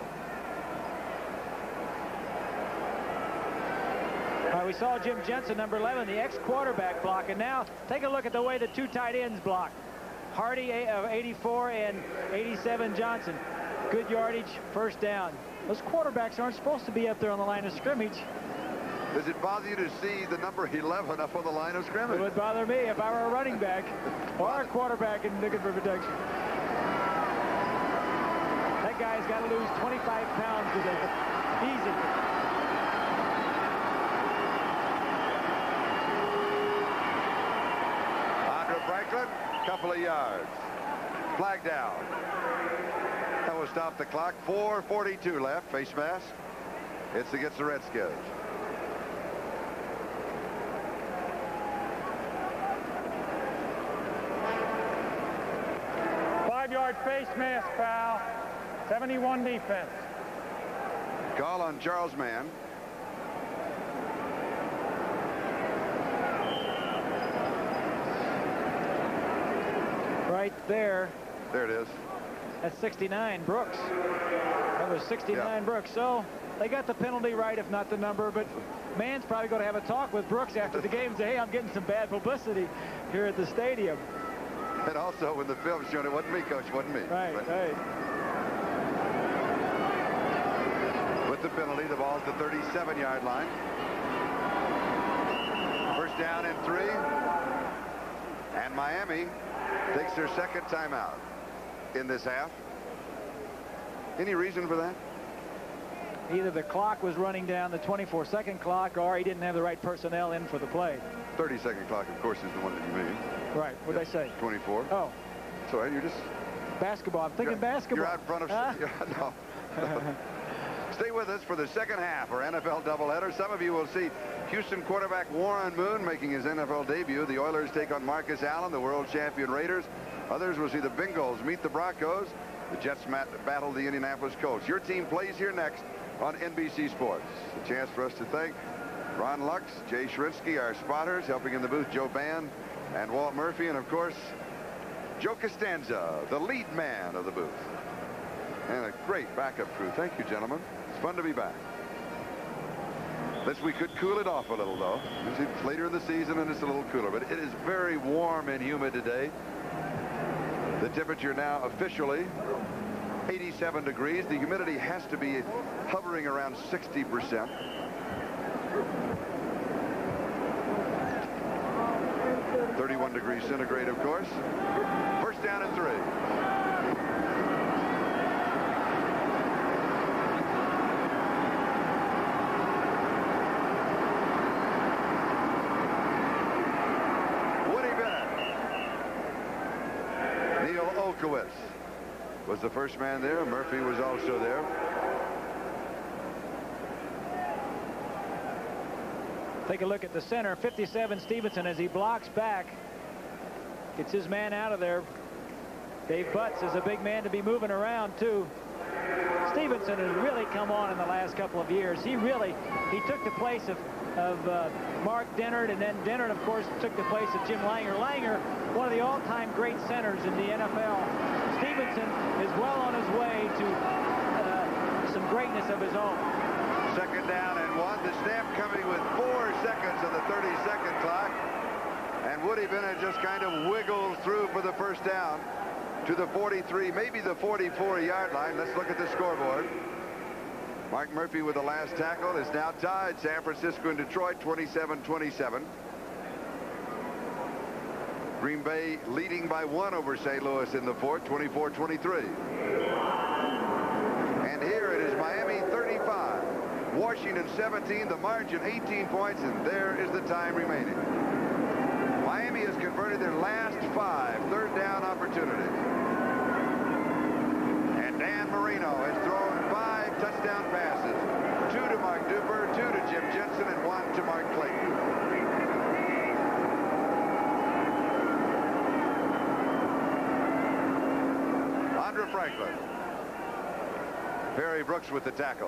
All right, we saw Jim Jensen, number eleven, the ex-quarterback block. And now take a look at the way the two tight ends block. Hardy of eighty-four and eighty-seven Johnson. Good yardage, first down. Those quarterbacks aren't supposed to be up there on the line of scrimmage. Does it bother you to see the number eleven up on the line of scrimmage? It would bother me if I were a running back or a quarterback and looking for protection. That guy's got to lose twenty-five pounds today. Easy. Franklin, couple of yards. Flag down. That will stop the clock. four forty-two left. Face mask. It's against the Redskins. Five-yard face mask foul. seventy-one defense. Call on Charles Mann. Right there. There it is. That's sixty-nine, Brooks. That was sixty-nine, yeah. Brooks. So they got the penalty right, if not the number. But Mann's probably going to have a talk with Brooks after the game and say, hey, I'm getting some bad publicity here at the stadium. And also, when the film's shown, it wasn't me, Coach. It wasn't me. Right, but right. With the penalty, the ball's the thirty-seven-yard line. First down and three. And Miami takes their second timeout in this half. Any reason for that? Either the clock was running down, the twenty-four second clock, or he didn't have the right personnel in for the play. thirty second clock, of course, is the one that you mean. Right. What'd yes. I say? twenty-four. Oh. So you're just... Basketball. I'm thinking you're, basketball. You're out in front of... Huh? no. no. Stay with us for the second half, our N F L doubleheader. Some of you will see Houston quarterback Warren Moon making his N F L debut. The Oilers take on Marcus Allen, the world champion Raiders. Others will see the Bengals meet the Broncos. The Jets battle the Indianapolis Colts. Your team plays here next on N B C Sports. A chance for us to thank Ron Lux, Jay Shrinsky, our spotters, helping in the booth Joe Bann and Walt Murphy, and of course Joe Costanza, the lead man of the booth, and a great backup crew. Thank you, gentlemen. It's fun to be back. This we could cool it off a little, though. It's later in the season and it's a little cooler, but it is very warm and humid today. The temperature now officially eighty-seven degrees. The humidity has to be hovering around sixty percent. thirty-one degrees centigrade, of course. First down and three. Was the first man there. Murphy was also there. Take a look at the center, fifty-seven Stevenson, as he blocks back. Gets his man out of there. Dave Butts is a big man to be moving around, too. Stevenson has really come on in the last couple of years. He really, he took the place of, of uh, Mark Dennard, and then Dennard, of course, took the place of Jim Langer. Langer, one of the all-time great centers in the N F L. Stevenson is well on his way to uh, some greatness of his own. Second down and one. The snap coming with four seconds on the thirty second clock. And Woody Bennett just kind of wiggles through for the first down to the forty-three, maybe the forty-four yard line. Let's look at the scoreboard. Mark Murphy with the last tackle is now tied San Francisco and Detroit twenty-seven twenty-seven. Green Bay leading by one over Saint Louis in the fourth, twenty-four twenty-three. And here it is Miami thirty-five, Washington seventeen, the margin eighteen points, and there is the time remaining. Miami has converted their last five third down opportunities. And Dan Marino has thrown five touchdown passes, two to Mark Duper, two to Jim Jensen, and one to Mark Clayton. Franklin. Perry Brooks with the tackle.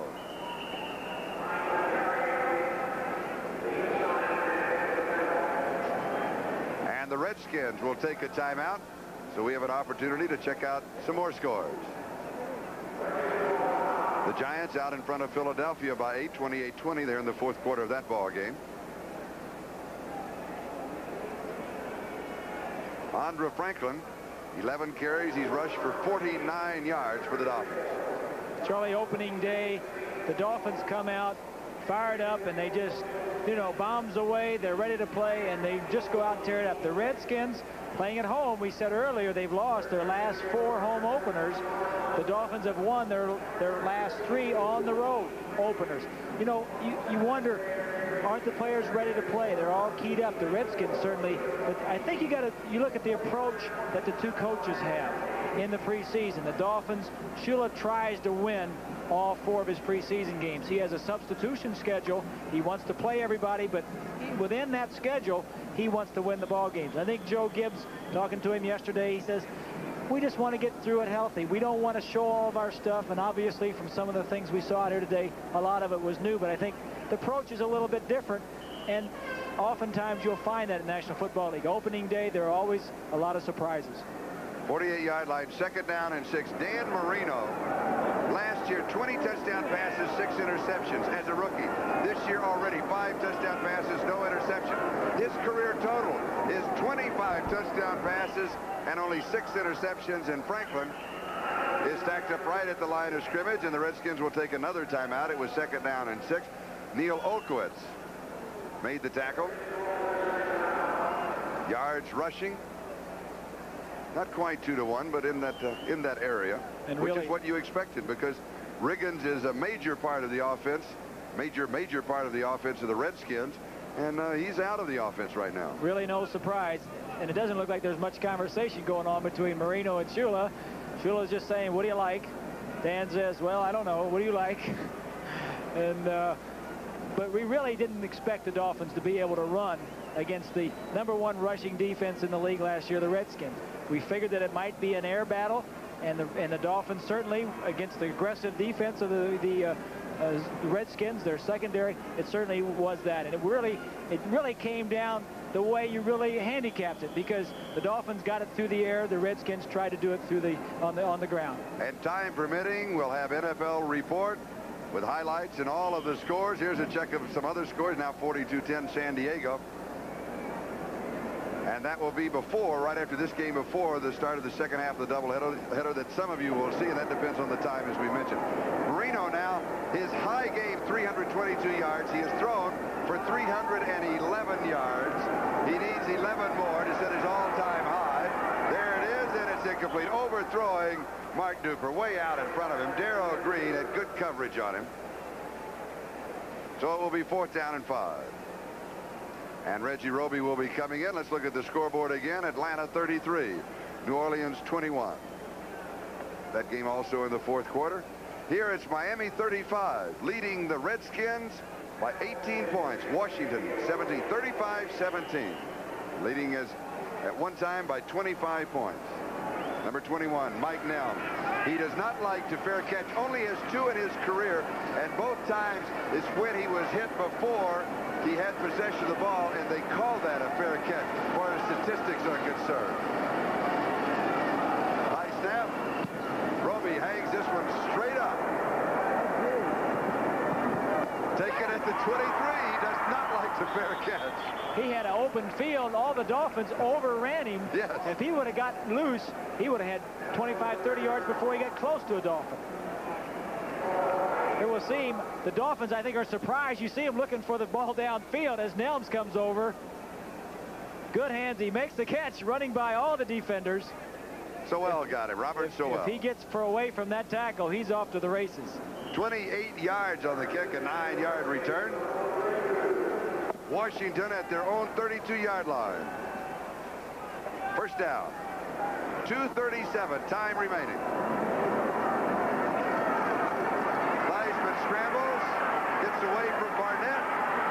And the Redskins will take a timeout, so we have an opportunity to check out some more scores. The Giants out in front of Philadelphia by eight, twenty-eight twenty. They're in the fourth quarter of that ball game. Andra Franklin, eleven carries. He's rushed for forty-nine yards for the Dolphins. Charlie, opening day, the Dolphins come out fired up, and they just, you know, bombs away. They're ready to play, and they just go out and tear it up. The Redskins playing at home, we said earlier, they've lost their last four home openers. The Dolphins have won their their last three on the road openers. You know, you, you wonder, aren't the players ready to play? They're all keyed up. The Redskins certainly, but I think you got to you look at the approach that the two coaches have in the preseason. The Dolphins, Shula tries to win all four of his preseason games. He has a substitution schedule. He wants to play everybody, but within that schedule, he wants to win the ball games. I think Joe Gibbs, talking to him yesterday, he says, we just want to get through it healthy. We don't want to show all of our stuff, and obviously from some of the things we saw out here today, a lot of it was new, but I think the approach is a little bit different, and oftentimes you'll find that in National Football League. Opening day, there are always a lot of surprises. forty-eight yard line, second down and six. Dan Marino, last year, twenty touchdown passes, six interceptions as a rookie. This year already, five touchdown passes, no interception. His career total is twenty-five touchdown passes and only six interceptions. And Franklin is stacked up right at the line of scrimmage, and the Redskins will take another timeout. It was second down and six. Neil Olkowitz made the tackle. Yards rushing, not quite two to one, but in that uh, in that area, and which really, is what you expected, because Riggins is a major part of the offense, major major part of the offense of the Redskins, and uh, he's out of the offense right now. Really no surprise, and it doesn't look like there's much conversation going on between Marino and Shula. Shula's just saying, what do you like? Dan says, well, I don't know, what do you like? and uh, but we really didn't expect the Dolphins to be able to run against the number one rushing defense in the league last year, the Redskins. We figured that it might be an air battle, and the and the Dolphins certainly, against the aggressive defense of the the uh, uh, Redskins, their secondary, it certainly was that, and it really it really came down the way you really handicapped it, because the Dolphins got it through the air, the Redskins tried to do it through the on the on the ground. And time permitting, we'll have N F L report with highlights and all of the scores. Here's a check of some other scores. Now forty-two ten San Diego. And that will be before, right after this game, before the start of the second half of the doubleheader header that some of you will see, and that depends on the time, as we mentioned. Marino now, his high game, three hundred twenty-two yards. He has thrown for three hundred eleven yards. He needs eleven more to set his all-time high. There it is, and it's incomplete. Overthrowing Mark Duper, way out in front of him. Darrell Green had good coverage on him. So it will be fourth down and five. And Reggie Roby will be coming in. Let's look at the scoreboard again. Atlanta thirty-three, New Orleans twenty-one. That game also in the fourth quarter. Here it's Miami thirty-five, leading the Redskins by eighteen points. Washington seventeen, thirty-five seventeen, leading as at one time by twenty-five points. Number twenty-one, Mike Nelms. He does not like to fair catch, only has two in his career, and both times is when he was hit before he had possession of the ball, and they call that a fair catch, as far as statistics are concerned. High snap. Roby hangs this one straight up. Taken at the twenty-three. He does not like the fair catch. He had an open field. All the Dolphins overran him. Yes. If he would have got loose, he would have had twenty-five, thirty yards before he got close to a Dolphin. It will seem the Dolphins, I think, are surprised. You see him looking for the ball downfield as Nelms comes over. Good hands. He makes the catch, running by all the defenders. Sowell got it. Robert if, Sowell. If he gets for away from that tackle, he's off to the races. twenty-eight yards on the kick, a nine yard return. Washington at their own thirty-two yard line. First down. two thirty-seven, time remaining. Scrambles, gets away from Barnett,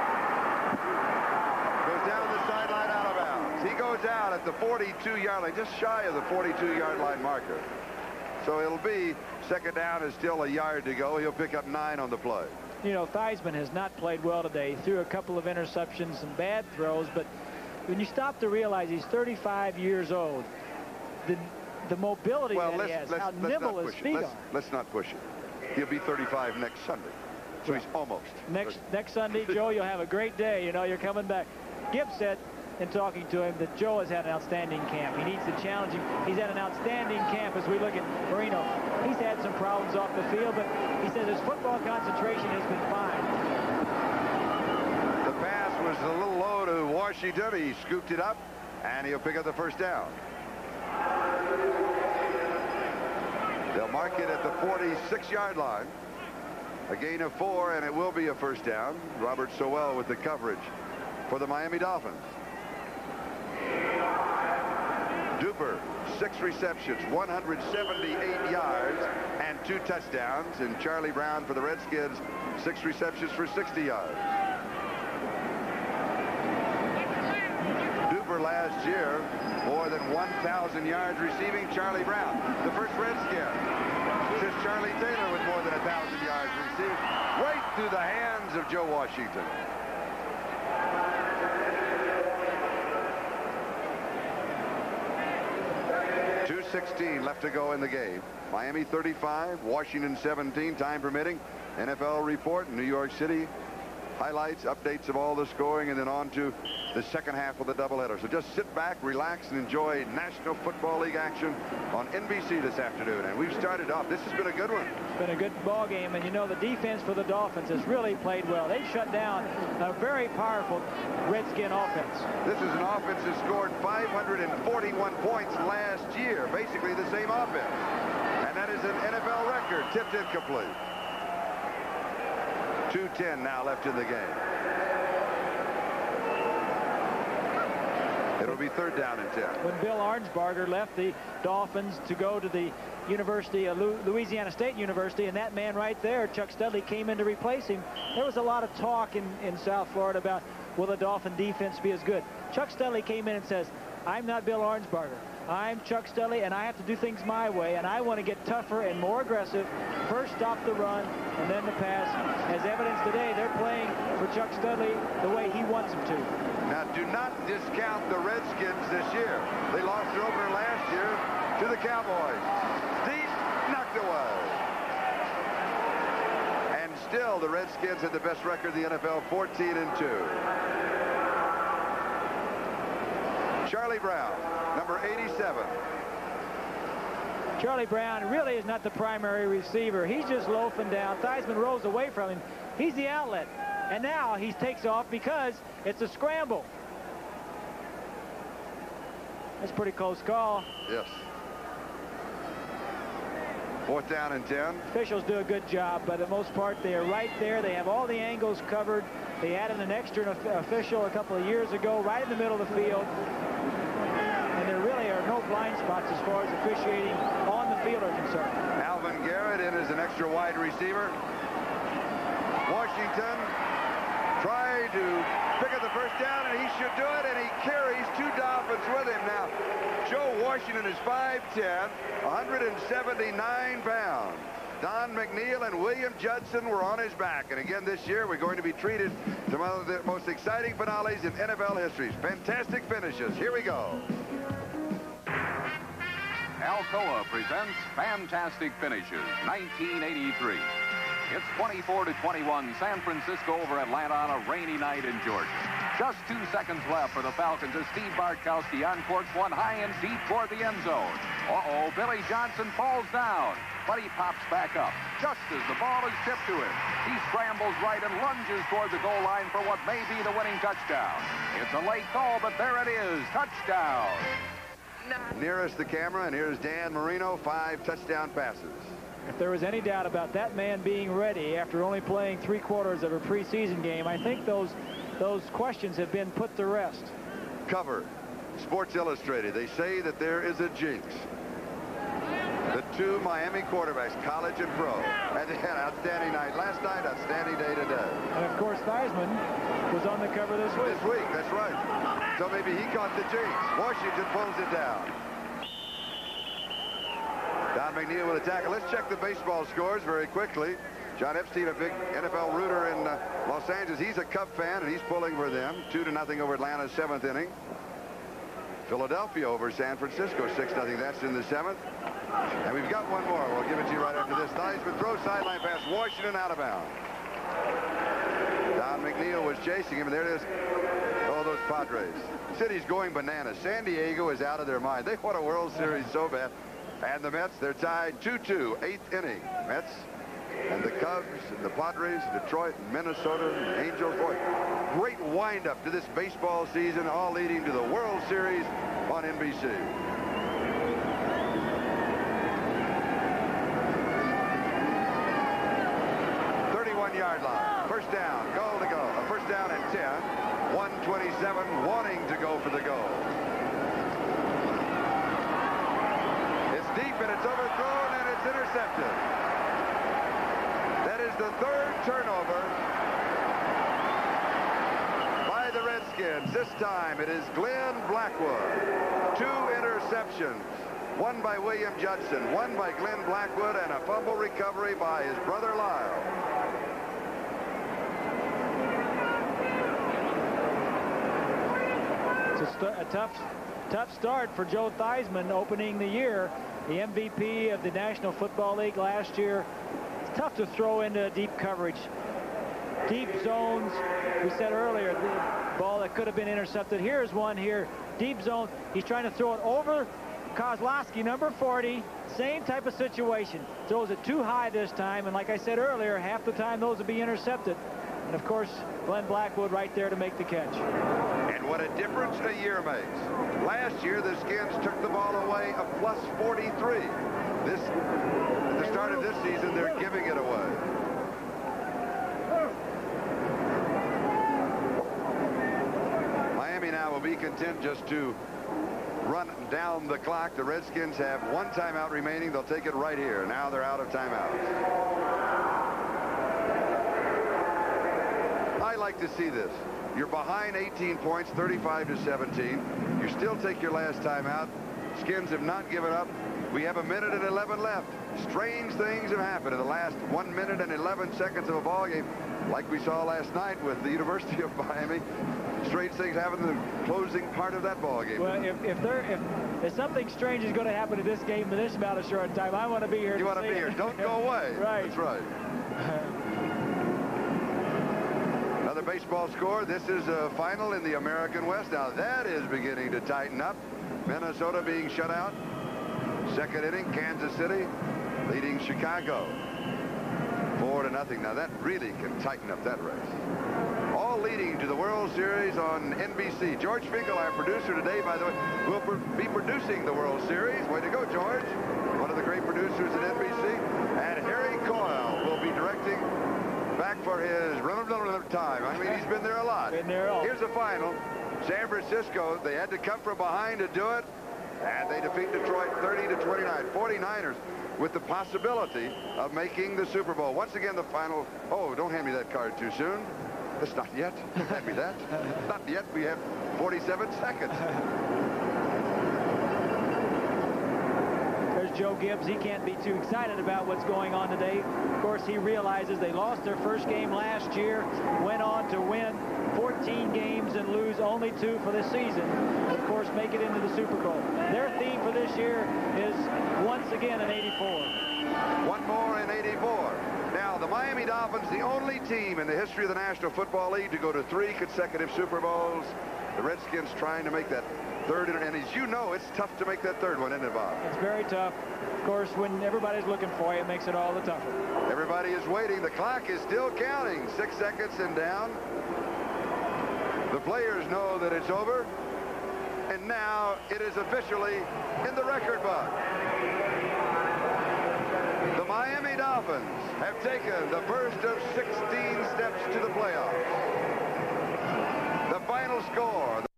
goes down the sideline, out of bounds. He goes out at the forty-two yard line, just shy of the forty-two yard line marker. So it'll be second down is still a yard to go. He'll pick up nine on the play. You know, Theismann has not played well today. He threw a couple of interceptions, some bad throws, but when you stop to realize he's thirty-five years old, the the mobility well, that let's, he has, let's, how let's nimble his feet let's, are. Let's not push it. He'll be thirty-five next Sunday. So he's almost. Next next Sunday, Joe, you'll have a great day. You know, you're coming back. Gibbs said in talking to him that Joe has had an outstanding camp. He needs to challenge him. He's had an outstanding camp as we look at Marino. He's had some problems off the field, but he says his football concentration has been fine. The pass was a little low to Washington. He scooped it up, and he'll pick up the first down. They'll mark it at the forty-six yard line. A gain of four, and it will be a first down. Robert Sowell with the coverage for the Miami Dolphins. Duper, six receptions, one hundred seventy-eight yards, and two touchdowns. And Charlie Brown for the Redskins, six receptions for sixty yards. Duper last year, more than one thousand yards receiving. Charlie Brown, the first Redskin since Charlie Taylor with more than one thousand yards received, right through the hands of Joe Washington. two sixteen left to go in the game. Miami thirty-five, Washington seventeen, time permitting. N F L report in New York City. Highlights, updates of all the scoring, and then on to the second half of the doubleheader. So just sit back, relax, and enjoy National Football League action on N B C this afternoon. And we've started off. This has been a good one. It's been a good ball game, and you know the defense for the Dolphins has really played well. They shut down a very powerful Redskin offense. This is an offense that scored five hundred forty-one points last year, basically the same offense. And that is an N F L record, tipped incomplete. two ten now left in the game. It'll be third down and ten. When Bill Arnsparger left the Dolphins to go to the University of Louisiana State University, and that man right there, Chuck Studley, came in to replace him, there was a lot of talk in, in South Florida about, will the Dolphin defense be as good? Chuck Studley came in and says, I'm not Bill Arnsparger. I'm Chuck Studley, and I have to do things my way, and I want to get tougher and more aggressive. First stop the run, and then the pass. As evidence today, they're playing for Chuck Studley the way he wants them to. Now, do not discount the Redskins this year. They lost their opener last year to the Cowboys. Deep, knocked away. And still, the Redskins had the best record in the N F L, fourteen and two. Charlie Brown, number eighty-seven. Charlie Brown really is not the primary receiver. He's just loafing down. Theismann rolls away from him. He's the outlet. And now he takes off because it's a scramble. That's a pretty close call. Yes. Fourth down and ten. Officials do a good job. By the most part, they are right there. They have all the angles covered. They added an extra official a couple of years ago, right in the middle of the field. And there really are no blind spots as far as officiating on the field are concerned. Alvin Garrett in as an extra wide receiver. Washington tried to pick up the first down, and he should do it, and he carries two Dolphins with him. Now, Joe Washington is five ten, one hundred seventy-nine pounds. Don McNeil and William Judson were on his back. And again this year, we're going to be treated to one of the most exciting finales in N F L history. Fantastic finishes. Here we go. Alcoa presents Fantastic Finishes, nineteen eighty-three. It's twenty-four to twenty-one, San Francisco over Atlanta on a rainy night in Georgia. Just two seconds left for the Falcons as Steve Bartkowski uncorks one high and deep toward the end zone. Uh-oh, Billy Johnson falls down, but he pops back up just as the ball is tipped to him. He scrambles right and lunges toward the goal line for what may be the winning touchdown. It's a late call, but there it is, touchdown. Nearest the camera, and here's Dan Marino, five touchdown passes. If there was any doubt about that man being ready after only playing three quarters of a preseason game, I think those those questions have been put to rest. Cover, Sports Illustrated. They say that there is a jinx. The two Miami quarterbacks, college and pro, and they had an outstanding night last night, outstanding day today. And of course, Theismann was on the cover this week. This week, that's right. So maybe he caught the jinx. Washington pulls it down. Don McNeil with a tackle. Let's check the baseball scores very quickly. John Epstein, a big N F L rooter in uh, Los Angeles. He's a Cub fan, and he's pulling for them. Two to nothing over Atlanta's seventh inning. Philadelphia over San Francisco, six nothing. That's in the seventh. And we've got one more. We'll give it to you right after this. Theismann throws sideline pass. Washington out of bounds. Don McNeil was chasing him, and there it is. Oh, those Padres. City's going bananas. San Diego is out of their mind. They want a World Series so bad. And the Mets, they're tied two two, eighth inning. Mets and the Cubs and the Padres, Detroit, and Minnesota, and Angels. Boy, great wind-up to this baseball season, all leading to the World Series on N B C. ten-yard line. First down, goal to go. A first down and ten. one twenty-seven wanting to go for the goal. It's deep and it's overthrown and it's intercepted. That is the third turnover by the Redskins. This time it is Glenn Blackwood. Two interceptions. One by William Judson, one by Glenn Blackwood, and a fumble recovery by his brother Lyle. It's a, a tough, tough start for Joe Theismann opening the year. The M V P of the National Football League last year. It's tough to throw into deep coverage. Deep zones, we said earlier, the ball that could have been intercepted. Here's one here, deep zone. He's trying to throw it over Kozlowski, number forty, same type of situation. Throws it too high this time, and like I said earlier, half the time those will be intercepted. And of course, Glenn Blackwood right there to make the catch. And what a difference a year makes. Last year, the Skins took the ball away a plus forty-three. This, at the start of this season, they're giving it away. Miami now will be content just to run down the clock. The Redskins have one timeout remaining. They'll take it right here. Now they're out of timeouts. I like to see this. You're behind eighteen points, thirty-five to seventeen. You still take your last timeout. Skins have not given up. We have a minute and eleven left. Strange things have happened in the last one minute and eleven seconds of a ball game, like we saw last night with the University of Miami. Strange things happen in the closing part of that ball game. Well, if, if there if, if something strange is going to happen in this game in this amount of short time, I want to be here. You want to be here. Don't go away. Right. That's right. Another baseball score. This is a final in the American West. Now that is beginning to tighten up. Minnesota being shut out. Second inning, Kansas City leading Chicago four to nothing. Now that really can tighten up that race. All leading to the World Series on N B C. George Finkel, our producer today, by the way, will be producing the World Series. Way to go, George. One of the great producers at N B C. And Harry Coyle will be directing back for his time. I mean, he's been there a lot. Been there all. Here's the final. San Francisco, they had to come from behind to do it. And they defeat Detroit thirty to twenty-nine. forty-niners with the possibility of making the Super Bowl. Once again, the final. Oh, don't hand me that card too soon. That's not yet. Don't hand me that. Not yet. We have forty-seven seconds. There's Joe Gibbs. He can't be too excited about what's going on today. Of course, he realizes they lost their first game last year, went on to win fourteen games and lose only two for the season. And of course, make it into the Super Bowl. Their theme for this year is once again in eighty-four. One more in eighty-four. Now, the Miami Dolphins, the only team in the history of the National Football League to go to three consecutive Super Bowls. The Redskins trying to make that third, and as you know, it's tough to make that third one, isn't it, Bob? It's very tough. Of course, when everybody's looking for you, it makes it all the tougher. Everybody is waiting. The clock is still counting. Six seconds and down. The players know that it's over. And now it is officially in the record book. The Miami Dolphins have taken the first of sixteen steps to the playoffs. The final score.